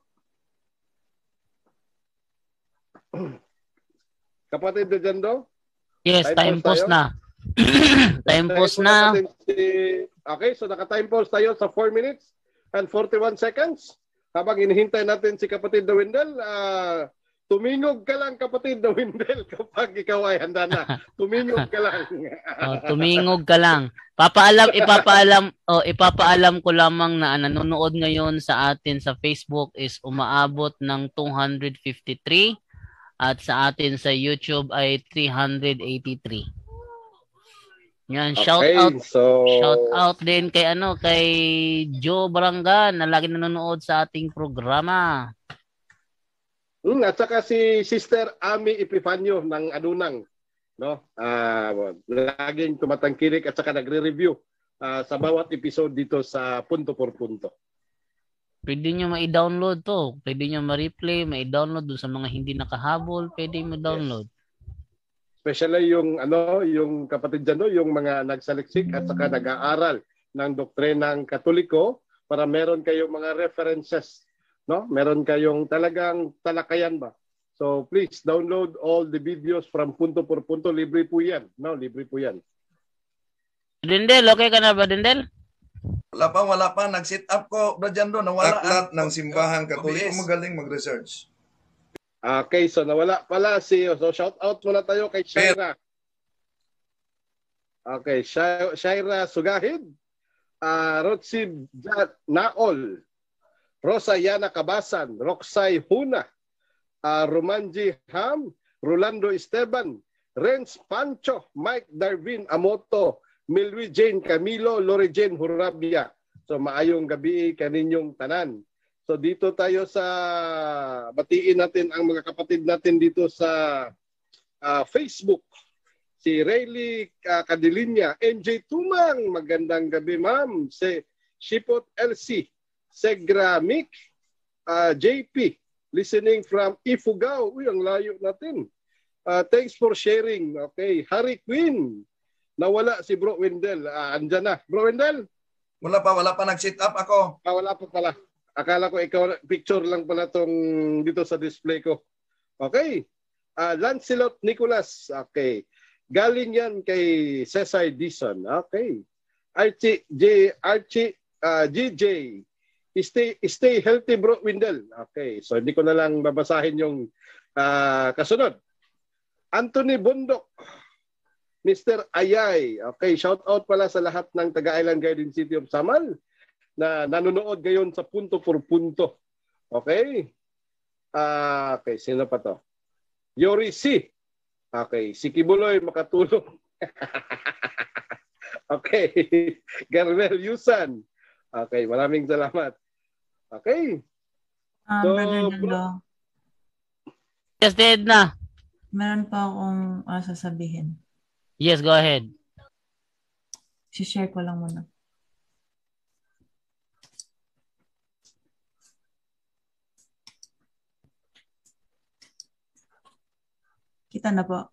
Kapatid Dejando. Yes, time, time pause, pause na. time pause na. Si... Okay, so naka-time pause tayo sa four minutes and forty-one seconds. Habang inihintay natin si kapatid Dawindel, uh, tumingog ka lang kapatid Dawindel kapag ikaw ay handa na. Tumingog ka lang. oh, tumingog ka lang. Papaalam, ipapaalam, oh, ipapaalam ko lamang na nanonood ngayon sa atin sa Facebook is umaabot ng two hundred fifty-three at sa atin sa YouTube ay three hundred eighty-three. Yan, okay, shout out. So... Shout out din kay ano, kay Joe Barangan na lagi nanonood sa ating programa. Hmm, at saka si Sister Ami Epifanio ng Adunang, no? Ah, uh, laging tumatangkilik at saka nagre-review uh, sa bawat episode dito sa Punto por Punto. Pwede nyo ma-download to. Pwede nyo ma-replay, ma-download doon sa mga hindi nakahabol, pwede mo download. Yes. Especially yung ano, yung kapatid dyan, no? Yung mga nagsaliksik at saka nag-aaral ng doktrinang Katoliko para meron kayong mga references, no? Meron kayong talagang talakayan ba? So please download all the videos from Punto por Punto. Libre po yan. No, libre po yan. Dindel, okay ka na ba, Dindel? Wala pa, wala pa. Nag-sit up ko, Brad Jando. Nawala. Aklat ng simbahan Katoliko. Magaling mag-research. Okay, so nawala pala si... So shout out muna tayo kay Shaira. Okay, Shaira Sugahid. Uh, Rotsi Naol. Rosa Yana Cabasan. Roxay Huna. Uh, Romanji Ham. Rolando Esteban. Renz Pancho. Mike Darwin Amoto. Milwi Jane Camilo. Lori Jane Hurabia. So maayong gabi kaninyong tanan. So dito tayo sa batiin natin ang mga kapatid natin dito sa uh, Facebook. Si Rayleigh uh, Cadilinya, M J Tumang, magandang gabi ma'am. Si Shipot L C, Segra Mick, uh, J P, listening from Ifugao. Uy, ang layo natin. Uh, thanks for sharing. Okay, Harry Quinn. Nawala si Bro Wendell. Uh, andyan na. Bro Wendell? Wala pa, wala pa. Nag-sit up ako. Ah, wala pa pala. Akala ko ikaw, picture lang pala tong dito sa display ko. Okay. Uh, Lancelot Nicolas. Okay. Galing yan kay Cesar Dison. Okay. Archie J. Archie uh, G J. Stay, stay healthy bro, Windel. Okay. So hindi ko na lang babasahin yung uh, kasunod. Anthony Bundok. Mister Ayay. Okay. Shout out pala sa lahat ng Taga-Island Garden City of Samal na nanonood ngayon sa Punto por Punto. Okay? Uh, okay, sino pa to? Yori C. Okay, si Kibuloy makatulong. Okay. Garnel Yusan. Okay, maraming salamat. Okay. Um, so, bro, yes, dead na. Meron pa akong uh, sasabihin. Yes, go ahead. Si-share ko lang muna. Kita na po.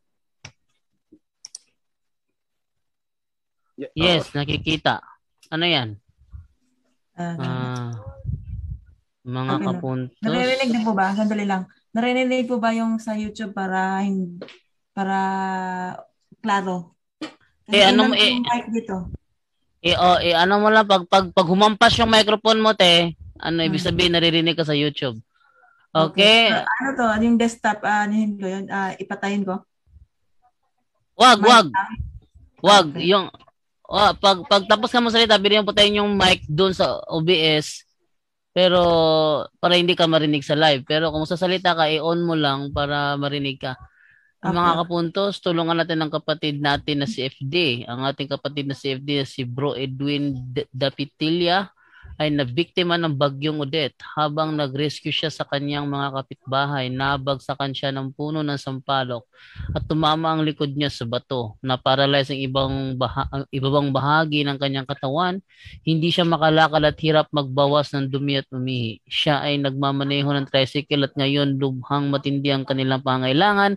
Yes, uh, nakikita. Ano yan? Uh, uh, mga okay, kapuntos. Naririnig din po ba? Sandali lang. Naririnig po ba yung sa YouTube para para klaro? Kasi eh, ano mo eh, dito. Eh, oh, eh, ano mo lang, pag, pag, pag humampas yung microphone mo, te, ano, hmm. ibig sabihin, naririnig ka sa YouTube. Okay. okay. Ano to? Yung desktop, ano uh, yun? Uh, ipatayin ko? Wag, mic wag. Lang? Wag. Okay. Yung, oh, pag, pag tapos ka mo salita, bilhin mo patayin yung mic doon sa O B S. Pero, para hindi ka marinig sa live. Pero kung sasalita ka, i-on mo lang para marinig ka. Okay. Mga kapuntos, tulungan natin ang kapatid natin na si F D. Ang ating kapatid na si F D na si Bro Edwin Dapitilia ay nabiktima ng bagyong Odette. Habang nag-rescue siya sa kanyang mga kapitbahay, nabagsakan siya ng puno ng sampalok at tumama ang likod niya sa bato. Na-paralyze ang ibang, baha- ang ibang bahagi ng kanyang katawan. Hindi siya makalakad at hirap magbawas ng dumi at umihi. Siya ay nagmamaneho ng tricycle at ngayon lubhang matindi ang kanilang pangailangan.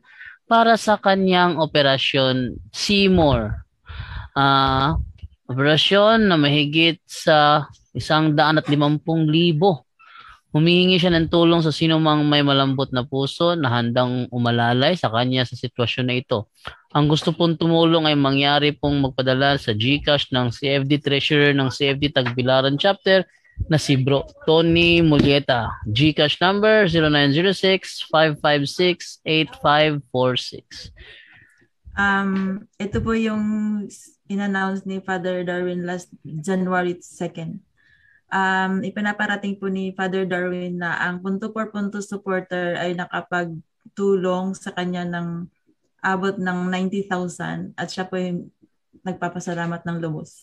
para sa kanyang operasyon Seymour. Ah, operasyon na mahigit sa isang daan at limampung libo. Humihingi siya ng tulong sa sinumang may malambot na puso na handang umalalay sa kanya sa sitwasyon na ito. Ang gusto pong tumulong ay mangyari pong magpadala sa GCash ng C F D Treasurer ng C F D Tagbilaran Chapter na si Bro Tony Mulieta. GCash number zero nine zero six, five five six, eight five four six. Um, ito po yung in-announce ni Father Darwin last January second. Um, ipinaparating po ni Father Darwin na ang punto por punto supporter ay nakapagtulong sa kanya ng abot ng ninety thousand at siya po yung nagpapasalamat ng lubos.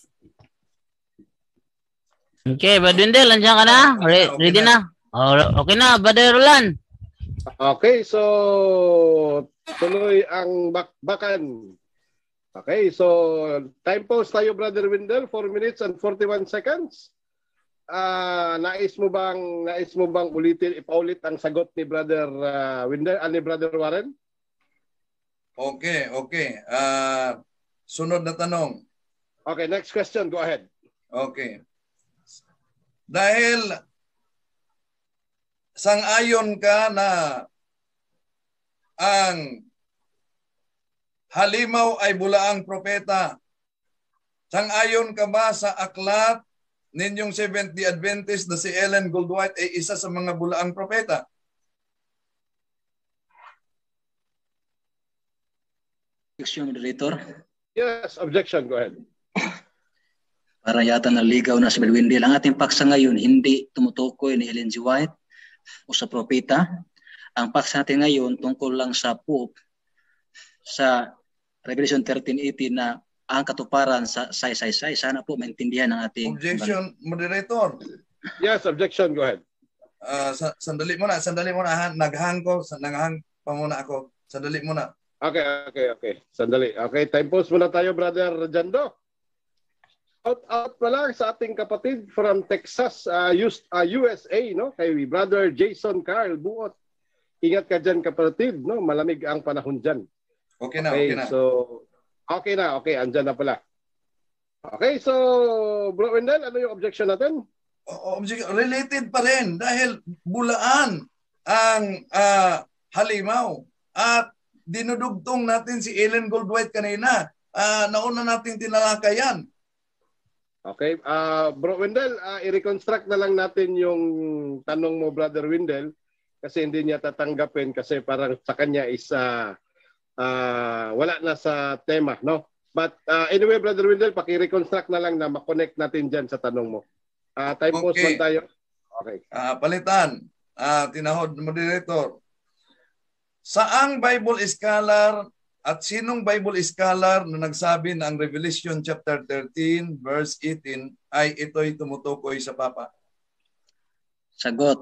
Okay, Brother Wendell, nandiyan ka na? Re- ready na? Oh, okay na, Brother Roland. Okay, so tuloy ang bakbakan. Okay, so time pause tayo, Brother Wendell, four minutes and forty-one seconds. Ah, uh, nais mo bang nais mo bang ulitin ipaulit ang sagot ni Brother uh, Wendell, uh, ni Brother Warren? Okay, okay. Uh, sunod na tanong. Okay, next question, go ahead. Okay. Dahil sang-ayon ka na ang halimaw ay bulaang propeta, sang-ayon ka ba sa aklat ninyong Seventh-day Adventist na si Ellen Goldwhite ay isa sa mga bulaang propeta? Objection, Moderator. Yes, objection. Go ahead. Para yata naligaw na si Brother Wendell, ang ating paksa ngayon hindi tumutukoy ni Ellen G. White o sa propeta. Ang paksa natin ngayon tungkol lang sa Pope sa Revelation thirteen eighteen na ang katuparan sa say-say-say. Sana po maintindihan ng ating... Objection, Moderator. Yes, objection. Go ahead. Uh, sandali muna, sandali muna. Naghang ko, naghang pa muna ako. Sandali muna. Okay, okay, okay. Sandali. Okay, time pause muna tayo, Brother Jando. Out, out pa lang sa ating kapatid from Texas, uh, U S A, no? Kay Brother Jason Carl Buot. Ingat ka dyan, kapatid, no? Malamig ang panahon dyan. Okay na, okay, okay na. So, okay na, okay. Andyan na pala. Okay, so, Bro Wendell, ano yung objection natin? Objection, related pa rin dahil bulaan ang uh, halimaw at dinudugtong natin si Ellen Goldwhite kanina. Uh, nauna natin tinalakayan. Okay, uh, Bro Wendell, uh, i-reconstruct na lang natin yung tanong mo, Brother Wendell, kasi hindi niya tatanggapin kasi parang sa kanya is uh, uh, wala na sa tema, no? But uh, anyway, Brother Wendell, paki-reconstruct na lang na makonect natin dyan sa tanong mo. Uh, time okay. pause man tayo. Okay. Uh, palitan, uh, tinahod Moderator. Saang Bible scholar at sinong Bible scholar na nagsabi na ang Revelation chapter thirteen verse eighteen ay ito'y tumutukoy sa Papa? Sagot.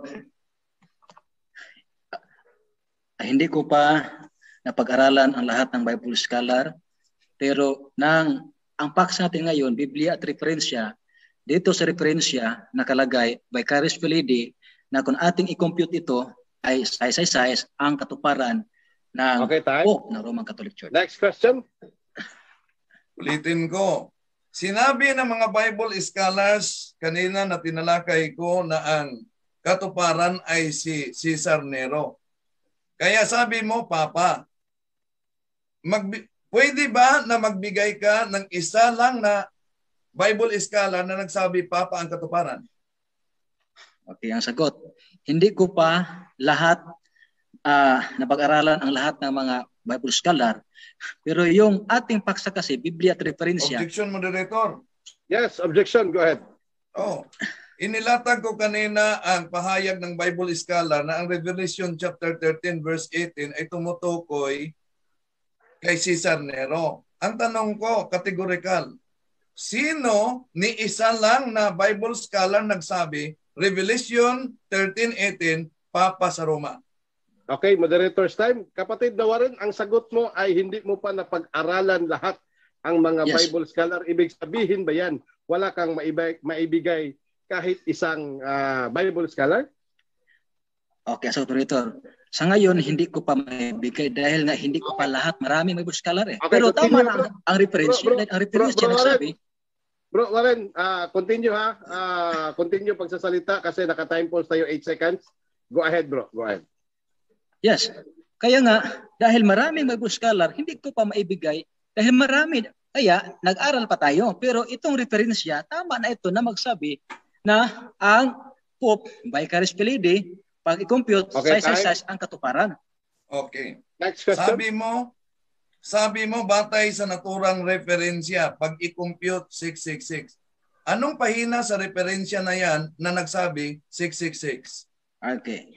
Ay, hindi ko pa napag-aralan ang lahat ng Bible scholar, pero nang ang paksa natin ngayon, Biblia at referensya, dito sa referensya nakalagay by Caris Felidi na kung ating i-compute ito ay size-size ang katuparan ng okay, Pope ng Roman Catholic Church. Next question. Ulitin ko. Sinabi ng mga Bible scholars kanina na tinalakay ko na ang katuparan ay si Cesar Nero. Kaya sabi mo, Papa, magbi- pwede ba na magbigay ka ng isa lang na Bible scholar na nagsabi, Papa, ang katuparan? Okay, ang sagot. Hindi ko pa lahat uh, napag-aralan ang lahat ng mga Bible scholar. Pero yung ating paksa kasi, Biblia at referensya. Objection, Moderator. Yes, objection. Go ahead. Oh, inilatag ko kanina ang pahayag ng Bible scholar na ang Revelation chapter thirteen verse eighteen ay tumutukoy kay Cesar Nero. Ang tanong ko, categorical, sino ni isa lang na Bible scholar nagsabi Revelation thirteen eighteen, Papa sa Roma? Okay, moderator's time. Kapatid na Warren, ang sagot mo ay hindi mo pa napag-aralan lahat ang mga Yes. Bible scholar. Ibig sabihin ba yan, wala kang maibigay, maibigay kahit isang uh, Bible scholar? Okay, so Moderator. Sa ngayon, hindi ko pa maibigay dahil nga hindi ko pa lahat. Marami may scholar eh. Okay, Pero tama continue, na bro. ang, ang reference. Bro, bro, Ang reference bro, niya bro, nagsabi. Bro, Warren, ah, continue ha. Ah, continue pagsasalita kasi naka-time pause tayo eight seconds. Go ahead, bro. Go ahead. Yes. Kaya nga, dahil maraming may scholar, hindi ko pa maibigay dahil marami. Kaya, nag-aral pa tayo. Pero itong referensya, tama na ito na magsabi na ang Pope Vicaris Filii, pag i-compute, Okay, size, size, size ang katuparan. Okay. Next question. Sabi mo, sabi mo batay sa naturang referensya pag i-compute six six six. Anong pahina sa referensya na yan na nagsabi six six six? Okay.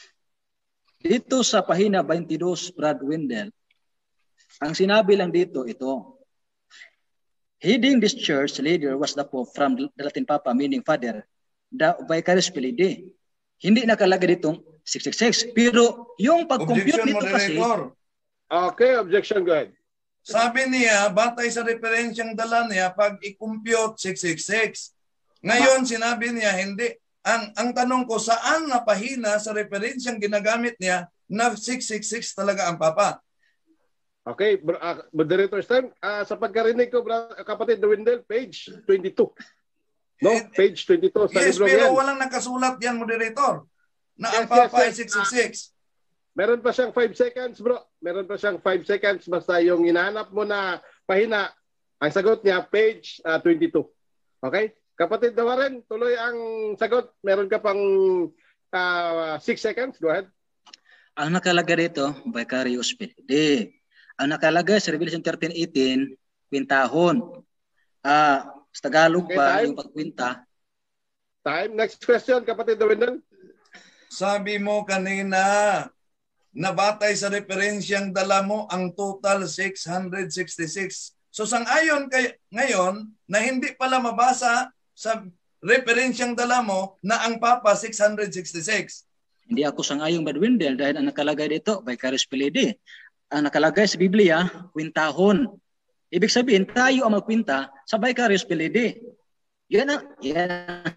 Dito sa pahina twenty-two, Brad Wendell, ang sinabi lang dito ito. Heading this church leader was the Pope from the Latin Papa, meaning Father, the Vicaris Filii. Hindi nakalagay ditong six six six. Pero yung pag-compute Objection, nito kasi... moderator. Okay, objection. Go ahead. Sabi niya, batay sa referensyang dala niya, pag i-compute six six six. Ngayon, sinabi niya, hindi. Ang ang tanong ko, saan na pahina sa referensyang ginagamit niya na six six six talaga ang Papa? Okay, bro, uh, moderator's time. Uh, sa pagkarinig ko, bro, kapatid Wendell, page twenty-two. No, Eh, page twenty-two. Sa Yes, libro pero yan. walang nakasulat yan, moderator, na ang Yes, Papa yes, ay yes. six six six. Meron pa siyang five seconds, bro. Meron pa siyang five seconds. Basta yung hinahanap mo na pahina, ang sagot niya, page uh, twenty-two. Okay? Kapatid na Warren, tuloy ang sagot. Meron ka pang uh, six seconds. Go ahead. Ang nakalagay dito, Vicarius Filii. Ang nakalagay sa Revelation thirteen eighteen, kwintahon. Ah, sa Tagalog Okay, pa, time. yung pagkwinta. Time. Next question, kapatid na Wendell. Sabi mo kanina, na batay sa referensyang dala mo, ang total six hundred sixty-six. So sang-ayon kay ngayon na hindi pala mabasa sa referensyang dala mo na ang Papa six hundred sixty-six. Hindi ako sang-ayong Brad Wendell dahil ang nakalagay dito, Vicarius Filii. Ang nakalagay sa Biblia, kwintahon. Ibig sabihin, tayo ang magkwinta sa Vicarius Filii. Yan ang, yan ang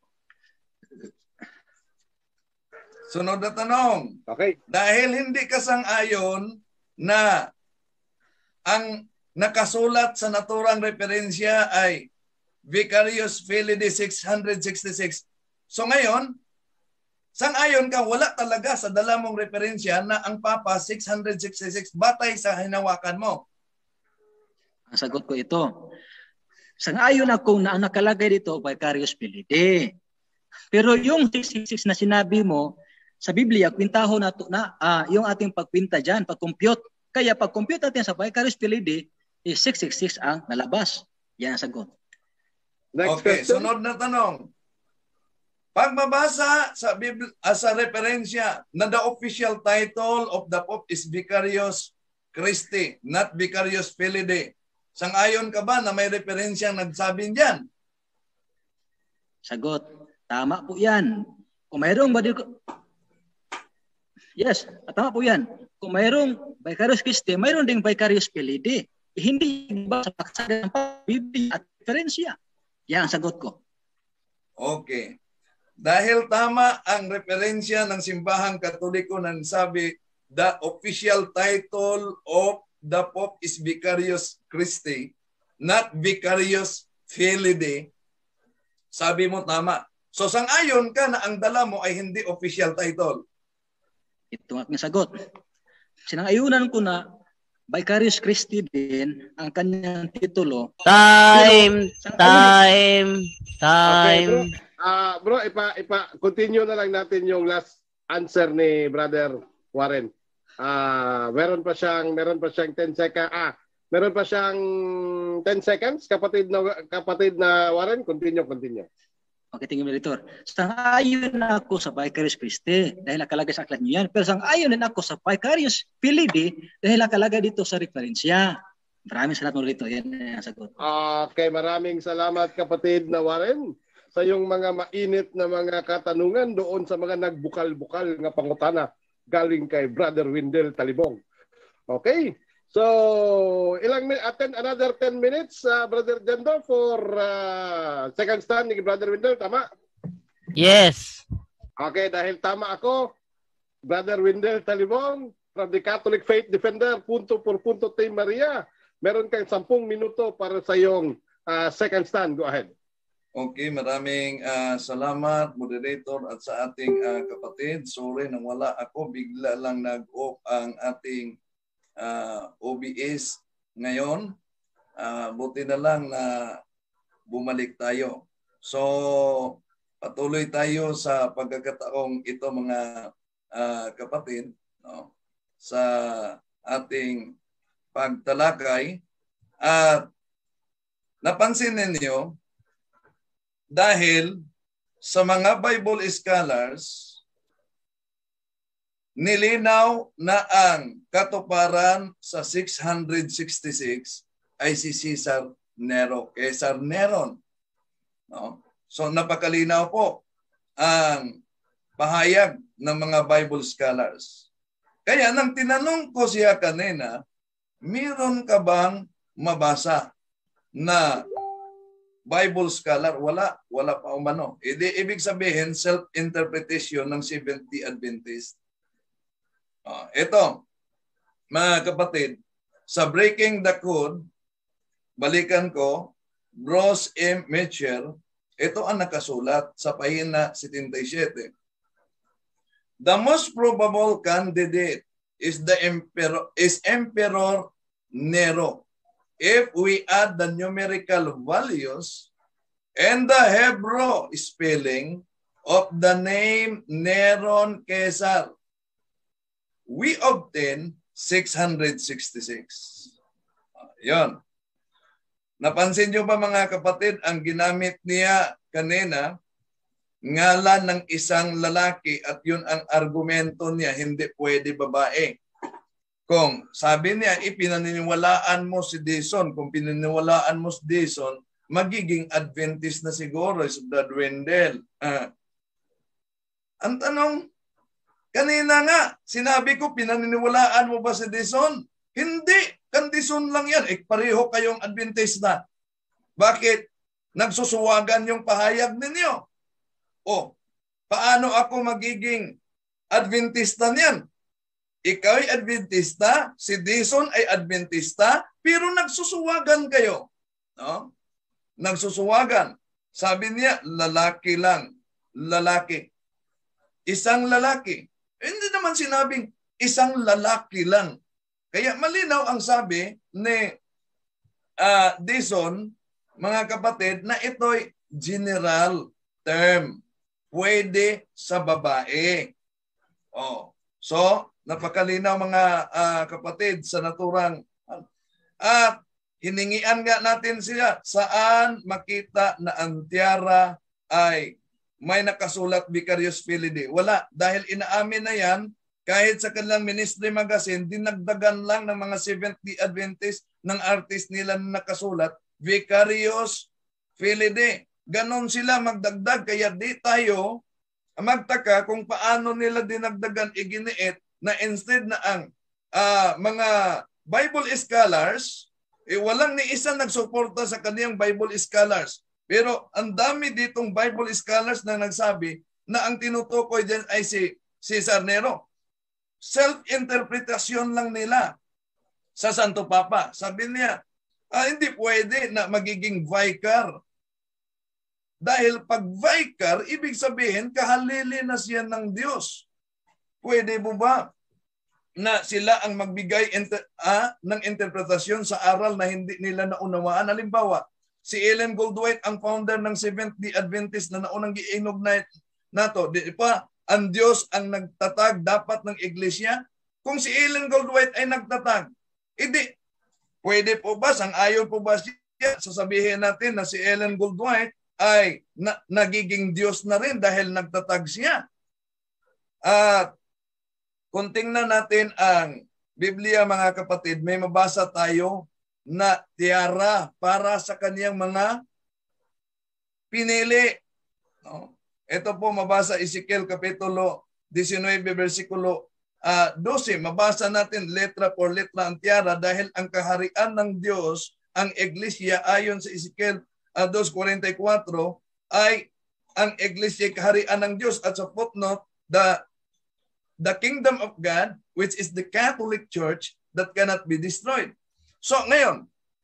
Sunod na tanong. Okay. Dahil hindi ka sang-ayon na ang nakasulat sa naturang referensya ay Vicarius Filii six hundred sixty-six. So ngayon, sang-ayon ka, wala talaga sa dala mong referensya na ang Papa six hundred sixty-six batay sa hinawakan mo. ang sagot ko ito. Sang-ayon ako na ang nakalagay dito, Vicarius Filii. Pero yung six six six na sinabi mo, sa Biblia, kwintaho na, to, na uh, yung ating pagkwinta dyan, pag-compute. Kaya pag-compute natin sa Vicarius Filii, is six six six ang nalabas. Yan ang sagot. Next Okay, question. sunod na tanong. Pag mabasa sa Biblia, uh, sa referensya na the official title of the Pope is Vicarius Christi, not Vicarius Filii. Sang-ayon ka ba na may referensyang nagsabi diyan? Sagot, tama po yan. Kung mayroong badil ko... Yes, tama po yan. Kung mayroong Vicarius Christi, mayroon ding Vicarius Filii. Hindi ba sa paksa ng Biblia at referensya? Yan ang sagot ko. Okay. Dahil tama ang referensya ng simbahang Katoliko na sabi, the official title of the Pope is Vicarius Christi, not Vicarius Filii. Sabi mo tama. So sang-ayon ka na ang dala mo ay hindi official title. Ito ang aking sagot. Sinang-ayunan ko na Vicarius Christi din ang kanyang titulo. Time! Pero, Time! Okay, bro. Time! Ah, bro, ipa ipa continue na lang natin yung last answer ni Brother Warren. Ah, meron pa siyang meron pa siyang ten seconds. Ah, meron pa siyang ten seconds, kapatid na kapatid na Warren, continue, continue. Okay, tingin mo dito. Sang-ayon na ako sa Vicarius Christi dahil nakalagay sa aklat niyo yan. Pero sang-ayon din ako sa Vicarius Filii dahil nakalagay dito sa referensya. Maraming salamat mo dito. Yan ang sagot. Okay, maraming salamat kapatid na Warren sa yung mga mainit na mga katanungan doon sa mga nagbukal-bukal nga pangutana galing kay Brother Wendell Talibong. Okay? So, ilang min attend another ten minutes, uh, Brother Jendo, for uh, second stand ni Brother Wendell, tama? Yes. Okay, dahil tama ako, Brother Wendell Talibong from the Catholic Faith Defender, punto por punto Team Maria. Meron kang sampung minuto para sa iyong uh, second stand. Go ahead. Okay, maraming uh, salamat, moderator, at sa ating uh, kapatid. Sorry nang wala ako. Bigla lang nag-off ang ating uh, O B S ngayon. Uh, buti na lang na bumalik tayo. So, patuloy tayo sa pagkakataong ito mga uh, kapatid, no, sa ating pagtalakay. At napansin ninyo, dahil sa mga Bible scholars, nilinaw na ang katuparan sa six sixty-six ay si Caesar Nero, Caesar Neron. No? So napakalinaw po ang pahayag ng mga Bible scholars. Kaya nang tinanong ko siya kanina, meron ka bang mabasa na Bible scholar? Wala. Wala pa umano. E di, ibig sabihin, self-interpretation ng Seventh-day Adventist. Uh, ito, mga kapatid, sa Breaking the Code, balikan ko, Bruce M. Mitchell, ito ang nakasulat sa pahina seventy-seven. The most probable candidate is the emperor, is Emperor Nero. If we add the numerical values and the Hebrew spelling of the name Neron Caesar, we obtain six sixty-six. Yon. Napansin nyo ba mga kapatid, ang ginamit niya kanina, ngalan ng isang lalaki at yun ang argumento niya, hindi pwede babae. Kung sabi niya, ipinaniniwalaan mo si Dison, kung pinaniniwalaan mo si Dison, magiging Adventist na siguro si Brother Wendell. Ah. Ang tanong, kanina nga, sinabi ko, pinaniniwalaan mo ba si Dison? Hindi, kan Dison lang yan. Eh, pareho kayong Adventist na. Bakit? Nagsusuwagan yung pahayag ninyo. O, paano ako magiging Adventista niyan? Ikaw ay Adventista, si Dison ay Adventista, pero nagsusuwagan kayo. No? Nagsusuwagan. Sabi niya, lalaki lang. Lalaki. Isang lalaki. Hindi naman sinabing isang lalaki lang. Kaya malinaw ang sabi ni uh, Dison, mga kapatid, na ito'y general term. Pwede sa babae. Oh. So, napakalinaw mga uh, kapatid sa naturang. At hiningian nga natin siya, saan makita na ang tiara ay may nakasulat Vicarious Filii. Wala, dahil inaamin na yan, kahit sa kanilang ministry magazine, dinagdagan lang ng mga Seventh-day Adventist ng artist nila na nakasulat Vicarious Filii. Ganon sila magdagdag, kaya di tayo magtaka kung paano nila dinagdagan, iginiit, na instead na ang uh, mga Bible scholars, eh, walang ni isa nagsuporta sa kaniyang Bible scholars. Pero ang dami ditong Bible scholars na nagsabi na ang tinutukoy din ay si Caesar Nero. Self-interpretasyon lang nila sa Santo Papa. Sabi niya, ah, hindi pwede na magiging vicar. Dahil pag vicar, ibig sabihin, kahalili na siya ng Diyos. Pwede mo ba na sila ang magbigay inter, ah, ng interpretasyon sa aral na hindi nila naunawaan? Halimbawa, si Ellen Goldwhite, ang founder ng Seventh-day Adventist na naunang giinog na nato, di pa, ang Diyos ang nagtatag dapat ng iglesia? Kung si Ellen Goldwhite ay nagtatag, hindi, pwede po ba, sang-ayon po ba siya, sasabihin natin na si Ellen Goldwhite ay na, nagiging Diyos na rin dahil nagtatag siya? At kung tingnan natin ang Biblia, mga kapatid, may mabasa tayo na tiara para sa kaniyang mga pinili. No? Ito po mabasa Ezekiel Kapitulo nineteen, versikulo uh, twelve. Mabasa natin letra por letra ang tiara dahil ang kaharian ng Diyos, ang iglesia, ayon sa Ezekiel uh, two forty-four, ay ang iglesia kaharian ng Diyos. At sa footnote, the the kingdom of God, which is the Catholic Church, that cannot be destroyed. So ngayon,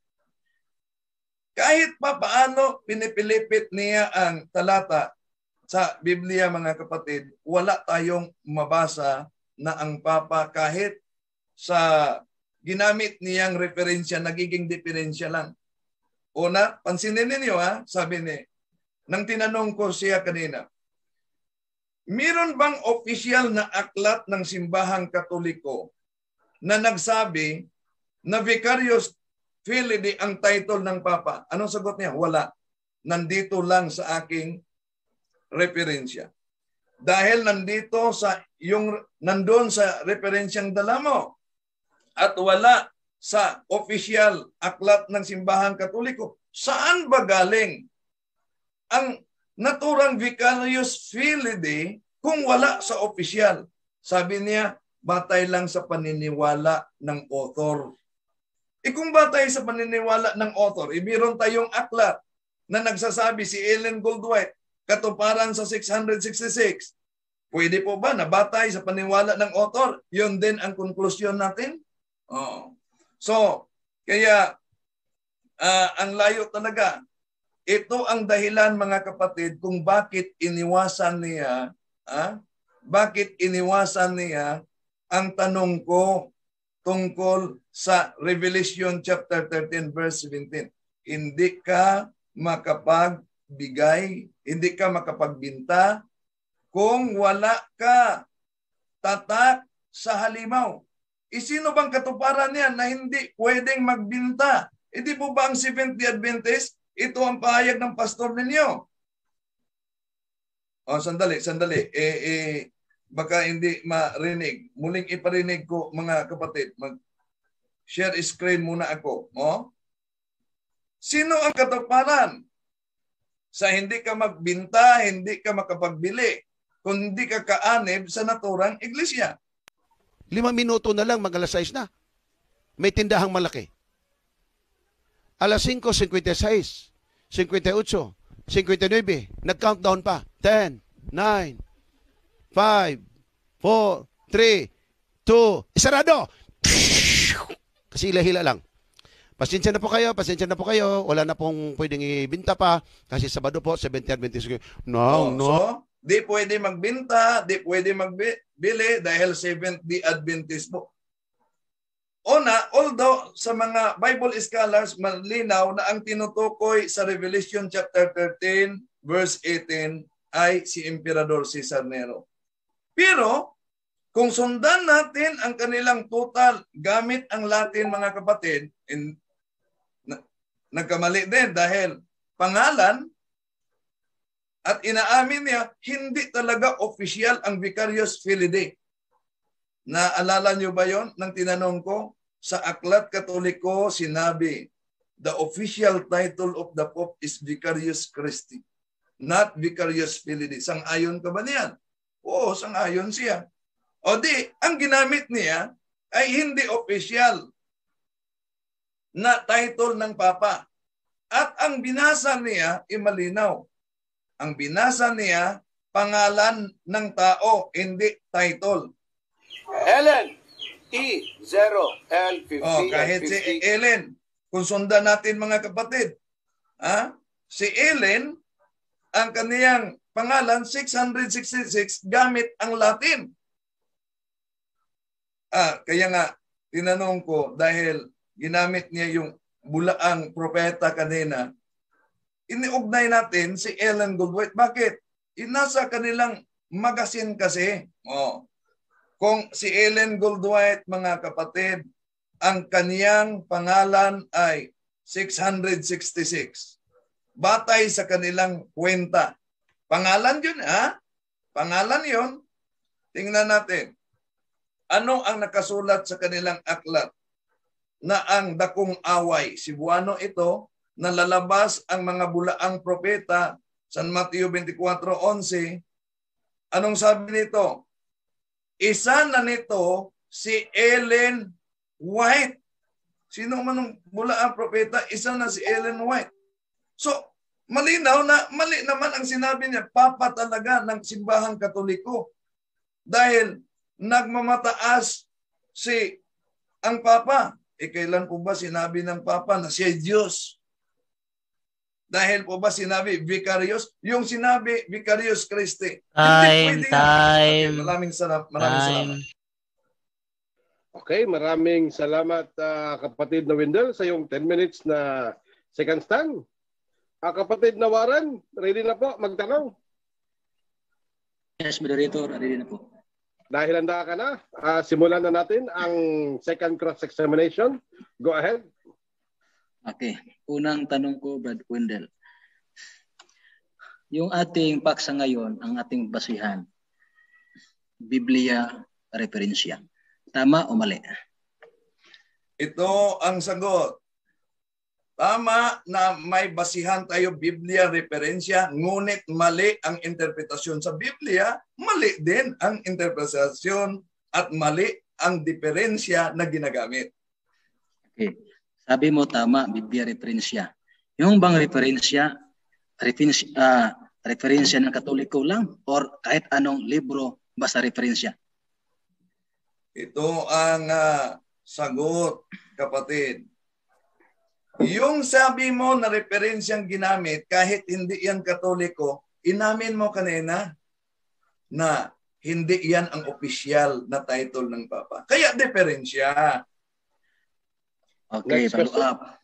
kahit pa paano pinipilipit niya ang talata sa Biblia, mga kapatid, wala tayong mabasa na ang Papa kahit sa ginamit niyang referensya, nagiging diferensya lang. Una, pansinin ninyo ha, sabi ni, nang tinanong ko siya kanina, meron bang opisyal na aklat ng simbahang Katoliko na nagsabi na Vicarious Filii ang title ng Papa? Anong sagot niya? Wala. Nandito lang sa aking referensya. Dahil nandito sa yung nandoon sa referensyang dala mo at wala sa opisyal aklat ng simbahang Katoliko, saan ba galing ang naturang Vicarious Filii kung wala sa opisyal? Sabi niya, batay lang sa paniniwala ng author. E kung batay sa paniniwala ng author, e meron tayong aklat na nagsasabi si Ellen Goldwhite, katuparan sa six sixty-six. Pwede po ba na batay sa paniniwala ng author? Yun din ang konklusyon natin? Oh. So, kaya uh, ang layo talaga. Ito ang dahilan, mga kapatid, kung bakit iniwasan niya, ah, bakit iniwasan niya ang tanong ko tungkol sa Revelation chapter thirteen verse seventeen. Hindi ka makapagbigay, hindi ka makapagbinta kung wala ka tatak sa halimaw. Isino bang katuparan niya na hindi pwedeng magbinta? Hindi po ba ang Seventh-day Adventist? Ito ang pahayag ng pastor ninyo. Oh, sandali, sandali. Eh, eh, baka hindi marinig. Muling iparinig ko, mga kapatid. Mag-share screen muna ako. Oh? Sino ang katuparan? Sa hindi ka magbinta, hindi ka makapagbili, kung hindi ka kaanib sa naturang iglesia. Lima minuto na lang, mag-alas sais na. May tindahang malaki. Alas cinco fifty-six, fifty-eight, fifty-nine, nag-countdown pa. ten, nine, five, four, three, two, isarado! Kasi hila-hila lang. Pasensya na po kayo, pasensya na po kayo. Wala na pong pwedeng ibinta pa. Kasi Sabado po, Seventh-day Adventist. No, oh, no. So, di pwede magbinta, di pwede magbili dahil Seventh-day Adventist po. Una, although sa mga Bible scholars, malinaw na ang tinutukoy sa Revelation chapter thirteen, verse eighteen ay si Emperador Cesar Nero. Pero, kung sundan natin ang kanilang total gamit ang Latin, mga kapatid, in, na, nagkamali din dahil pangalan at inaamin niya, hindi talaga official ang Vicarious Filii. Naalala niyo ba yon nang tinanong ko? Sa Aklat Katoliko, sinabi, the official title of the Pope is Vicarious Christi, not Vicarious Filii. Sang-ayon ka ba niyan? Oo, sang-ayon siya. O di, ang ginamit niya ay hindi official na title ng Papa. At ang binasa niya ay malinaw. Ang binasa niya, pangalan ng tao, hindi title. Ellen, E zero L fifty. Oh, kahit si Ellen, kung sundan natin, mga kapatid, ha? Si Ellen, ang kaniyang pangalan, six sixty-six, gamit ang Latin. Ah, kaya nga, tinanong ko, dahil ginamit niya yung bulaang propeta kanina, iniugnay natin si Ellen Goldwhite. Bakit? Inasa kanilang magazine kasi. Oh. Kung si Ellen Goldwhite, mga kapatid, ang kaniyang pangalan ay six sixty-six. Batay sa kanilang kwenta. Pangalan yun, ha? Pangalan yun. Tingnan natin. Ano ang nakasulat sa kanilang aklat? Na ang dakong away. Cebuano ito, na lalabas ang mga bulaang propeta, San Mateo twenty-four eleven. Anong sabi nito? Isa na nito si Ellen White. Sino man ang bulaang propeta? Isa na si Ellen White. So, malinaw na, mali naman ang sinabi niya, Papa talaga ng simbahang Katoliko. Dahil nagmamataas si ang Papa. E kailan po ba sinabi ng Papa na siya Diyos? Dahil po ba sinabi Vicarious? Yung sinabi Vicarious Christi. Time, Hindi pwede yan. time, Okay, maraming salamat. Maraming time. salamat. Okay, maraming salamat ah, kapatid na Wendell sa yung ten minutes na second stand. Ah, kapatid na Warren, ready na po magtanong? Yes, moderator, ready na po. Dahil handa ka na, ah, simulan na natin ang second cross-examination. Go ahead. Okay. Unang tanong ko, Brad Wendell. Yung ating paksa ngayon, ang ating basihan, Biblia referensya. Tama o mali? Ito ang sagot. Tama na may basihan tayo Biblia referensya, ngunit mali ang interpretasyon sa Biblia, mali din ang interpretasyon at mali ang diferensya na ginagamit. Okay. Sabi mo tama, Biblia referensya. Yung bang referensya, referensya, uh, referensya ng Katoliko lang or kahit anong libro basta referensya? Ito ang uh, sagot, kapatid. Yung sabi mo na referensyang ginamit, kahit hindi yan Katoliko, inamin mo kanina na hindi yan ang opisyal na title ng Papa. Kaya diferensya. Okay, follow up.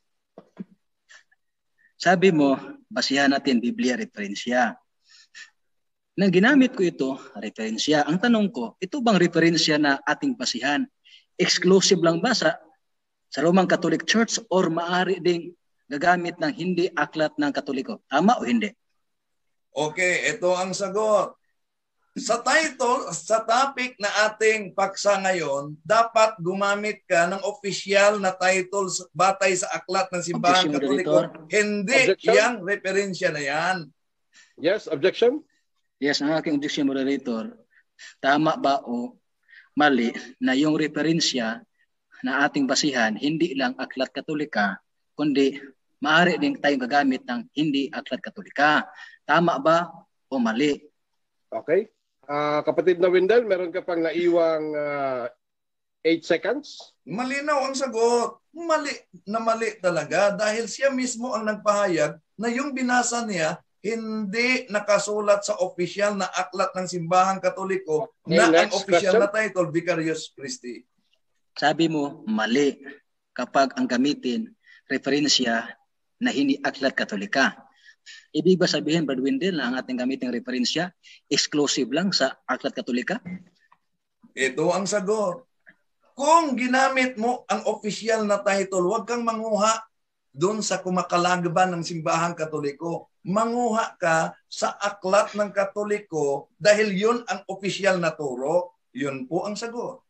Sabi mo, basihan natin Biblia referensya. Nang ginamit ko ito, referensya. Ang tanong ko, ito bang referensya na ating basihan? Exclusive lang ba sa, sa Roman Catholic Church or maaari ding gagamit ng hindi aklat ng Katoliko? Tama o hindi? Okay, ito ang sagot. Sa title, sa topic na ating paksa ngayon, dapat gumamit ka ng official na titles batay sa aklat ng Simbahan Objection, Katoliko. Moderator. Hindi Objection. yang referensya na yan. Yes, objection? Yes, ang aking objection, moderator. Tama ba o mali na yung referensya na ating basihan, hindi lang aklat Katolika, kundi maaari din tayong gagamit ng hindi aklat Katolika. Tama ba o mali? Okay. Ah, kapatid na Wendell, meron ka pang naiwang uh, eight seconds? Malinaw ang sagot. Mali na mali talaga dahil siya mismo ang nagpahayag na yung binasa niya hindi nakasulat sa opisyal na aklat ng Simbahan Katoliko Okay, na ang next opisyal question. na title, Vicarious Christi. Sabi mo, mali kapag ang gamitin referensya na hindi aklat Katolika. Ibig ba sabihin, Brad Wendell, na ang ating gamitin referensya exclusive lang sa aklat Katolika? Ito ang sagot. Kung ginamit mo ang opisyal na title, huwag kang manguha doon sa kumakalagban ng Simbahan Katoliko. Manguha ka sa aklat ng Katoliko dahil yun ang opisyal na turo. Yun po ang sagot.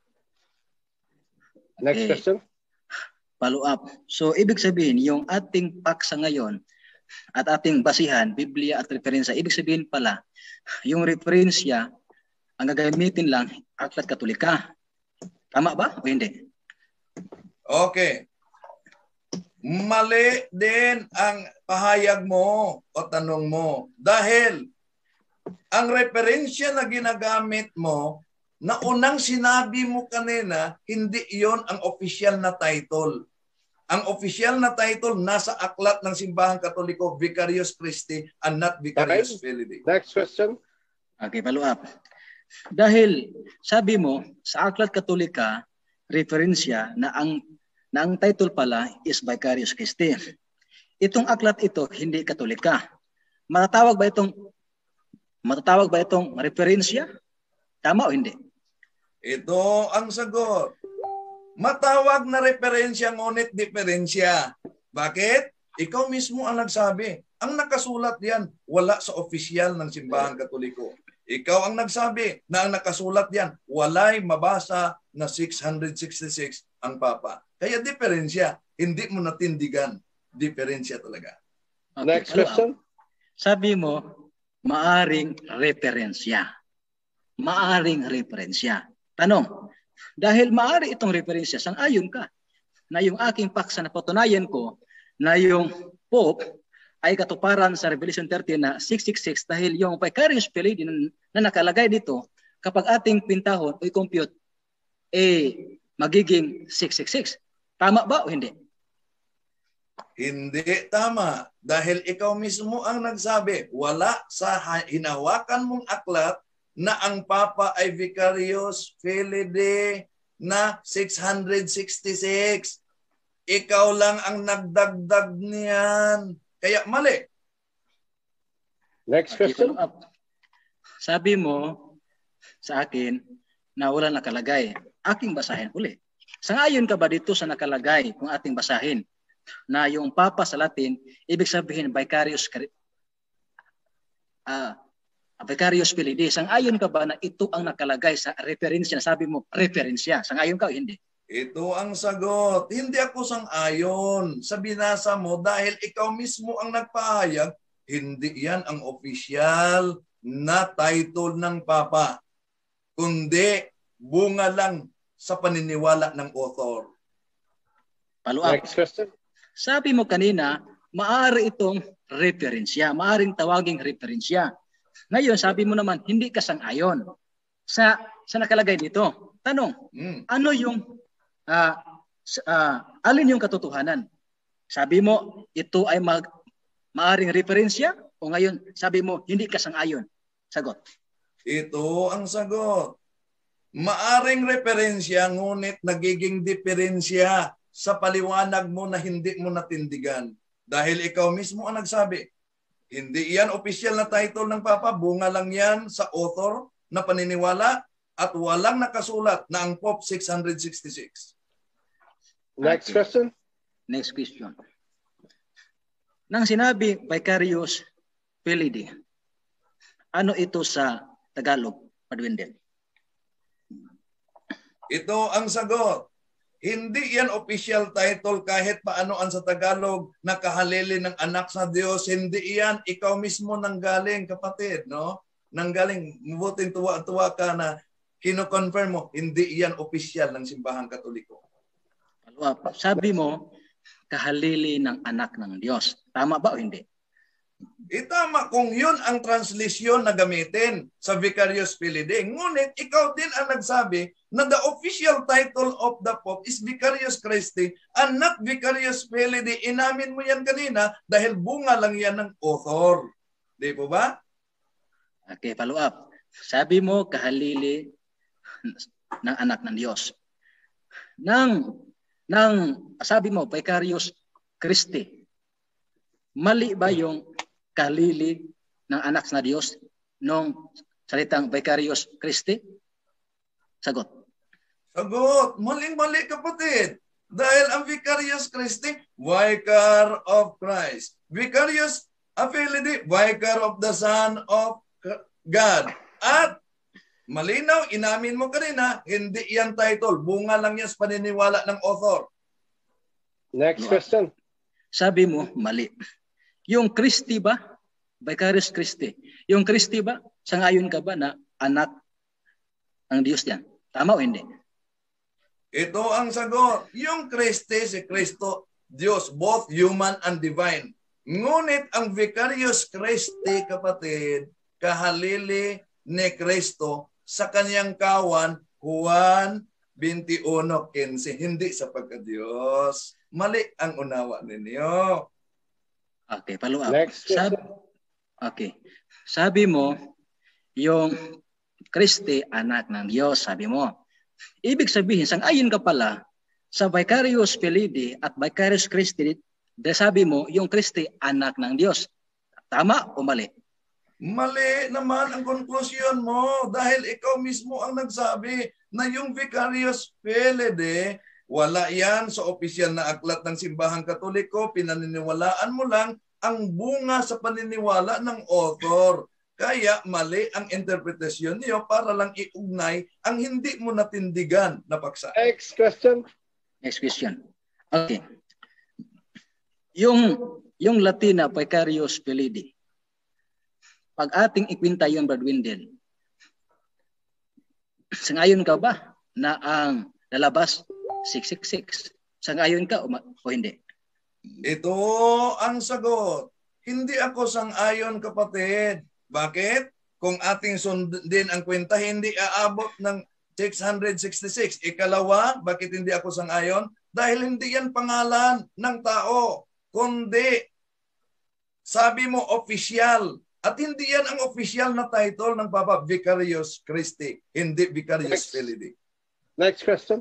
Next Okay. question. Follow up. So, ibig sabihin, yung ating paksa ngayon at ating basihan, Biblia at referensya, ibig sabihin pala, yung referensya, ang gagamitin lang, aklat Katolika. Tama ba o hindi? Okay. Mali din ang pahayag mo o tanong mo. Dahil ang referensya na ginagamit mo, na unang sinabi mo kanina, hindi iyon ang opisyal na title. Ang opisyal na title nasa aklat ng Simbahan Katoliko, Vicarious Christi and not Vicarious Okay. Filii. Next question. Okay, follow up. Dahil sabi mo, sa aklat Katolika, referensya na ang na ang title pala is Vicarious Christi. Itong aklat ito, hindi Katolika. Matatawag ba itong matatawag ba itong referensya? Tama o hindi? Ito ang sagot. Matawag na referensya ngunit diferensya. Bakit? Ikaw mismo ang nagsabi. Ang nakasulat yan, wala sa opisyal ng Simbahan Katoliko. Ikaw ang nagsabi na ang nakasulat yan, walay mabasa na six hundred sixty-six ang Papa. Kaya diferensya, hindi mo natindigan. Diferensya talaga. Okay, Next follow up. question. Sabi mo, maaring referensya. Maaring referensya. Tanong, dahil maari itong referensya, sang-ayon ka na yung aking paksa na patunayan ko na yung Pope ay katuparan sa Revelation thirteen na six six six dahil yung Vicarious Filii na, na nakalagay dito kapag ating pintahon o i-compute, eh, magiging six six six. Tama ba o hindi? Hindi tama. Dahil ikaw mismo ang nagsabi, wala sa hinawakan mong aklat na ang Papa ay Vicarious Filii na six hundred sixty-six. Ikaw lang ang nagdagdag niyan. Kaya mali. Next question. Sabi mo sa akin na wala nakalagay. Aking basahin uli. Sangayon ka ba dito sa nakalagay kung ating basahin na yung Papa sa Latin, ibig sabihin Vicarious uh, Vicarious Filii. Sangayon ka ba na ito ang nakalagay sa referensya? Sabi mo, referensya. Sangayon ka o hindi? Ito ang sagot. Hindi ako sang-ayon sa binasa mo dahil ikaw mismo ang nagpahayag, hindi yan ang official na title ng Papa, kundi bunga lang sa paniniwala ng author. Follow up. Next question. Sabi mo kanina, maaari itong referensya, maaring tawaging referensya. Ngayon, sabi mo naman, hindi ka sang-ayon sa, sa nakalagay dito. Tanong, mm. ano yung, uh, uh, alin yung katotohanan? Sabi mo, ito ay mag, maaring referensya o ngayon, sabi mo, hindi ka sang-ayon? Sagot. Ito ang sagot. Maaring referensya, ngunit nagiging diferensya sa paliwanag mo na hindi mo natindigan. Dahil ikaw mismo ang nagsabi, hindi yan official na title ng Papa, bunga lang yan sa author na paniniwala at walang nakasulat na ang Pope six hundred sixty-six. Next question. Next question. Nang sinabi Vicarious Filii, ano ito sa Tagalog, Padwindel? Ito ang sagot. Hindi yan official title kahit paano ang sa Tagalog na kahalili ng anak sa Diyos. Hindi yan. Ikaw mismo nanggaling, kapatid, no? Nanggaling, mabuting tuwa-tuwa ka na kino-confirm mo, hindi yan official ng Simbahang Katoliko. Sabi mo, kahalili ng anak ng Diyos. Tama ba o hindi? Itama kung yun ang translasyon na gamitin sa Vicarious Filii. Ngunit ikaw din ang nagsabi na the official title of the Pope is Vicarious Christi and not Vicarious Filii. Inamin mo yan kanina dahil bunga lang yan ng author. Di po ba? Okay, follow up. Sabi mo kahalili ng anak ng Diyos. Nang, nang sabi mo Vicarious Christi, mali ba yung kahalili ng anak na Diyos nung salitang Vicarious Christi? Sagot. Sagot. Maling-mali, kapatid. Dahil ang Vicarious Christi, Vicar of Christ. Vicarious Filii, Vicar of the Son of God. At malinaw, inamin mo kanina, hindi yan title. Bunga lang yan sa paniniwala ng author. Next question. Sabi mo, mali. Yung Christi ba? Vicarious Christi. Yung Christi ba? Sangayon ka ba na anak ng Diyos yan? Tama o hindi? Ito ang sagot. Yung Christi, si Kristo, Diyos, both human and divine. Ngunit ang Vicarious Christi, kapatid, kahalili ni Kristo sa kanyang kawan, Juan twenty-one fifteen, hindi sa pagka-Diyos. Mali ang unawa ninyo. Okay, follow up. Next. Sabi, okay. Sabi mo, yung Kristi, anak ng Diyos, sabi mo. Ibig sabihin, sang-ayon ka pala sa Vicarious Filii at Vicarious Christi, dahil sabi mo, yung Kristi, anak ng Diyos. Tama o mali? Mali naman ang konklusyon mo dahil ikaw mismo ang nagsabi na yung Vicarious Filii, wala yan sa opisyal na aklat ng Simbahang Katoliko, pinaniniwalaan mo lang ang bunga sa paniniwala ng author. Kaya mali ang interpretasyon niyo para lang iugnay ang hindi mo natindigan na paksa. Next question. Next question. Okay. Yung, yung Latin na Vicarious Filii, pag ating ikwinta yung Bradwindel, sangayon ka ba na ang lalabas six six six? Sangayon ka o, o hindi? Ito ang sagot. Hindi ako sang-ayon, kapatid. Bakit? kung ating sundin ang kwenta, hindi aabot ng six hundred sixty-six. Ikalawa, bakit hindi ako sang-ayon? Dahil hindi yan pangalan ng tao, kundi sabi mo official. At hindi yan ang official na title ng Papa Vicarius Christi, hindi Vicarius Filii. Next question.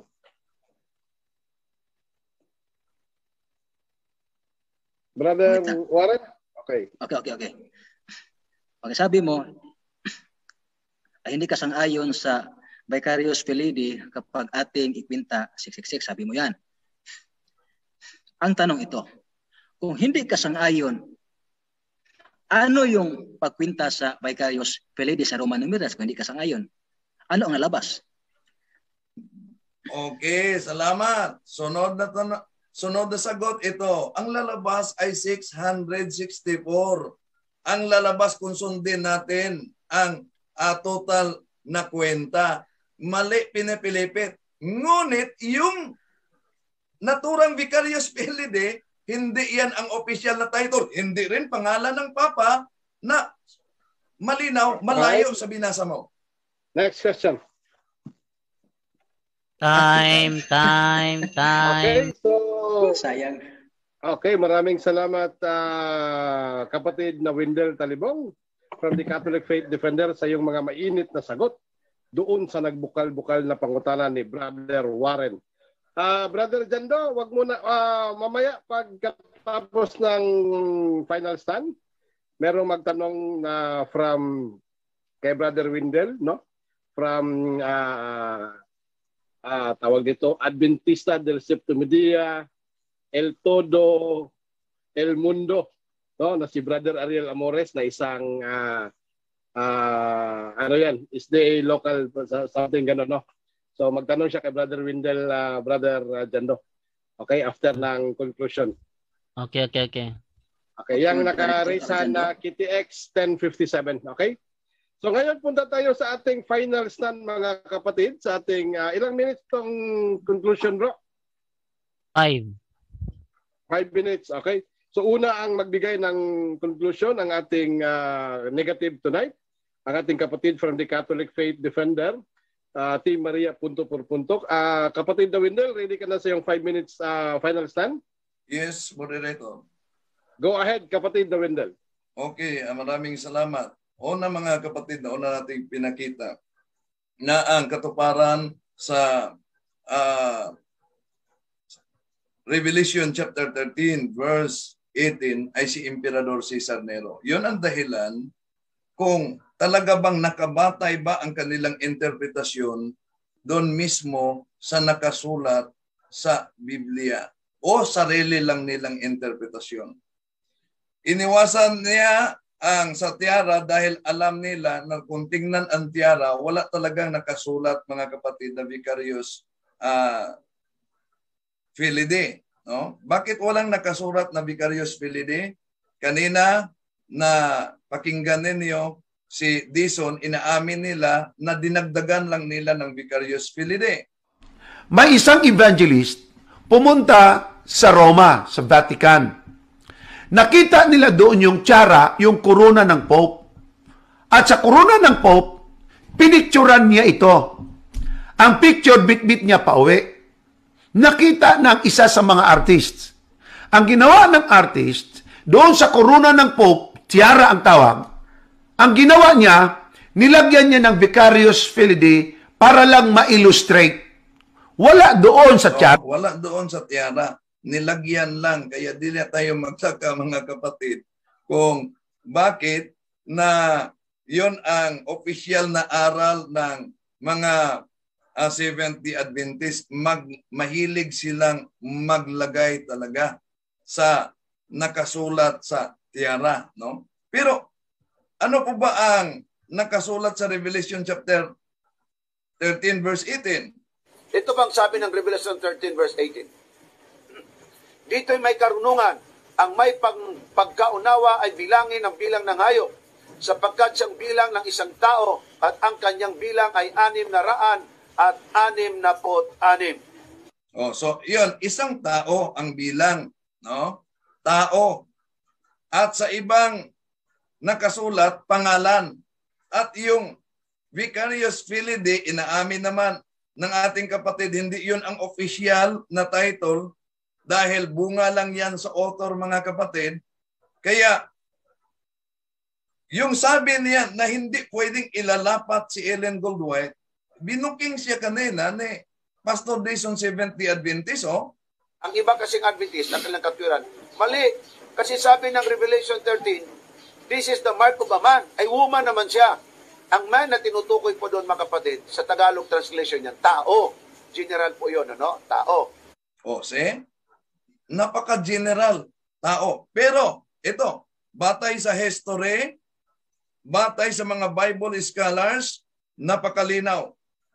Brother Warren? Okay. Okay, okay, okay. Okay, sabi mo, ay hindi ka sang-ayon sa Vicarius Filii kapag ating ikwinta six six six, sabi mo yan. Ang tanong ito, kung hindi ka sang-ayon, ano yung pagkwinta sa Vicarius Filii sa Roman numerals kung hindi ka sang-ayon? Ano ang nalabas? Okay, salamat. Sunod na tanong. Sunod na sagot ito. Ang lalabas ay six hundred sixty-four. Ang lalabas kung sundin natin ang uh, total na kwenta. Mali pinipilipit. Ngunit yung naturang Vicarius Filii, hindi yan ang official na title. Hindi rin pangalan ng Papa na malinaw, malayo sa binasa mo. Next question. Time, time, time. Okay, so sayang. Okay, maraming salamat uh, kapatid na Wendell Talibong from the Catholic Faith Defender sa iyong mga mainit na sagot doon sa nagbukal-bukal na pangutanan ni Brother Warren. Uh, Brother Jando, wag mo na uh, mamaya pagkatapos ng final stand, merong magtanong na uh, from kay Brother Wendell, no? From uh, uh, tawag dito Adventista del Séptimo Día, El Todo, El Mundo, no? Na si Brother Ariel Amores na isang uh, uh, ano yan, is the local something gano'n, no? So magtanong siya kay Brother Wendell, uh, Brother uh, Jando. Okay, after ng conclusion. Okay, okay, okay. Okay, yung naka-raise na Kitty X ten fifty-seven, okay? So ngayon punta tayo sa ating final stand mga kapatid, sa ating uh, ilang minutes tong conclusion, bro? Five. Five minutes, okay? So una ang magbigay ng conclusion ang ating uh, negative tonight, ang ating kapatid from the Catholic Faith Defender, Uh, Team Maria punto por punto. Uh, kapatid na Wendell, ready ka na sa yung five minutes uh, final stand? Yes, moderator. Go ahead, kapatid na Wendell. Okay, uh, maraming salamat. Una mga kapatid na una nating pinakita na ang katuparan sa uh, Revelation chapter thirteen verse eighteen ay si Emperador Cesar Nero. Yun ang dahilan kung talaga bang nakabatay ba ang kanilang interpretasyon doon mismo sa nakasulat sa Biblia o sarili lang nilang interpretasyon. Iniwasan niya ang sa tiara dahil alam nila na kung tingnan ang tiara, wala talagang nakasulat mga kapatid na Vicarius uh, Filii. No? Bakit walang nakasulat na Vicarius Filii? Kanina na pakinggan ninyo, si Dison, inaamin nila na dinagdagan lang nila ng Vicarius Filii. May isang evangelist pumunta sa Roma, sa Vatican. Nakita nila doon yung tiara, yung korona ng Pope. At sa korona ng Pope, pinicturan niya ito. Ang picture, bit-bit niya pa uwi. Nakita ng isa sa mga artists. Ang ginawa ng artist, doon sa korona ng Pope, tiara ang tawag, ang ginawa niya, nilagyan niya ng Vicarius Filii para lang ma-illustrate. Wala doon sa tiara. Oh, wala doon sa tiara. Nilagyan lang. Kaya di na tayo magsaka mga kapatid kung bakit na yon ang official na aral ng mga uh, Seventh-day Adventist. Mag, mahilig silang maglagay talaga sa nakasulat sa tiara. No? Pero ano po ba ang nakasulat sa Revelation chapter thirteen verse eighteen? Ito bang sabi ng Revelation thirteen verse eighteen? Dito'y may karunungan. Ang may pag, pagkaunawa ay bilangin ang bilang ng hayop, sapagkat siyang bilang ng isang tao at ang kanyang bilang ay anim na raan at anim na pot anim. Oh, so yun, isang tao ang bilang, no? Tao. At sa ibang nakasulat, pangalan. At yung vicarious filiae, inaamin naman ng ating kapatid, hindi yun ang official na title dahil bunga lang yan sa author, mga kapatid. Kaya yung sabi niya na hindi pwedeng ilalapat si Ellen Goldwhite, binuking siya kanina ni Pastor Dison Seventh-day Adventist, oh. Ang iba kasing Adventist na kanilang katwiran, mali. Kasi sabi ng Revelation thirteen, this is the mark of a man. Ay woman naman siya. Ang man na tinutukoy po doon, mga kapatid, sa Tagalog translation niya, tao. General po yun, ano? Tao. O, see? Napaka-general. Tao. Pero, ito, batay sa history, batay sa mga Bible scholars, napakalinaw.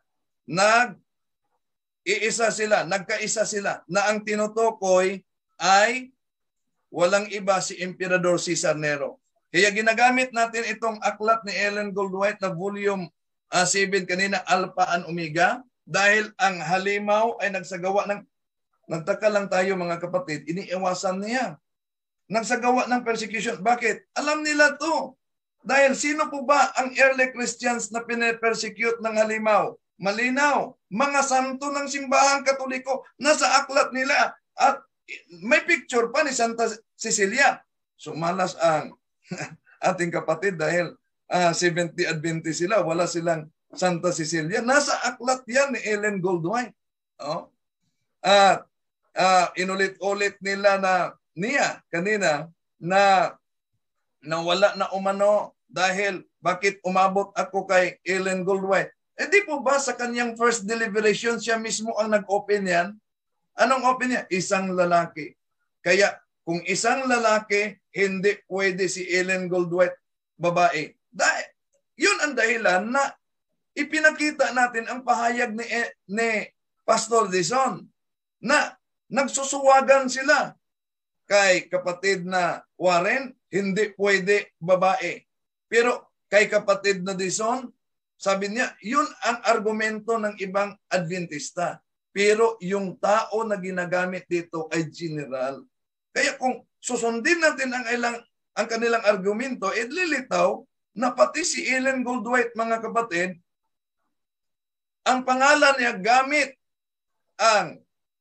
Nag-iisa sila, nagkaisa sila, na ang tinutukoy ay walang iba si Emperador Cesar Nero. Kaya ginagamit natin itong aklat ni Ellen Goldwhite na volume uh, seven kanina, Alpha and Omega, dahil ang halimaw ay nagsagawa ng, nagtaka lang tayo mga kapatid, iniiwasan niya. Nagsagawa ng persecution. Bakit? Alam nila to. Dahil sino po ba ang early Christians na pine-persecute ng halimaw? Malinaw. Mga santo ng simbahang Katoliko nasa aklat nila. At may picture pa ni Santa Cecilia. Sumalas ang ating kapatid dahil uh, Seventh-day Adventist sila. Wala silang Santa Cecilia. Nasa aklat yan ni Ellen Goldwhite. Oh. At uh, inulit-ulit nila na niya kanina na nawala na umano dahil bakit umabot ako kay Ellen Goldwhite. Eh di po ba sa kanyang first deliberation siya mismo ang nag-open yan? Anong open niya? Isang lalaki. Kaya kung isang lalaki, hindi pwede si Ellen Goldwhite babae. Dahil, yun ang dahilan na ipinakita natin ang pahayag ni, ni Pastor Dison na nagsusuwagan sila kay kapatid na Warren, hindi pwede babae. Pero kay kapatid na Dison, sabi niya, yun ang argumento ng ibang Adventista. Pero yung tao na ginagamit dito ay general. Kaya kung susundin natin ang ilang ang kanilang argumento, eh lilitaw na pati si Ellen Goldwhite, mga kapatid, ang pangalan niya gamit ang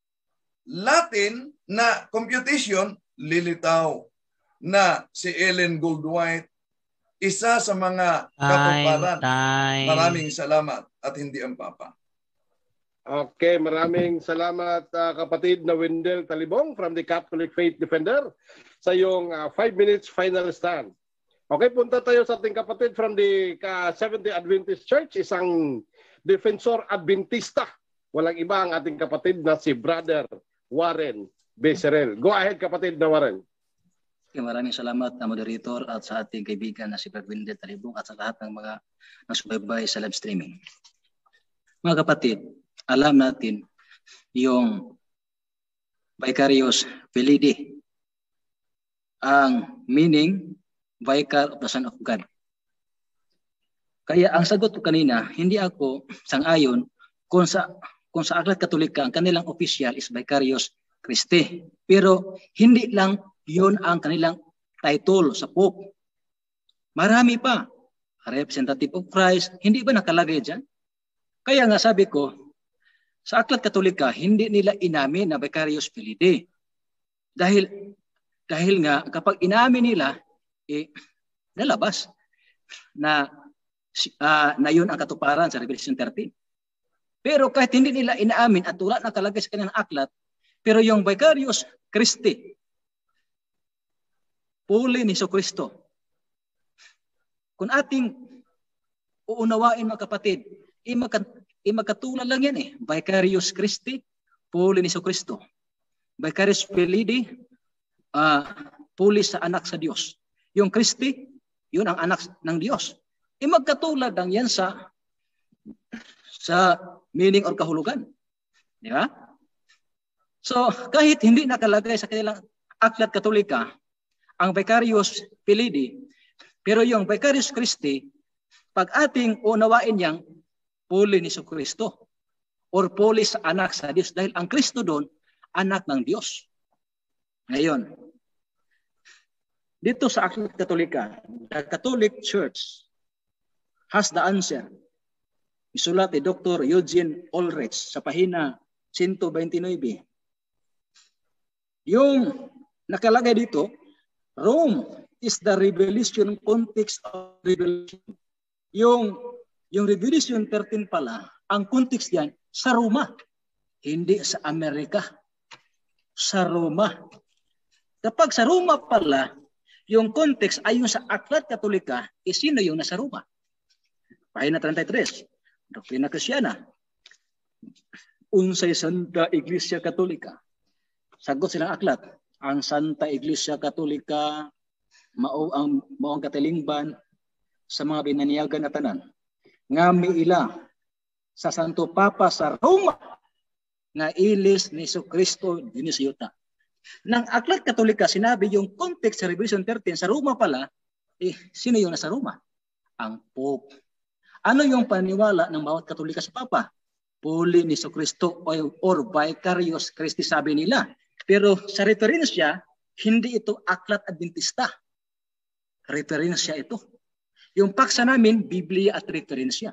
Latin na computation, lilitaw na si Ellen Goldwhite isa sa mga katuparan. Maraming salamat at hindi ang Papa. Okay, maraming salamat uh, kapatid na Wendell Talibong from the Catholic Faith Defender sa iyong uh, five minutes final stand. Okay, punta tayo sa ating kapatid from the uh, Seventh-day Adventist Church, isang defensor Adventista. Walang iba ang ating kapatid na si Brother Warren Becerril. Go ahead, kapatid na Warren. Okay, maraming salamat na moderator at sa ating kaibigan na si Brother Wendell Talibong at sa lahat ng mga nasubaybay sa live streaming. Mga kapatid, alam natin yung vicarious filiae. Ang meaning, vicar of the Son of God. Kaya ang sagot ko kanina, hindi ako sang-ayon kung sa, kung sa Aklat Katolika, ang kanilang official is vicarious Christi. Pero hindi lang yun ang kanilang title sa Pope. Marami pa. Representative of Christ, hindi ba nakalagay dyan? Kaya nga sabi ko, sa Aklat Katolika, hindi nila inamin na vicarious filiae. Dahil, dahil nga, kapag inamin nila, eh, nalabas na, uh, na yun ang katuparan sa Revelation thirteen. Pero kahit hindi nila inaamin at wala nakalagay sa kanilang aklat, pero yung vicarious Christi, puli ni Jesucristo. Kung ating uunawain, mga kapatid, eh, magkatulad lang yan eh. Vicarious Christi, puli ni Jesucristo. Vicarious filiae, uh, puli sa anak sa Diyos. Yung Christi, yun ang anak ng Diyos. Eh magkatulad lang yan sa sa meaning or kahulugan. Di ba? So, kahit hindi nakalagay sa kanilang Aklat Katolika, ang vicarious filiae, pero yung vicarious Christi, pag ating unawain yang puli ni Jesucristo or puli sa anak sa Diyos, dahil ang Kristo doon, anak ng Diyos. Ngayon, dito sa Aklat Katolika, the Catholic Church has the answer. Isulat ni Doctor Eugene Ulrich sa pahina one twenty-nine. Yung nakalagay dito, Rome is the revelation context of revelation. Yung yung Revelation thirteen pala, ang context diyan sa Roma, hindi sa Amerika. Sa Roma. Kapag sa Roma pala, yung context ayon sa Aklat Katolika, eh sino yung nasa Roma? Pahina thirty-three, Doktrina Kristyana. Unsay Santa Iglesia Katolika. Sagot silang aklat, ang Santa Iglesia Katolika mao ang mao ang katilingban sa mga binaniyagan na tanan nga miila sa Santo Papa sa Roma nga ilis ni Jesucristo dinhi sa yuta. Nang Aklat Katolika sinabi yung context sa Revelation thirteen sa Roma pala, eh sino yung nasa Roma? Ang Pope. Ano yung paniwala ng bawat Katolika sa Papa? Puli ni Jesucristo or, or Vicarious Christi sabi nila. Pero sa referensya, hindi ito Aklat Adventista. Referensya ito. Yung paksa namin, Biblia at referensya.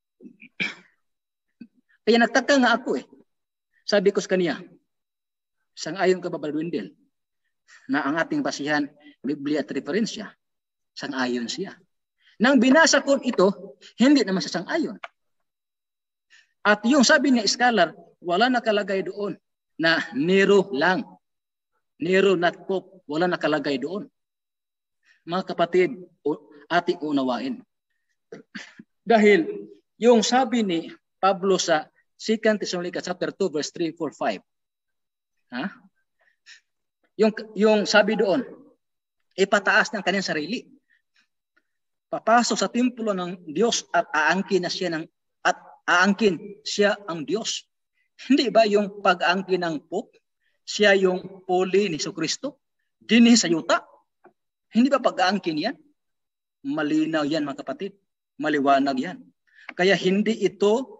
Kaya nagtaka nga ako eh. Sabi ko sa kanya, sang-ayon ka ba, Brother Wendell, na ang ating basihan, Biblia at referensya, sang-ayon siya. Nang binasa ko ito, hindi naman siya sang-ayon. At yung sabi niya, scholar, wala nakalagay doon na Nero lang. Nero not Pope, wala nakalagay doon. Mga kapatid, ating unawain. Dahil yung sabi ni Pablo sa Second Thessalonica chapter two verse three, four, five. Ha? Yung yung sabi doon, ipataas ng kanyang sarili. Papasok sa templo ng Diyos at aangkin na siya ng at aangkin siya ang Diyos. Hindi ba yung pag-aangkin ng Pope, siya yung puli ni Jesucristo? Dinhi sa yuta? Hindi ba pag-aangkin yan? Malinaw yan mga kapatid. Maliwanag yan. Kaya hindi ito,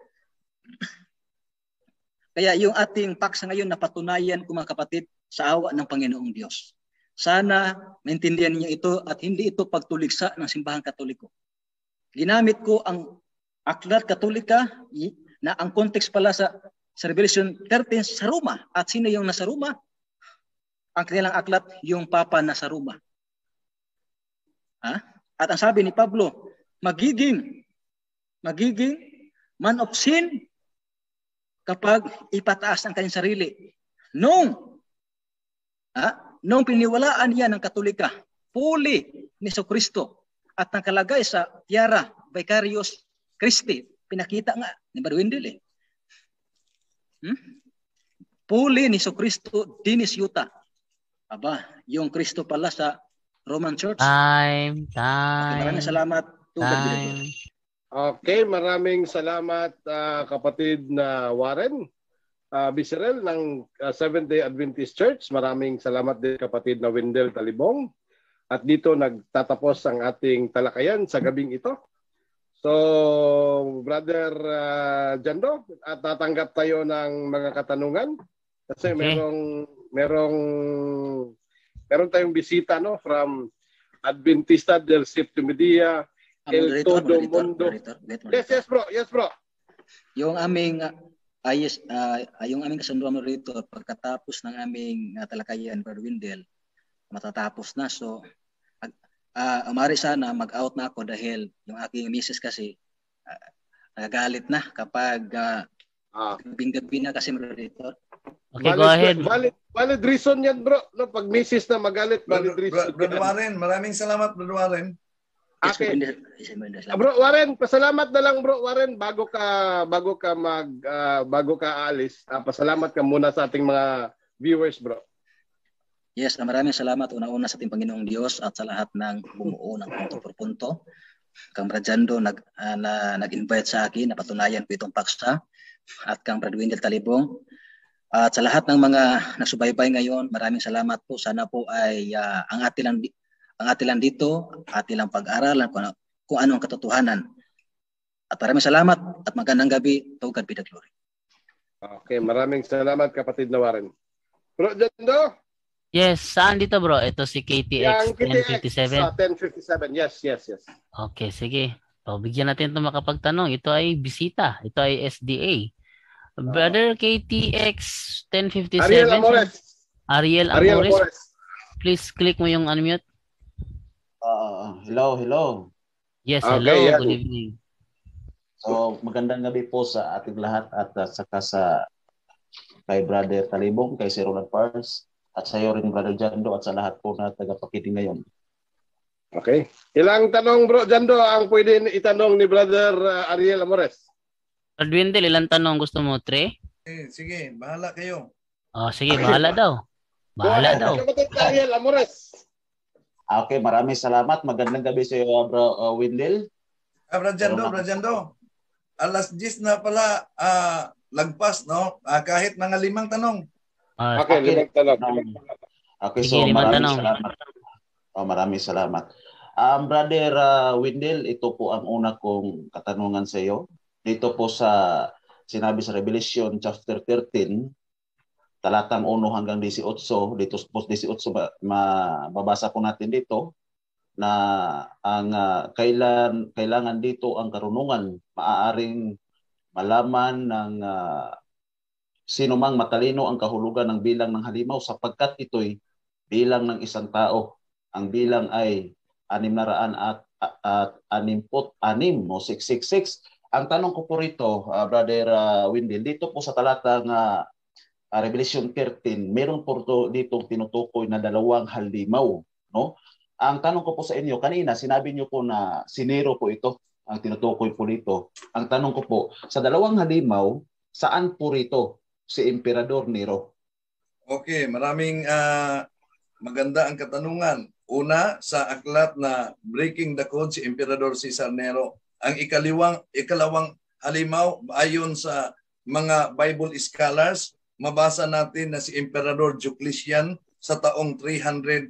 kaya yung ating paksa ngayon napatunayan ko mga kapatid sa awa ng Panginoong Diyos. Sana maintindihan niyo ito at hindi ito pagtuligsa ng simbahang Katoliko. Ginamit ko ang Aklat Katolika na ang context pala sa, sa Revelation thirteen sa Roma. At sino yung nasa Roma? Ang kanilang aklat, yung Papa nasa Roma. Ha? At ang sabi ni Pablo, magiging, magiging man of sin kapag ipataas ang kanyang sarili. Nung, ha? Nung piniwalaan niya ng Katolika, puli ni Jesucristo at nakalagay sa tiara, Vicarious Christi, pinakita nga ni Brother Wendell eh. Hmm? Puli ni Jesucristo, dinis yuta. Aba, yung Kristo pala sa Roman Church. Time, time. Okay, maraming salamat. Time. Okay, maraming salamat uh, kapatid na Warren uh, Bisserel ng uh, Seventh-day Adventist Church. Maraming salamat din kapatid na Wendell Talibong. At dito nagtatapos ang ating talakayan sa gabing ito. So, Brother uh, Jando, at tatanggap tayo ng mga katanungan kasi okay. merong merong meron tayong bisita no from Adventista del Séptimo Día El Todo Mundo. Yes, yes bro. Yes bro. Yung aming ayos uh, yung aming kasunduan moderator pagkatapos ng aming uh, talakayan Brother Wendell matatapos na so Uh, umari sana mag-out na ako dahil yung aking misis kasi uh, nagagalit na kapag uh, ah. gabi-gabi na kasi moderator. Okay, valid, go ahead. Valid, valid reason yan bro. No, pag misis na magalit, valid reason. Brother Warren, maraming salamat Brother Warren. Okay. Uh, bro Warren, pasalamat na lang bro Warren bago ka bago ka mag uh, bago ka aalis. Uh, pasalamat ka muna sa ating mga viewers bro. Yes, maraming salamat una-una sa ating Panginoong Diyos at sa lahat ng bumuo ng punto por punto. Kang Brajando nag, uh, na, nag-invite sa akin na patunayan ko itong paksa at kang Brad Wendell Talibong. At sa lahat ng mga nagsubaybay ngayon, maraming salamat po. Sana po ay uh, ang atin lang, ang atin lang dito, atin lang pag-aralan kung, kung ano ang katotohanan. At maraming salamat at magandang gabi. To God be the glory. Okay, maraming salamat kapatid na Warren. Bro Jando? Yes, saan dito bro? Ito si K T X ten fifty-seven. Sa ten fifty-seven, yes, yes, yes. Okay, sige. O, bigyan natin ito makapagtanong. Ito ay bisita. Ito ay S D A. Brother K T X ten fifty-seven. Ariel Amores. Ariel Ariel Amores. Amores. Please click mo yung unmute. Uh, hello, hello. Yes, Okay, hello. yan. Good evening. So, magandang gabi po sa ating lahat at uh, saka sa kay Brother Talibong, kay Sir Roland Pars, at sa iyo rin Brother Jando at sa lahat po na tagapakinig ngayon. Okay. Ilang tanong bro Jando ang pwede itanong ni Brother uh, Ariel Amores? Brother Wendell, ilang tanong gusto mo? Tre? Eh, sige, bahala kayo. Oh, sige, bahala daw. Bahala daw. Ariel Amores. Okay, maraming salamat. Magandang gabi sa iyo, Bro uh, Wendell. Ah, Brajando, Brajando. Alas diyes na pala ah, lagpas, no? Ah, kahit mga limang tanong. Ah, Okay, limang tanong. Okay, Sige, so limang maraming tanong. salamat. Oh, maraming salamat. Um, Brother uh, Wendell, ito po ang una kong katanungan sa iyo. Dito po sa sinabi sa Revelation chapter thirteen, talatang one hanggang eighteen, dito po eighteen, mababasa po natin dito na ang uh, kailan kailangan dito ang karunungan, maaaring malaman ng uh, sino mang matalino ang kahulugan ng bilang ng halimaw sapagkat ito'y bilang ng isang tao. Ang bilang ay anim na raan at, at animput anim o six six six. Ang tanong ko po rito, uh, Brother uh, Wendell, dito po sa talatang uh, uh, Revelation thirteen, meron po to, dito tinutukoy na dalawang halimaw, no? Ang tanong ko po sa inyo, kanina sinabi niyo po na si Nero po ito, ang tinutukoy po dito. Ang tanong ko po, sa dalawang halimaw, saan po rito si Emperador Nero? Okay, maraming ah, maganda ang katanungan. Una, sa aklat na Breaking the Code, si Emperador Cesar Nero. Ang ikaliwang, ikalawang halimaw, ayon sa mga Bible scholars, mabasa natin na si Emperador Diocletian sa taong three hundred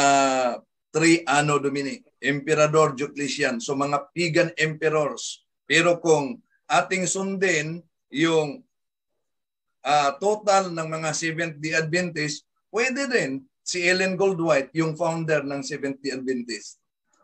three Anno Domini. Emperador Diocletian. So mga pagan emperors. Pero kung ating sundin yung uh, total ng mga Seventh-day Adventist, pwede din si Ellen Goldwhite, yung founder ng Seventh-day Adventist.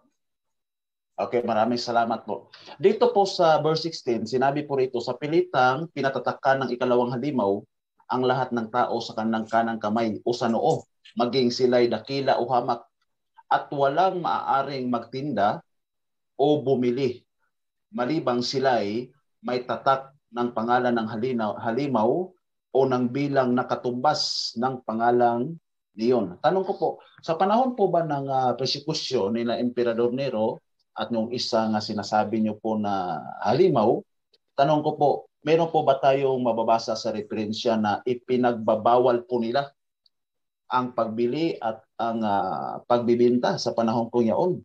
Okay, maraming salamat po. Dito po sa verse sixteen, sinabi po rito, sa pilitang pinatatakan ng ikalawang halimaw, ang lahat ng tao sa kanang kanang kamay o sa noo, maging sila'y dakila o hamak, at walang maaaring magtinda o bumili, malibang sila'y may tatak ng pangalan ng halinaw, halimaw o ng bilang nakatumbas ng pangalang niyon. Tanong ko po, sa panahon po ba ng uh, persecution nila Emperador Nero at yung isa nga sinasabi niyo po na halimaw, tanong ko po, meron po ba tayong mababasa sa referensya na ipinagbabawal po nila ang pagbili at ang uh, pagbibenta sa panahon ko yaon?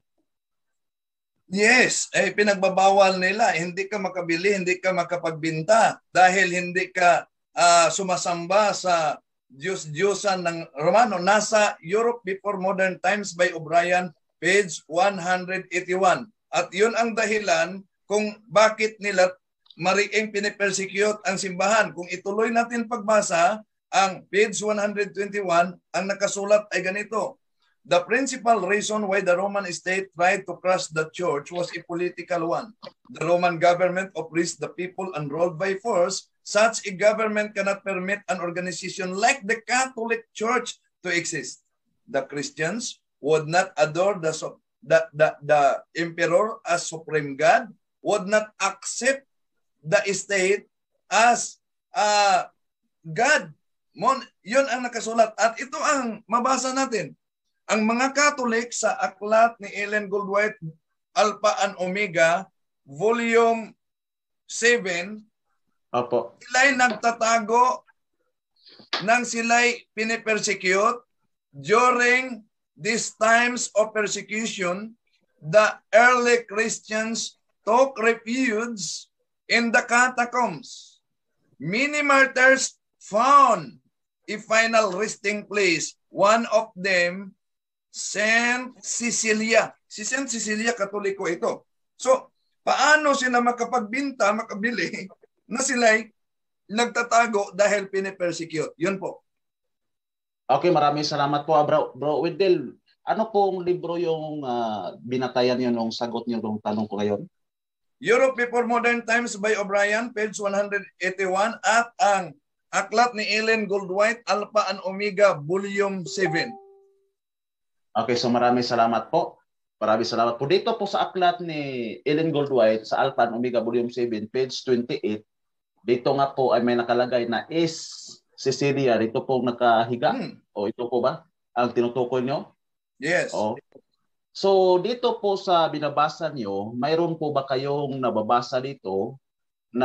Yes, eh, pinagbabawal nila. Hindi ka makabili, hindi ka makapagbinta dahil hindi ka uh, sumasamba sa Diyos-Diyosan ng Romano. Nasa Europe Before Modern Times by O'Brien, page one eighty-one. At yun ang dahilan kung bakit nila mariing pinipersecute ang simbahan. Kung ituloy natin pagbasa, ang page one twenty-one, ang nakasulat ay ganito. The principal reason why the Roman state tried to crush the church was a political one. The Roman government oppressed the people and ruled by force. Such a government cannot permit an organization like the Catholic Church to exist. The Christians would not adore the, the, the, the emperor as supreme God, would not accept the state as uh, God. Mon, yun ang nakasulat. At ito ang mabasa natin. Ang mga Catholic sa aklat ni Ellen Goldwhite, Alpha and Omega, Volume seven, Opo. sila'y nagtatago nang sila'y pinipersecute. During these times of persecution, the early Christians took refuge in the catacombs. Many martyrs found a final resting place. One of them, Saint Cecilia. Si Saint Cecilia, Katoliko ito. So, paano sila makapagbinta, makabili, na sila'y nagtatago dahil pinipersecute? Yun po. Okay, maraming salamat po, Bro, Bro Wendell. Ano pong libro yung uh, binatayan niyo nung sagot niyo nung tanong ko ngayon? Europe Before Modern Times by O'Brien, page one eighty-one, at ang aklat ni Ellen Goldwhite, Alpha and Omega, volume seven. Okay, so maraming salamat po. Maraming salamat po. Dito po sa aklat ni Ellen Goldwhite sa Alpha and Omega volume seven, page twenty-eight, dito nga po ay may nakalagay na is Cecilia. Dito po nakahiga. Hmm. O ito po ba ang tinutukoy nyo? Yes. O. So dito po sa binabasa nyo, mayroon po ba kayong nababasa dito na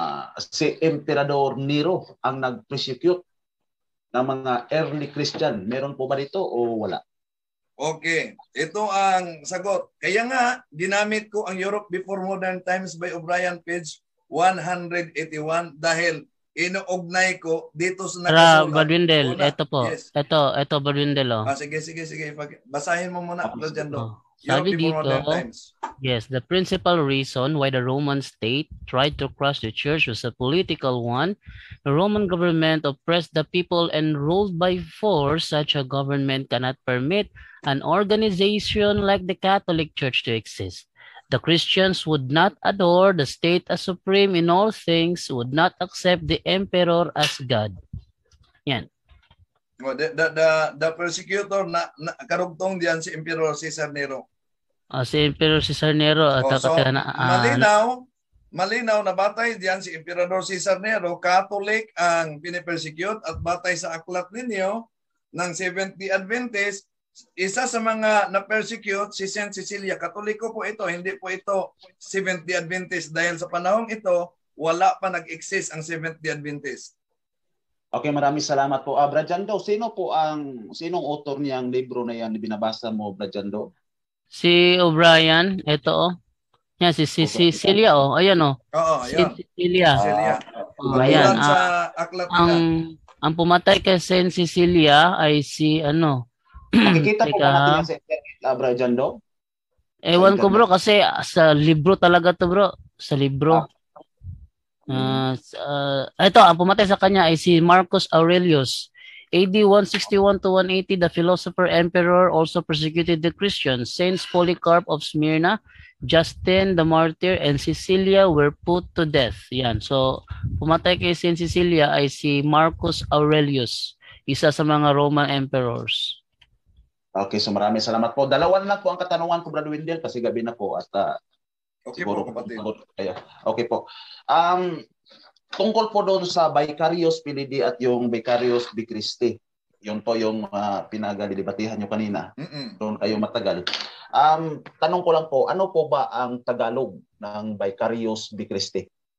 si Emperador Nero ang nag-persecute ng mga early Christian? Meron po ba dito o wala? Okay, ito ang sagot. Kaya nga, ginamit ko ang Europe Before Modern Times by O'Brien, page one eighty-one, dahil inuugnay ko dito sa nakasulat. Badwindel, ito po. Yes. Ito, ito Badwindel. Oh. Ah, sige, sige, sige. Basahin mo muna, Brother Jando. Oh. Sabi dito, yes, the principal reason why the Roman state tried to crush the church was a political one. The Roman government oppressed the people and ruled by force. Such a government cannot permit an organization like the Catholic Church to exist. The Christians would not adore the state as supreme in all things, would not accept the emperor as God. Yan. The, the, the, the persecutor na, na karugtong diyan si Emperor Caesar Nero. Oh, si Emperor Caesar Nero. At oh, so, na, uh, malinaw, malinaw na batay diyan si Emperador Caesar Nero, Catholic ang pinipersecute, at batay sa aklat ninyo ng Seventh-day Adventist, isa sa mga na-persecute si Saint Cecilia. Katoliko po ito, hindi po ito Seventh-day Adventist, dahil sa panahong ito, wala pa nag-exist ang Seventh-day Adventist. Okay, maraming salamat po. Ah, Brajando, sino po ang, sinong author niyang libro na yan na binabasa mo, Brajando? Si O'Brien, ito oh. Yan, si, si, si Cecilia oh. Ayan oh. Oo, si ayan. Cecilia. Cecilia. Oh, ayan. Sa Ah, aklat ang, ang pumatay kay Saint Cecilia ay si ano. Makikita po ba natin yan sa internet, uh, Brajando? Ewan ko bro, kasi sa libro talaga to bro. Sa libro. Uh, uh, ito, ang pumatay sa kanya ay si Marcus Aurelius. A D one sixty-one to one eighty, the philosopher emperor also persecuted the Christians. Saints Polycarp of Smyrna, Justin the martyr, and Cecilia were put to death. Yan. So, pumatay kay Saint Cecilia ay si Marcus Aurelius, isa sa mga Roman emperors. Okay, so maraming salamat po. Dalawan lang po ang katanungan ko, Brother Wendell, kasi gabi na po at uh, okay siguro po, kapatid. Okay po. Um, tungkol po doon sa Vicarious Filii at yung Vicarious de Christi. Yun po yung uh, pinag-debatihan nyo kanina. Mm-mm. Doon kayo matagal. Um, tanong ko lang po, ano po ba ang Tagalog ng Vicarious de Christi?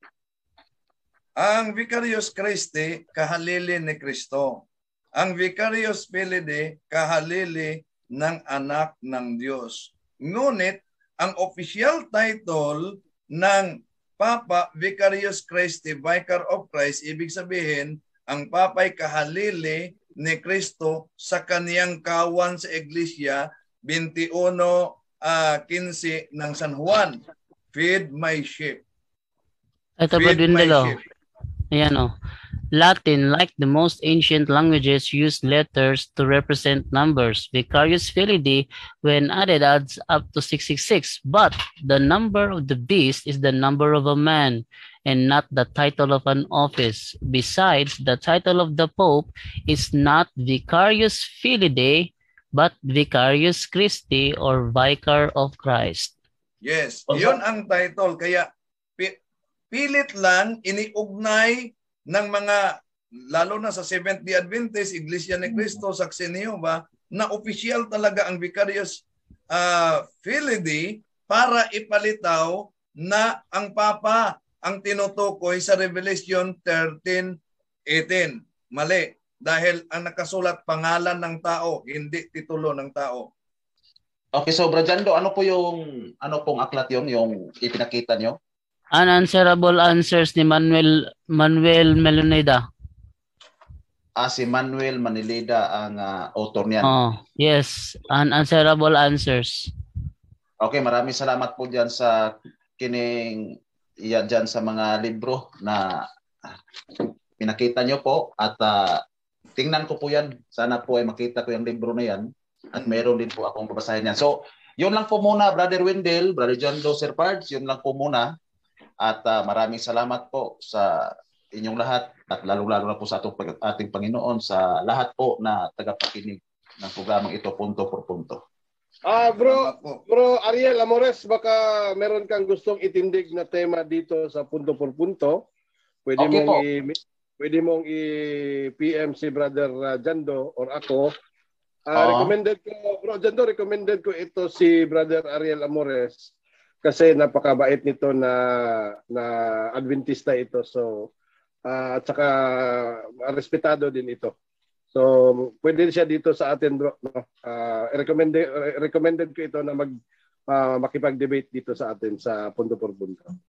Ang Vicarious Christi, kahalili ni Kristo. Ang Vicarious Filii, kahalili ng anak ng Diyos. Ngunit, ang official title ng Papa Vicarious Christi, Vicar of Christ, ibig sabihin, ang Papa'y kahalili ni Kristo sa kaniyang kawan sa Iglesia, twenty-one fifteen ng San Juan. Feed my sheep. Ito ba din nila? Ayan o. Latin, like the most ancient languages, used letters to represent numbers. Vicarious Filii, when added, adds up to six six six. But the number of the beast is the number of a man, and not the title of an office. Besides, the title of the Pope is not Vicarious Filii, but Vicarious Christi, or Vicar of Christ. Yes, yun ang title. Kaya pilit lang iniugnay ng mga, lalo na sa Seventh-day Adventist, Iglesia ni Cristo, Saksi ni Jehovah, na official talaga ang Vicarious uh, Filii para ipalitaw na ang Papa ang tinutukoy sa Revelation thirteen eighteen. Mali. Dahil ang nakasulat pangalan ng tao, hindi titulo ng tao. Okay, so Brajando, ano po yung, ano pong aklat yun, yung ipinakita nyo? Unanswerable Answers ni Manuel Manuel Meloneda. Ah, si Manuel Manilida ang uh, author niyan. Oh, yes, Unanswerable Answers. Okay, maraming salamat po diyan sa kining iyan diyan sa mga libro na pinakita nyo po at uh, tingnan ko po yan. Sana po ay makita ko yung libro na yan at meron din po akong babasahin yan. So, yun lang po muna, Brother Wendell, Brother John Doe, Sir Pards, yun lang po muna. At uh, maraming salamat po sa inyong lahat at lalong-lalo na po sa atong, ating Panginoon sa lahat po na tagapakinig ng programang ito punto por punto. Ah, bro, bro Ariel Amores, baka meron kang gustong itindig na tema dito sa punto por punto. Pwede Okay mong po. i pwede mong i-P M si Brother uh, Jando or ako. Uh, Oo. recommended ko, Bro Jando, recommended ko ito si Brother Ariel Amores kasi napakabait nito na na Adventista ito. So uh, at saka uh, respetado din ito. So pwede siya dito sa atin, bro. No? Uh, recommended recommended ko ito na mag uh, makipag-debate dito sa atin sa punto por punto.